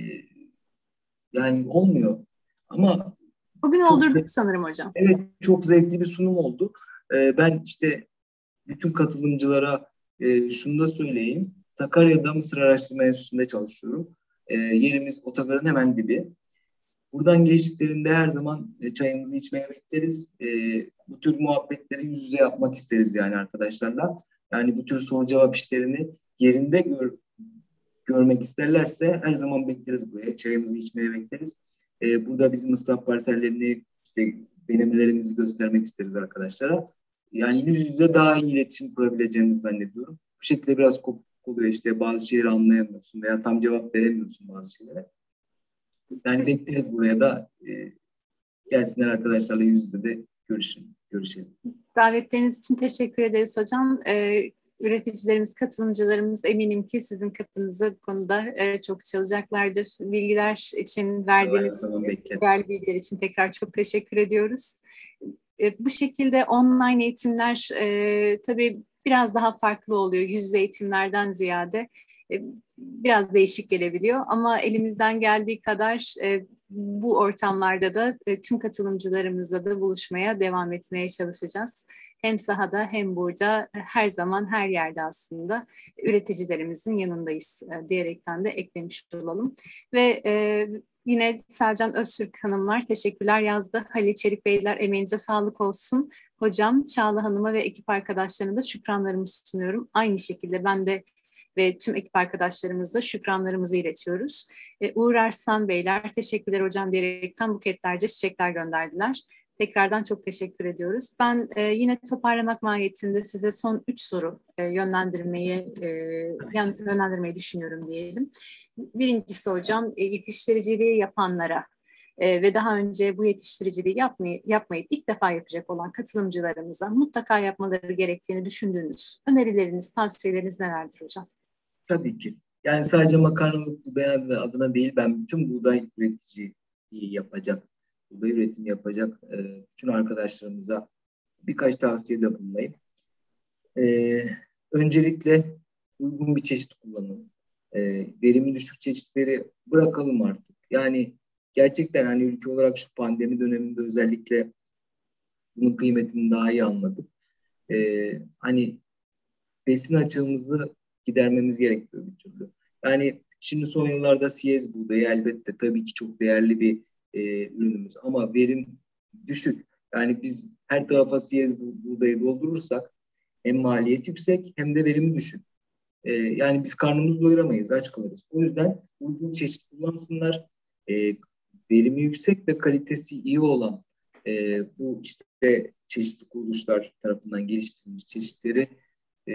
[SPEAKER 2] yani olmuyor. Ama
[SPEAKER 1] Bugün
[SPEAKER 2] çok
[SPEAKER 1] oldurduk sanırım hocam.
[SPEAKER 2] evet çok zevkli bir sunum oldu. E, ben işte bütün katılımcılara e, şunu da söyleyeyim. Sakarya'da Mısır Araştırma Enstitüsü'nde çalışıyorum. E, yerimiz otogarın hemen dibi. Buradan geçtiklerinde her zaman e, çayımızı içmeye bekleriz. E, bu tür muhabbetleri yüz yüze yapmak isteriz yani arkadaşlarla. Yani bu tür soru cevap işlerini yerinde gör, görmek isterlerse her zaman bekleriz buraya. Çayımızı içmeye bekleriz. E, burada bizim ıslah parsellerini, işte denemelerimizi göstermek isteriz arkadaşlara. Yani yüz yüze daha iyi iletişim kurabileceğimizi zannediyorum. Bu şekilde biraz kopuk oluyor işte bazı şeyleri anlayamıyorsun veya tam cevap veremiyorsun bazı şeylere. Yani bekleriz buraya da e, gelsinler arkadaşlarla yüz yüze de görüşün, görüşelim.
[SPEAKER 1] Davetleriniz için teşekkür ederiz hocam. Ee, üreticilerimiz, katılımcılarımız eminim ki sizin kapınızı bu konuda e, çok çalacaklardır. Bilgiler için verdiğiniz e, değerli bilgiler için tekrar çok teşekkür ediyoruz. E, bu şekilde online eğitimler e, tabii biraz daha farklı oluyor. Yüz yüze eğitimlerden ziyade e, biraz değişik gelebiliyor ama elimizden geldiği kadar e, bu ortamlarda da e, tüm katılımcılarımızla da buluşmaya devam etmeye çalışacağız. Hem sahada hem burada her zaman her yerde aslında üreticilerimizin yanındayız e, diyerekten de eklemiş olalım. Ve e, yine Selcan Öztürk Hanımlar teşekkürler yazdı. Halil Çelik Beyler emeğinize sağlık olsun. Hocam Çağla Hanım'a ve ekip arkadaşlarına da şükranlarımı sunuyorum. Aynı şekilde ben de ve tüm ekip arkadaşlarımızla şükranlarımızı iletiyoruz. E, Uğur Arslan Beyler, teşekkürler hocam diyerekten buketlerce çiçekler gönderdiler. Tekrardan çok teşekkür ediyoruz. Ben e, yine toparlamak mahiyetinde size son üç soru e, yönlendirmeyi e, yönlendirmeyi düşünüyorum diyelim. Birincisi hocam, e, yetiştiriciliği yapanlara e, ve daha önce bu yetiştiriciliği yapmayı, yapmayıp ilk defa yapacak olan katılımcılarımıza mutlaka yapmaları gerektiğini düşündüğünüz önerileriniz, tavsiyeleriniz nelerdir hocam?
[SPEAKER 2] Tabii ki. Yani sadece makarnalık buğday adına değil, ben bütün buğday üreticiliği yapacak, buğday üretimi yapacak e, bütün arkadaşlarımıza birkaç tavsiyede bulunayım. E, öncelikle uygun bir çeşit kullanın. E, verimi düşük çeşitleri bırakalım artık. Yani gerçekten hani ülke olarak şu pandemi döneminde özellikle bunun kıymetini daha iyi anladık. E, hani besin açığımızı gidermemiz gerekiyor bir türlü. Yani şimdi son yıllarda siyez buğdayı elbette tabii ki çok değerli bir e, ürünümüz ama verim düşük. Yani biz her tarafa siyez buğdayı doldurursak hem maliyet yüksek hem de verimi düşük. E, yani biz karnımızı doyuramayız, aç kalırız. O yüzden uygun çeşit kullansınlar. E, verimi yüksek ve kalitesi iyi olan e, bu işte çeşitli kuruluşlar tarafından geliştirilmiş çeşitleri e,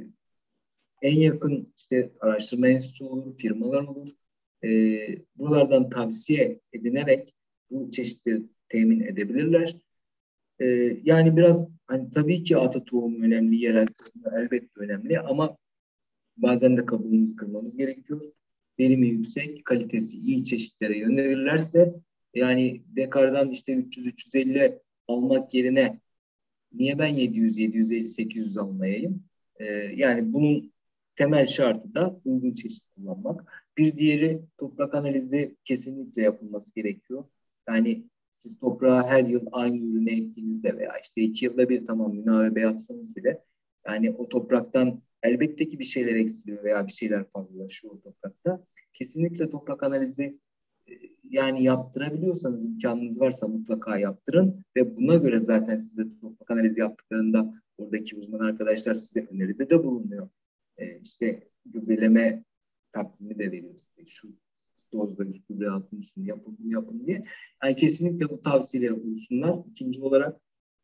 [SPEAKER 2] en yakın işte araştırma enstitüsü olur, firmalar olur. E, buralardan tavsiye edinerek bu çeşitleri temin edebilirler. E, yani biraz hani tabii ki ata tohumu önemli, yerel tohumu elbette önemli ama bazen de kabuğumuzu kırmamız gerekiyor. Verimi yüksek, kalitesi iyi çeşitlere yönelirlerse yani dekardan işte üç yüz üç yüz elli almak yerine niye ben yedi yüz yedi yüz elli sekiz yüz almayayım? Ee, yani bunun temel şartı da uygun çeşit kullanmak. Bir diğeri toprak analizi kesinlikle yapılması gerekiyor. Yani siz toprağa her yıl aynı ürünü ektiğinizde veya işte iki yılda bir tamam münavebe yapsanız bile yani o topraktan elbette ki bir şeyler eksiliyor veya bir şeyler fazlalaşıyor o toprakta. Kesinlikle toprak analizi yani yaptırabiliyorsanız, imkanınız varsa mutlaka yaptırın ve buna göre zaten size toprak analizi yaptıklarında oradaki uzman arkadaşlar size öneride de bulunuyor. E, işte gübreleme takvimi de veriyor size. Şu dozda gübre altın şunu yapın, bunu yapın diye. Yani kesinlikle bu tavsiyeleri uysunlar. İkinci olarak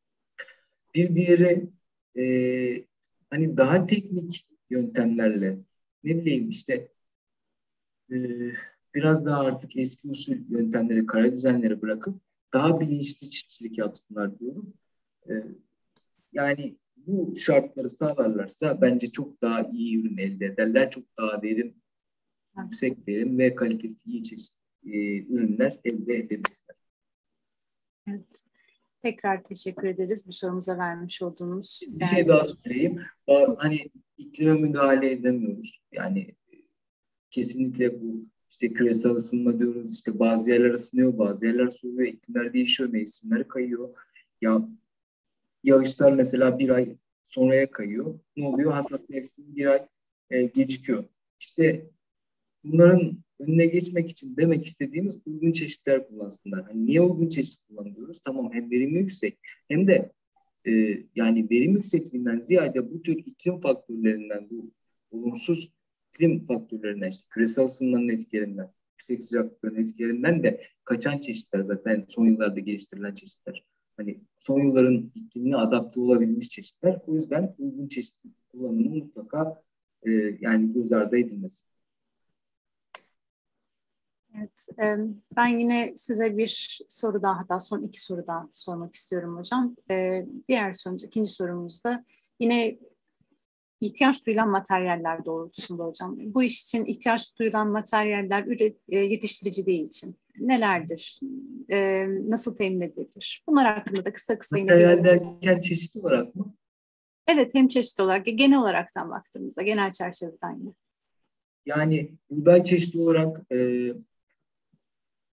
[SPEAKER 2] bir diğeri e, hani daha teknik yöntemlerle ne bileyim işte e, biraz daha artık eski usul yöntemleri, kara düzenleri bırakıp daha bilinçli çiftçilik yapsınlar diyorum. E, yani bu şartları sağlarlarsa bence çok daha iyi ürün elde ederler. Çok daha verim, yüksek verim ve kalitesi iyi çeşit e, ürünler elde edebilirler.
[SPEAKER 1] Evet. Tekrar teşekkür ederiz bu sorumuza vermiş olduğunuz.
[SPEAKER 2] Bir şey daha söyleyeyim. Hani iklime müdahale edemiyoruz. Yani kesinlikle bu işte küresel ısınma diyoruz. İşte bazı yerler ısınıyor, bazı yerler soğuyor, iklimler değişiyor, mevsimler kayıyor. Ya yağışlar mesela bir ay sonraya kayıyor. Ne oluyor? Hasat mevsimi bir ay e, gecikiyor. İşte bunların önüne geçmek için demek istediğimiz uygun çeşitler kullansınlar. Hani niye uygun çeşit kullanıyoruz? Tamam hem verimi yüksek hem de e, yani verim yüksekliğinden ziyade bu tür iklim faktörlerinden, bu olumsuz iklim faktörlerinden, işte küresel ısınmanın etkilerinden, yüksek sıcaklıkların etkilerinden de kaçan çeşitler zaten son yıllarda geliştirilen çeşitler. Hani son yılların iklimine adapte olabilmiş çeşitler. O yüzden uygun çeşit kullanımı mutlaka e, yani göz ardı edilmesi.
[SPEAKER 1] Evet, ben yine size bir soru daha, hatta son iki soru daha sormak istiyorum hocam. Diğer sorumuz, ikinci sorumuzda yine ihtiyaç duyulan materyaller doğrultusunda hocam. Bu iş için ihtiyaç duyulan materyaller üret, yetiştiriciliği için nelerdir? Nasıl temin edilir? Bunlar hakkında da kısa kısa yine
[SPEAKER 2] Materyal derken çeşit olarak mı?
[SPEAKER 1] Evet, hem çeşit olarak, genel olaraktan baktığımızda, genel çerçeveden yine.
[SPEAKER 2] Yani buğday çeşidi olarak e,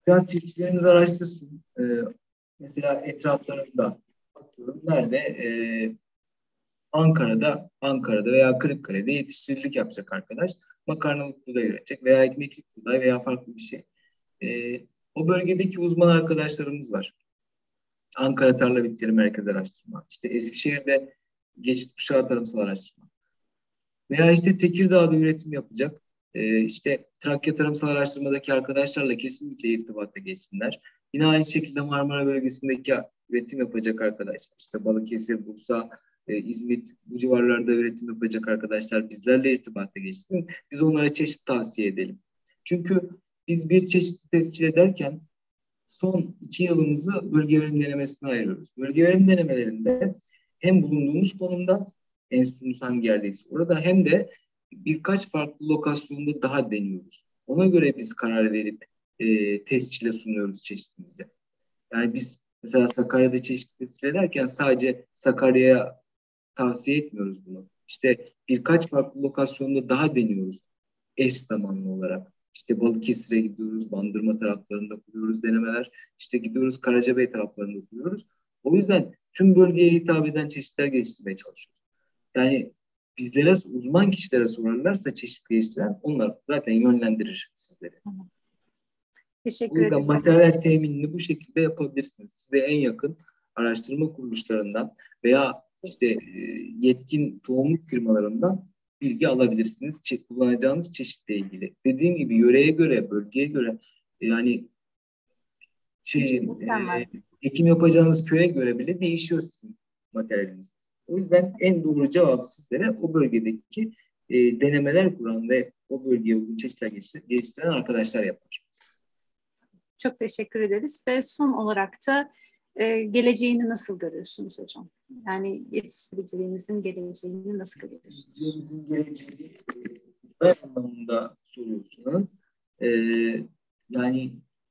[SPEAKER 2] Biraz çiftçilerimiz araştırsın. Ee, mesela etraflarında atıyorum nerede? Ee, Ankara'da, Ankara'da veya Kırıkkale'de yetiştiricilik yapacak arkadaş. Makarnalık buğday üretecek veya ekmeklik buğday veya farklı bir şey. Ee, o bölgedeki uzman arkadaşlarımız var. Ankara Tarla Bitkileri Merkezi Araştırma, işte Eskişehir'de Geçit Kuşağı Tarımsal Araştırma veya işte Tekirdağ'da üretim yapacak. Ee, işte Trakya Tarımsal Araştırma'daki arkadaşlarla kesinlikle irtibata geçsinler. Yine aynı şekilde Marmara bölgesindeki üretim yapacak arkadaşlar, işte Balıkesir, Bursa, e, İzmit, bu civarlarda üretim yapacak arkadaşlar bizlerle irtibata geçsin. Biz onlara çeşit tavsiye edelim. Çünkü biz bir çeşit tescil ederken son iki yılımızı bölge verim denemesine ayırıyoruz. Bölge verim denemelerinde hem bulunduğumuz konumda enstitümüz hangi yerdeyse orada hem de birkaç farklı lokasyonda daha deniyoruz. Ona göre biz karar verip e, tescile sunuyoruz çeşitimizi. Yani biz mesela Sakarya'da çeşit tescil ederken sadece Sakarya'ya tavsiye etmiyoruz bunu. İşte birkaç farklı lokasyonda daha deniyoruz eş zamanlı olarak. İşte Balıkesir'e gidiyoruz, Bandırma taraflarında kuruyoruz denemeler. İşte gidiyoruz Karacabey taraflarında kuruyoruz. O yüzden tüm bölgeye hitap eden çeşitler geliştirmeye çalışıyoruz. Yani bizlere, uzman kişilere sorarlarsa çeşit geliştiren onlar zaten yönlendirir sizleri. O
[SPEAKER 1] Teşekkür
[SPEAKER 2] yüzden
[SPEAKER 1] ederiz.
[SPEAKER 2] materyal teminini bu şekilde yapabilirsiniz. Size en yakın araştırma kuruluşlarından veya işte e, yetkin tohumluk firmalarından bilgi alabilirsiniz. Çe- kullanacağınız çeşitle ilgili. Dediğim gibi yöreye göre, bölgeye göre yani şey
[SPEAKER 1] Mükemmel.
[SPEAKER 2] e, ekim yapacağınız köye göre bile değişiyor sizin materyaliniz. O yüzden en doğru cevabı sizlere o bölgedeki e, denemeler kuran ve o bölgeye uygun çeşitler geliştiren arkadaşlar yapar.
[SPEAKER 1] Çok teşekkür ederiz ve son olarak da e, geleceğini nasıl görüyorsunuz hocam? Yani yetiştiriciliğimizin geleceğini nasıl görüyorsunuz?
[SPEAKER 2] Yetiştiriciliğimizin geleceğini buğday anlamında soruyorsunuz. E, yani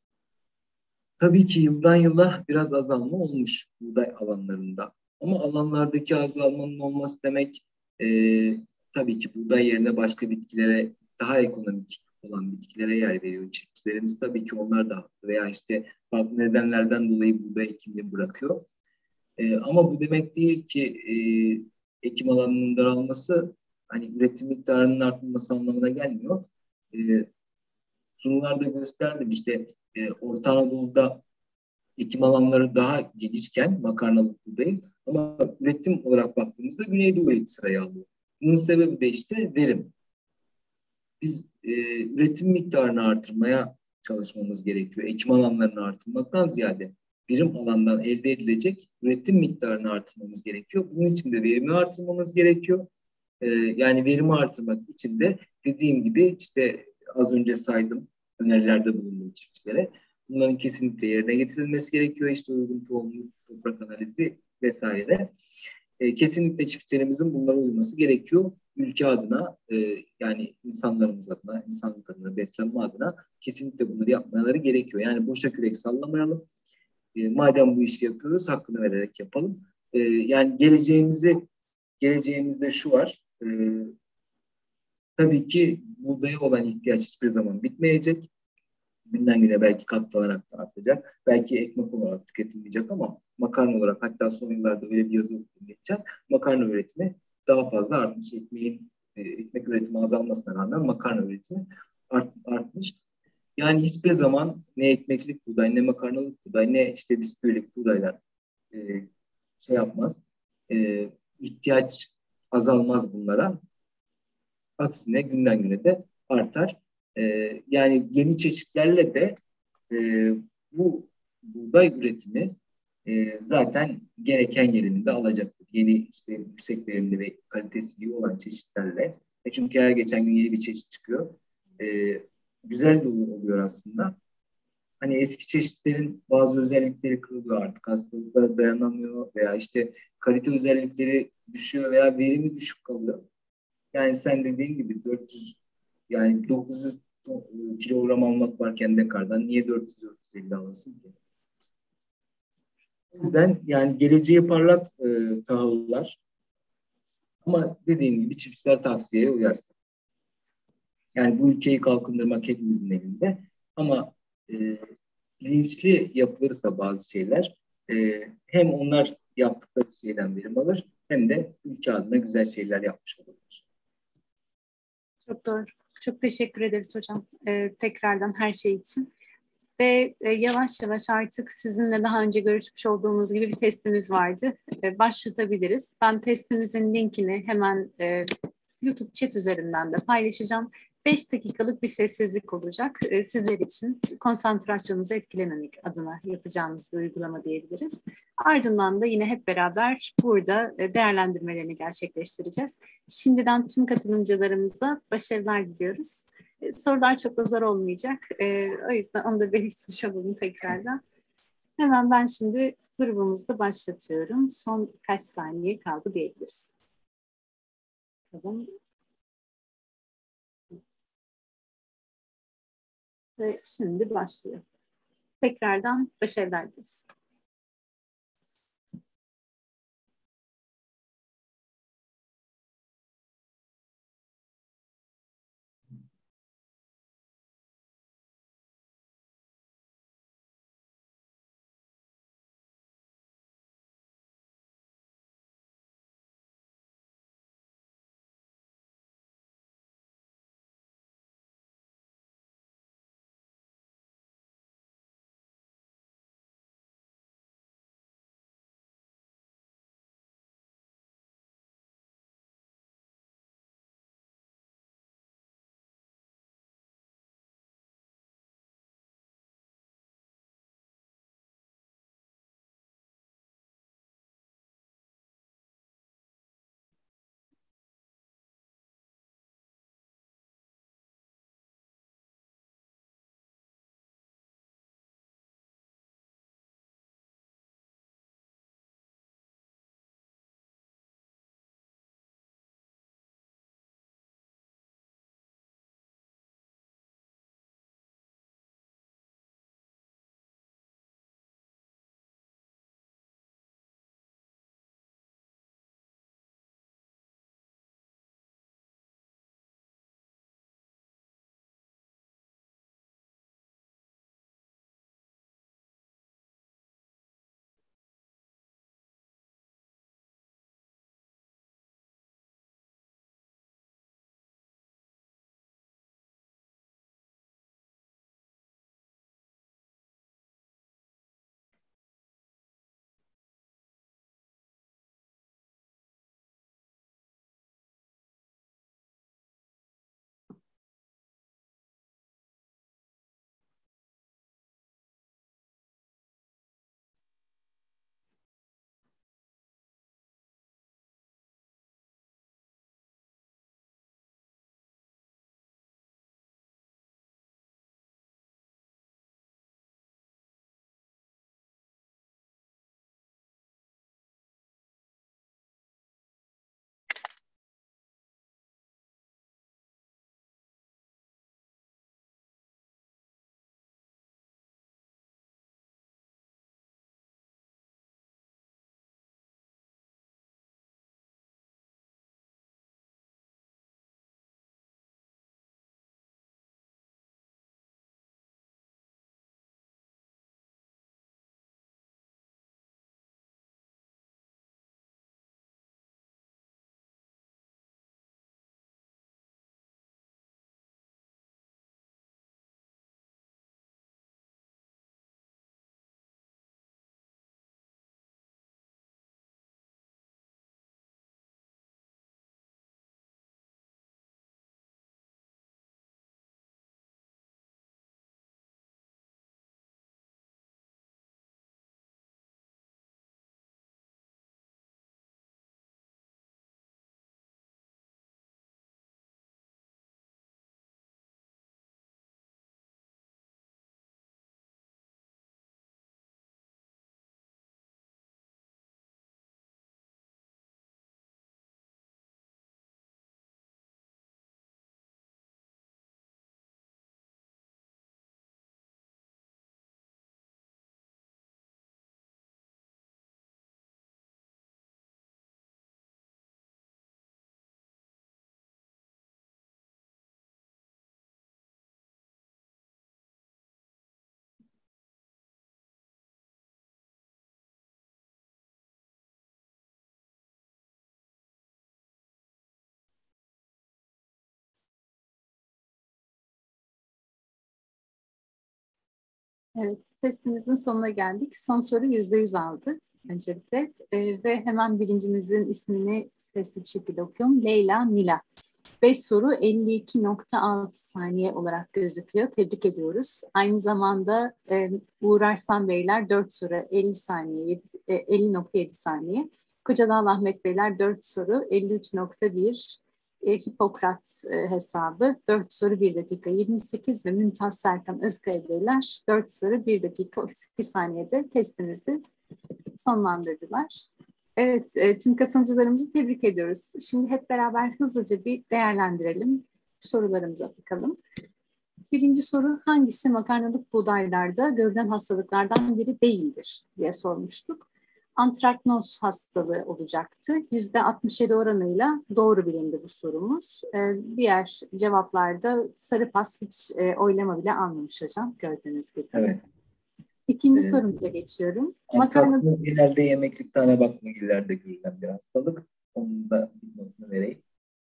[SPEAKER 2] tabii ki yıldan yıla biraz azalma olmuş buğday alanlarında. Ama alanlardaki azalmanın olması demek e, tabii ki buğday yerine başka bitkilere, daha ekonomik olan bitkilere yer veriyor. Çiftçilerimiz tabii ki onlar da haklı veya işte farklı nedenlerden dolayı buğday ekimini bırakıyor. E, ama bu demek değil ki e, ekim alanının daralması hani üretim miktarının artması anlamına gelmiyor. E, Sunularda gösterdim işte e, Orta Anadolu'da ekim alanları daha genişken makarnalık buğdayın ama üretim olarak baktığımızda Güneydoğu ilk sırayı alıyor. Bunun sebebi de işte verim. Biz e, üretim miktarını artırmaya çalışmamız gerekiyor. Ekim alanlarını artırmaktan ziyade birim alandan elde edilecek üretim miktarını artırmamız gerekiyor. Bunun için de verimi artırmamız gerekiyor. E, yani verimi artırmak için de dediğim gibi işte az önce saydım önerilerde bulunduğum çiftçilere. Bunların kesinlikle yerine getirilmesi gerekiyor. İşte uygun tohumluk, toprak analizi vesaire. E, kesinlikle çiftçilerimizin bunlara uyması gerekiyor. Ülke adına e, yani insanlarımız adına, insanlık adına, beslenme adına kesinlikle bunları yapmaları gerekiyor. Yani boşa kürek sallamayalım. E, madem bu işi yapıyoruz hakkını vererek yapalım. E, yani geleceğimizi geleceğimizde şu var. E, tabii ki buğdaya olan ihtiyaç hiçbir zaman bitmeyecek. Günden güne belki katlanarak da artacak. Belki ekmek olarak tüketilmeyecek ama makarna olarak hatta son yıllarda öyle bir yazı okudum geçen. Makarna üretimi daha fazla artmış. Ekmeğin, e, ekmek üretimi azalmasına rağmen makarna üretimi art, artmış. Yani hiçbir zaman ne ekmeklik buğday, ne makarnalık buğday, ne işte bisküvilik buğdaylar e, şey yapmaz. E, ihtiyaç azalmaz bunlara. Aksine günden güne de artar. Ee, yani yeni çeşitlerle de e, bu buğday üretimi e, zaten gereken yerini de alacaktır. Yeni işte yüksek verimli ve kalitesi iyi olan çeşitlerle. E çünkü her geçen gün yeni bir çeşit çıkıyor. E, güzel de oluyor aslında. Hani eski çeşitlerin bazı özellikleri kırılıyor artık. Hastalıklara dayanamıyor veya işte kalite özellikleri düşüyor veya verimi düşük kalıyor. Yani sen dediğin gibi dört yüz yani dokuz yüz kilogram almak varken Dekar'dan niye dört yüz dört yüz elli alasın ki? O yüzden yani geleceğe parlak e, tahıllar ama dediğim gibi çiftçiler tavsiyeye uyarsın. Yani bu ülkeyi kalkındırmak hepimizin elinde ama e, bilinçli yapılırsa bazı şeyler e, hem onlar yaptıkları şeyden verim alır hem de ülke adına güzel şeyler yapmış olurlar.
[SPEAKER 1] Çok doğru. Çok teşekkür ederiz hocam. Ee, tekrardan her şey için. Ve e, yavaş yavaş artık sizinle daha önce görüşmüş olduğumuz gibi bir testimiz vardı. E, başlatabiliriz. Ben testimizin linkini hemen e, YouTube chat üzerinden de paylaşacağım. Beş dakikalık bir sessizlik olacak. E, sizler için konsantrasyonunuzu etkilememek adına yapacağımız bir uygulama diyebiliriz. Ardından da yine hep beraber burada e, değerlendirmelerini gerçekleştireceğiz. Şimdiden tüm katılımcılarımıza başarılar diliyoruz. E, sorular çok da zor olmayacak. E, o yüzden onu da belirtmiş olalım tekrardan. Hemen ben şimdi grubumuzda başlatıyorum. Son kaç saniye kaldı diyebiliriz. Tamam. Ve şimdi başlıyor. Tekrardan başarılar dileriz. Evet, testimizin sonuna geldik. Son soru yüzde yüz aldı öncelikle. Ee, ve hemen birincimizin ismini sesli bir şekilde okuyorum. Leyla Nila. beş soru elli iki nokta altı saniye olarak gözüküyor. Tebrik ediyoruz. Aynı zamanda e, Uğur Arslan Beyler dört soru elli saniye, yedi, e, elli nokta yedi saniye. Kocadağ Ahmet Beyler dört soru elli üç nokta bir. E, Hipokrat e, hesabı dört soru bir dakika yirmi sekiz ve Mümtaz Serkan Özkaya Beyler dört soru bir dakika otuz iki saniyede testimizi sonlandırdılar. Evet, e, tüm katılımcılarımızı tebrik ediyoruz. Şimdi hep beraber hızlıca bir değerlendirelim. Sorularımıza bakalım. Birinci soru, hangisi makarnalık buğdaylarda görülen hastalıklardan biri değildir diye sormuştuk. Antraknoz hastalığı olacaktı. yüzde altmış yedi oranıyla doğru bilindi bu sorumuz. Ee, diğer cevaplarda sarı pas hiç e, oylama bile almamış hocam, gördüğünüz gibi.
[SPEAKER 2] Evet.
[SPEAKER 1] İkinci
[SPEAKER 2] Ee,
[SPEAKER 1] sorumuza geçiyorum.
[SPEAKER 2] Makarna
[SPEAKER 1] Makarna
[SPEAKER 2] genelde yemeklik tane bakmagillerde görülen bir hastalık. Onun da notunu vereyim.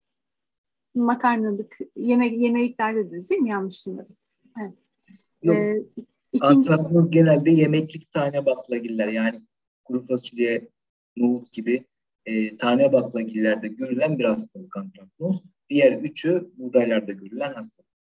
[SPEAKER 1] makarnalık yemek yemeklerde de değil mi? Yanlış duymadım. Evet.
[SPEAKER 2] Yok.
[SPEAKER 1] Ee, ikinci
[SPEAKER 2] Antraknoz genelde yemeklik tane baklagiller, yani kuru fasulye, nohut gibi e, tane baklagillerde görülen bir hastalık antraknoz. Diğer üçü buğdaylarda görülen hastalık.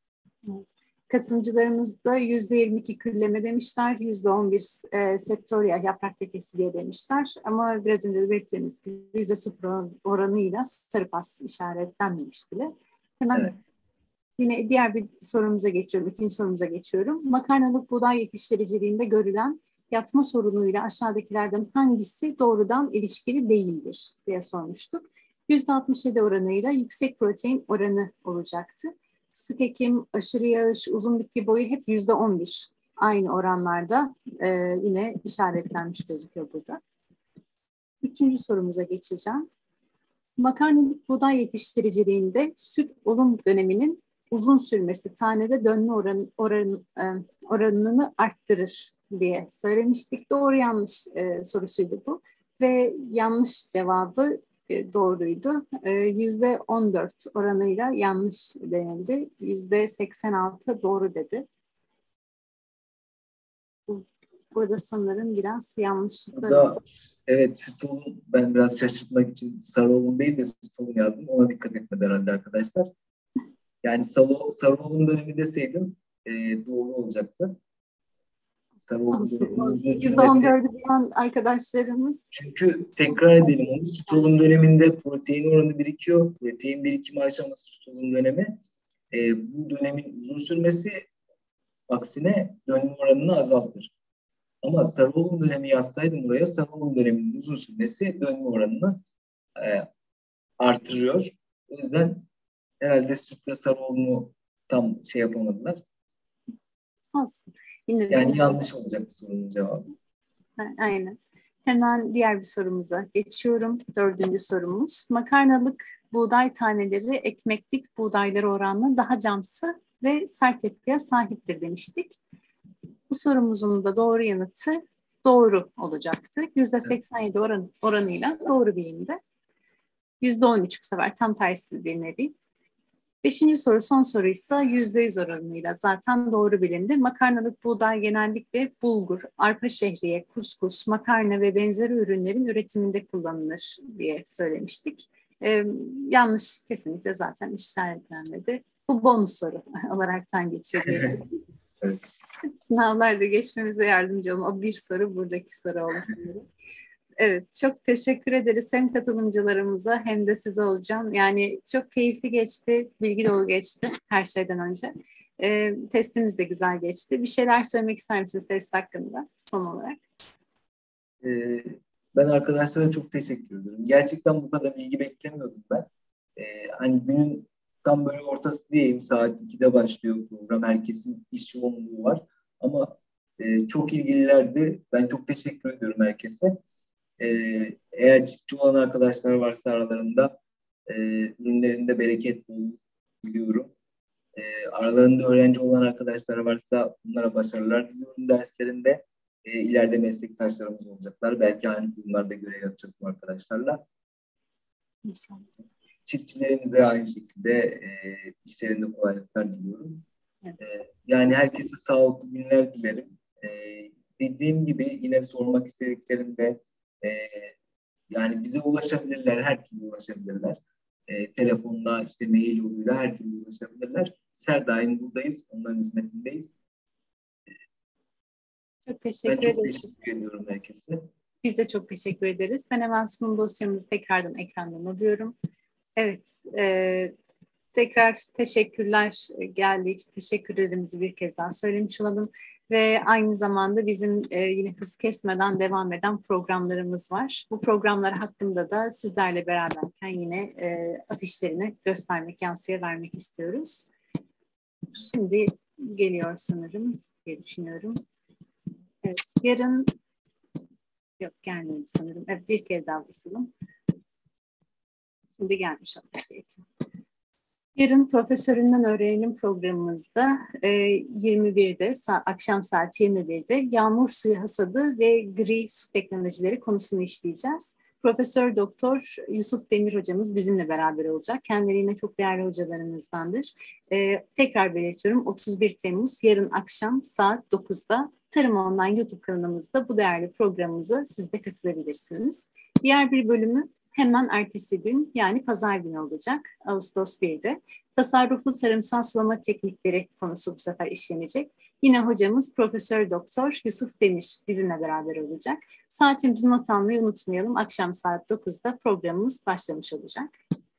[SPEAKER 1] katılımcılarımız da yüzde yirmi iki külleme demişler, yüzde on bir e, septoria yaprak lekesi diye demişler. Ama biraz önce de belirttiğimiz gibi yüzde sıfır oranıyla sarı pas işaretlenmemiş bile. Hemen
[SPEAKER 2] Evet.
[SPEAKER 1] yine diğer bir sorumuza geçiyorum, ikinci sorumuza geçiyorum. Makarnalık buğday yetiştiriciliğinde görülen yatma sorunuyla aşağıdakilerden hangisi doğrudan ilişkili değildir diye sormuştuk. yüzde altmış yedi oranıyla yüksek protein oranı olacaktı. Sık ekim, aşırı yağış, uzun bitki boyu hep yüzde on bir. Aynı oranlarda e, yine işaretlenmiş gözüküyor burada. Üçüncü sorumuza geçeceğim. Makarnalık buğday yetiştiriciliğinde süt olum döneminin uzun sürmesi tanede dönme oranı, oran, e, oranını arttırır diye söylemiştik. Doğru yanlış e, sorusuydu bu. Ve yanlış cevabı e, doğruydu. E, yüzde on dört oranıyla yanlış denildi. Yüzde seksen altı doğru dedi. Burada sanırım biraz yanlışlıklar
[SPEAKER 2] Burada
[SPEAKER 1] oldu.
[SPEAKER 2] evet, süt olun, ben biraz şaşırtmak için sarı olun değil de süt olun yazdım. Ona dikkat etmedi herhalde arkadaşlar. Yani sarı, sarı olun dönemi deseydim e, doğru olacaktı. Sarı olun
[SPEAKER 1] Olsun,
[SPEAKER 2] döneminin uzun
[SPEAKER 1] olsun. yüzde on
[SPEAKER 2] sürmesi.
[SPEAKER 1] dördü bilen arkadaşlarımız.
[SPEAKER 2] Çünkü tekrar edelim onu. Süt olun döneminde protein oranı birikiyor. Protein birikimi aşaması süt olun dönemi. E, bu dönemin uzun sürmesi aksine dönme oranını azaltır. Ama sarı olun dönemi yazsaydım buraya, sarı olun döneminin uzun sürmesi dönme oranını e, artırıyor. O yüzden herhalde süt ve sarı olunu tam şey yapamadılar.
[SPEAKER 1] Olsun. Yine de
[SPEAKER 2] Yani
[SPEAKER 1] güzel.
[SPEAKER 2] yanlış olacaktı sorunun cevabı.
[SPEAKER 1] Aynen. Hemen diğer bir sorumuza geçiyorum. Dördüncü sorumuz. Makarnalık buğday taneleri ekmeklik buğdaylara oranla daha camsı ve sert yapıya sahiptir demiştik. Bu sorumuzun da doğru yanıtı doğru olacaktı. yüzde seksen yedi oran, oranıyla doğru bilindi. yüzde on üç bu sefer tam tersi bir nevi. Beşinci soru, son soruysa yüzde yüz oranıyla zaten doğru bilindi. Makarnalık buğday genellikle bulgur, arpa şehriye, kuskus, makarna ve benzeri ürünlerin üretiminde kullanılır diye söylemiştik. Ee, yanlış kesinlikle zaten işaretlenmedi. Bu bonus soru olaraktan geçiyor diyebiliriz.
[SPEAKER 2] Evet.
[SPEAKER 1] Sınavlarda geçmemize yardımcı olan o bir soru buradaki soru oldu sanırım. Evet, çok teşekkür ederiz hem katılımcılarımıza hem de size olacağım. Yani çok keyifli geçti, bilgi dolu geçti her şeyden önce. Ee, testimiz de güzel geçti. Bir şeyler söylemek ister misiniz test hakkında son olarak?
[SPEAKER 2] Ee, ben arkadaşlara çok teşekkür ederim. Gerçekten bu kadar ilgi beklemiyordum ben. Ee, hani günün tam böyle ortası diyeyim, saat ikide başlıyor program. Herkesin iş yoğunluğu var. Ama e, çok ilgililerdi. Ben çok teşekkür ediyorum herkese. Ee, eğer çiftçi olan arkadaşlar varsa aralarında e, ürünlerinde bereket bol diliyorum. E, aralarında öğrenci olan arkadaşlar varsa bunlara başarılar diliyorum derslerinde. E, ileride meslektaşlarımız olacaklar. Belki aynı kurumlarda görev yapacağız bu arkadaşlarla.
[SPEAKER 1] İnşallah.
[SPEAKER 2] Çiftçilerimize aynı şekilde e, işlerinde kolaylıklar diliyorum.
[SPEAKER 1] Evet.
[SPEAKER 2] E, yani herkese sağlıklı günler dilerim. E, dediğim gibi yine sormak istediklerinde e, yani bize ulaşabilirler, her türlü ulaşabilirler. E, telefonla, işte mail yoluyla her türlü ulaşabilirler. Biz her daim buradayız, onların hizmetindeyiz.
[SPEAKER 1] Çok
[SPEAKER 2] Ben
[SPEAKER 1] teşekkür
[SPEAKER 2] çok
[SPEAKER 1] ederiz.
[SPEAKER 2] teşekkür ediyorum herkese.
[SPEAKER 1] Biz de çok teşekkür ederiz. Ben hemen sunum dosyamızı tekrardan ekrandan alıyorum. Evet, e, tekrar teşekkürler geldiği için teşekkürlerimizi bir kez daha söylemiş olalım. Ve aynı zamanda bizim e, yine hız kesmeden devam eden programlarımız var. Bu programlar hakkında da sizlerle beraberken yine e, afişlerini göstermek, yansıya vermek istiyoruz. Şimdi geliyor sanırım diye düşünüyorum. Evet, yarın yok gelmedi sanırım. Evet, bir kez daha basalım. Şimdi gelmiş olması gerekiyor. Yarın Profesöründen Öğrenelim programımızda e, yirmi birde, sa- akşam saat yirmi birde yağmur suyu hasadı ve gri su teknolojileri konusunu işleyeceğiz. Profesör Doktor Yusuf Demir hocamız bizimle beraber olacak. Kendileri yine çok değerli hocalarımızdandır. E, tekrar belirtiyorum, otuz bir Temmuz yarın akşam saat dokuzda Tarım Online YouTube kanalımızda bu değerli programımıza siz de katılabilirsiniz. Diğer bir bölümü hemen ertesi gün, yani pazar günü olacak, Ağustos birde. Tasarruflu tarımsal sulama teknikleri konusu bu sefer işlenecek. Yine hocamız Profesör Doktor Yusuf Demir bizimle beraber olacak. Saatimizi not almayı unutmayalım. Akşam saat dokuzda programımız başlamış olacak.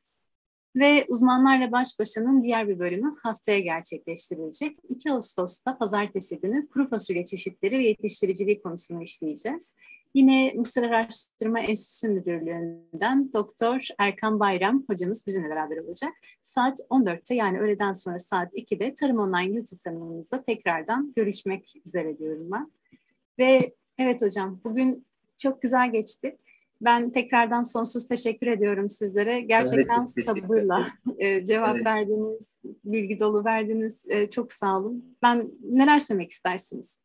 [SPEAKER 1] Ve uzmanlarla baş başanın diğer bir bölümü haftaya gerçekleştirilecek. iki Ağustos'ta pazartesi günü kuru fasulye çeşitleri ve yetiştiriciliği konusunu işleyeceğiz. Yine Mısır Araştırma Enstitüsü Müdürlüğü'nden Doktor Erkan Bayram hocamız bizimle beraber olacak. Saat on dörtte, yani öğleden sonra saat ikide Tarım Online YouTube kanalımızda tekrardan görüşmek üzere diyorum ben. Ve evet hocam, bugün çok güzel geçti. Ben tekrardan sonsuz teşekkür ediyorum sizlere.
[SPEAKER 2] Ben de
[SPEAKER 1] Gerçekten
[SPEAKER 2] çok teşekkür
[SPEAKER 1] sabırla
[SPEAKER 2] ederim.
[SPEAKER 1] e, cevap
[SPEAKER 2] Evet.
[SPEAKER 1] verdiniz, bilgi dolu verdiniz. E, çok sağ olun. Ben neler söylemek istersiniz?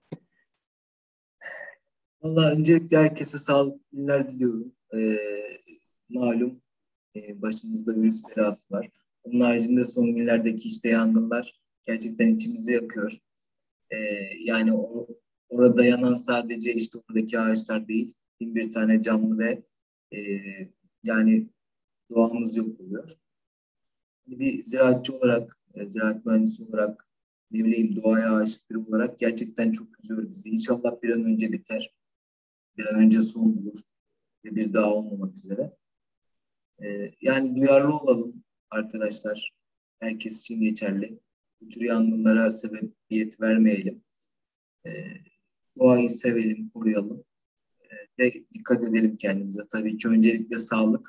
[SPEAKER 2] Vallahi öncelikle herkese sağlıklı günler diliyorum. Ee, malum e, başımızda virüs belası var. Onun haricinde son günlerdeki işte yangınlar gerçekten içimizi yakıyor. Ee, yani o, orada yanan sadece işte oradaki ağaçlar değil, bin bir tane canlı ve e, yani doğamız yok oluyor. Bir ziraatçı olarak, e, ziraat mühendisi olarak, ne bileyim doğaya aşık biri olarak gerçekten çok üzüyor bizi. İnşallah bir an önce biter, bir an önce son bulur ve bir daha olmamak üzere. Ee, yani duyarlı olalım arkadaşlar. Herkes için geçerli. Bu tür yangınlara sebebiyet vermeyelim. Ee, doğayı sevelim, koruyalım. Ee, ve dikkat edelim kendimize. Tabii ki öncelikle sağlık.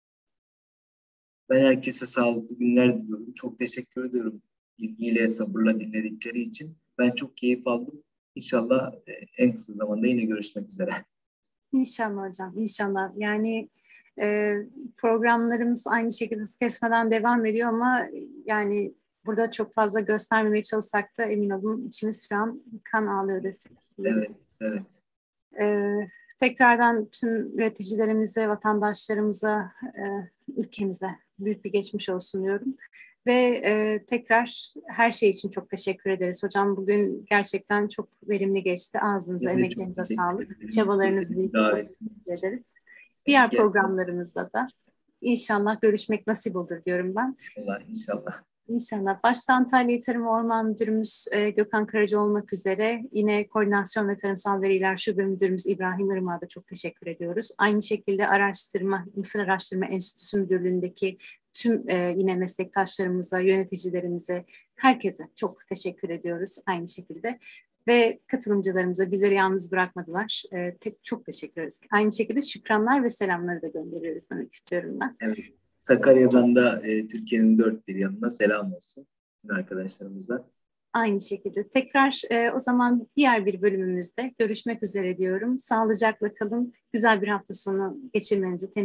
[SPEAKER 2] Ben herkese sağlıklı günler diliyorum. Çok teşekkür ediyorum ilgiyle, sabırla dinledikleri için. Ben çok keyif aldım. İnşallah e, en kısa zamanda yine görüşmek üzere.
[SPEAKER 1] İnşallah hocam, inşallah. Yani e, programlarımız aynı şekilde hız kesmeden devam ediyor ama yani burada çok fazla göstermemeye çalışsak da emin olun içimiz şu an kan ağlıyor desek.
[SPEAKER 2] Evet, evet.
[SPEAKER 1] Ee, tekrardan tüm üreticilerimize, vatandaşlarımıza, e, ülkemize büyük bir geçmiş olsun diyorum. Ve e, tekrar her şey için çok teşekkür ederiz. Hocam bugün gerçekten çok verimli geçti. Ağzınıza,
[SPEAKER 2] Biz de çok
[SPEAKER 1] emeklerinize
[SPEAKER 2] teşekkür
[SPEAKER 1] sağlık.
[SPEAKER 2] ederim.
[SPEAKER 1] Çabalarınız
[SPEAKER 2] Bizi
[SPEAKER 1] büyük. Çok
[SPEAKER 2] davetiniz
[SPEAKER 1] teşekkür
[SPEAKER 2] için.
[SPEAKER 1] ederiz.
[SPEAKER 2] Evet,
[SPEAKER 1] Diğer
[SPEAKER 2] gerçekten
[SPEAKER 1] programlarımızda da inşallah görüşmek nasip olur diyorum ben.
[SPEAKER 2] inşallah, inşallah.
[SPEAKER 1] İnşallah. Başta Antalya Tarım ve Orman Müdürümüz e, Gökhan Karaca olmak üzere yine Koordinasyon ve Tarımsal Veriler Şube Müdürümüz İbrahim Irmak'a da çok teşekkür ediyoruz. Aynı şekilde araştırma, Mısır Araştırma Enstitüsü Müdürlüğü'ndeki tüm e, yine meslektaşlarımıza, yöneticilerimize, herkese çok teşekkür ediyoruz aynı şekilde. Ve katılımcılarımıza bizleri yalnız bırakmadılar. E, tek, çok teşekkür ederiz. Aynı şekilde şükranlar ve selamları da gönderiyoruz demek istiyorum ben.
[SPEAKER 2] Evet. Sakarya'dan da e, Türkiye'nin dört bir yanına selam olsun bütün arkadaşlarımıza.
[SPEAKER 1] Aynı şekilde. Tekrar e, o zaman diğer bir bölümümüzde görüşmek üzere diyorum. Sağlıcakla kalın. Güzel bir hafta sonu geçirmenizi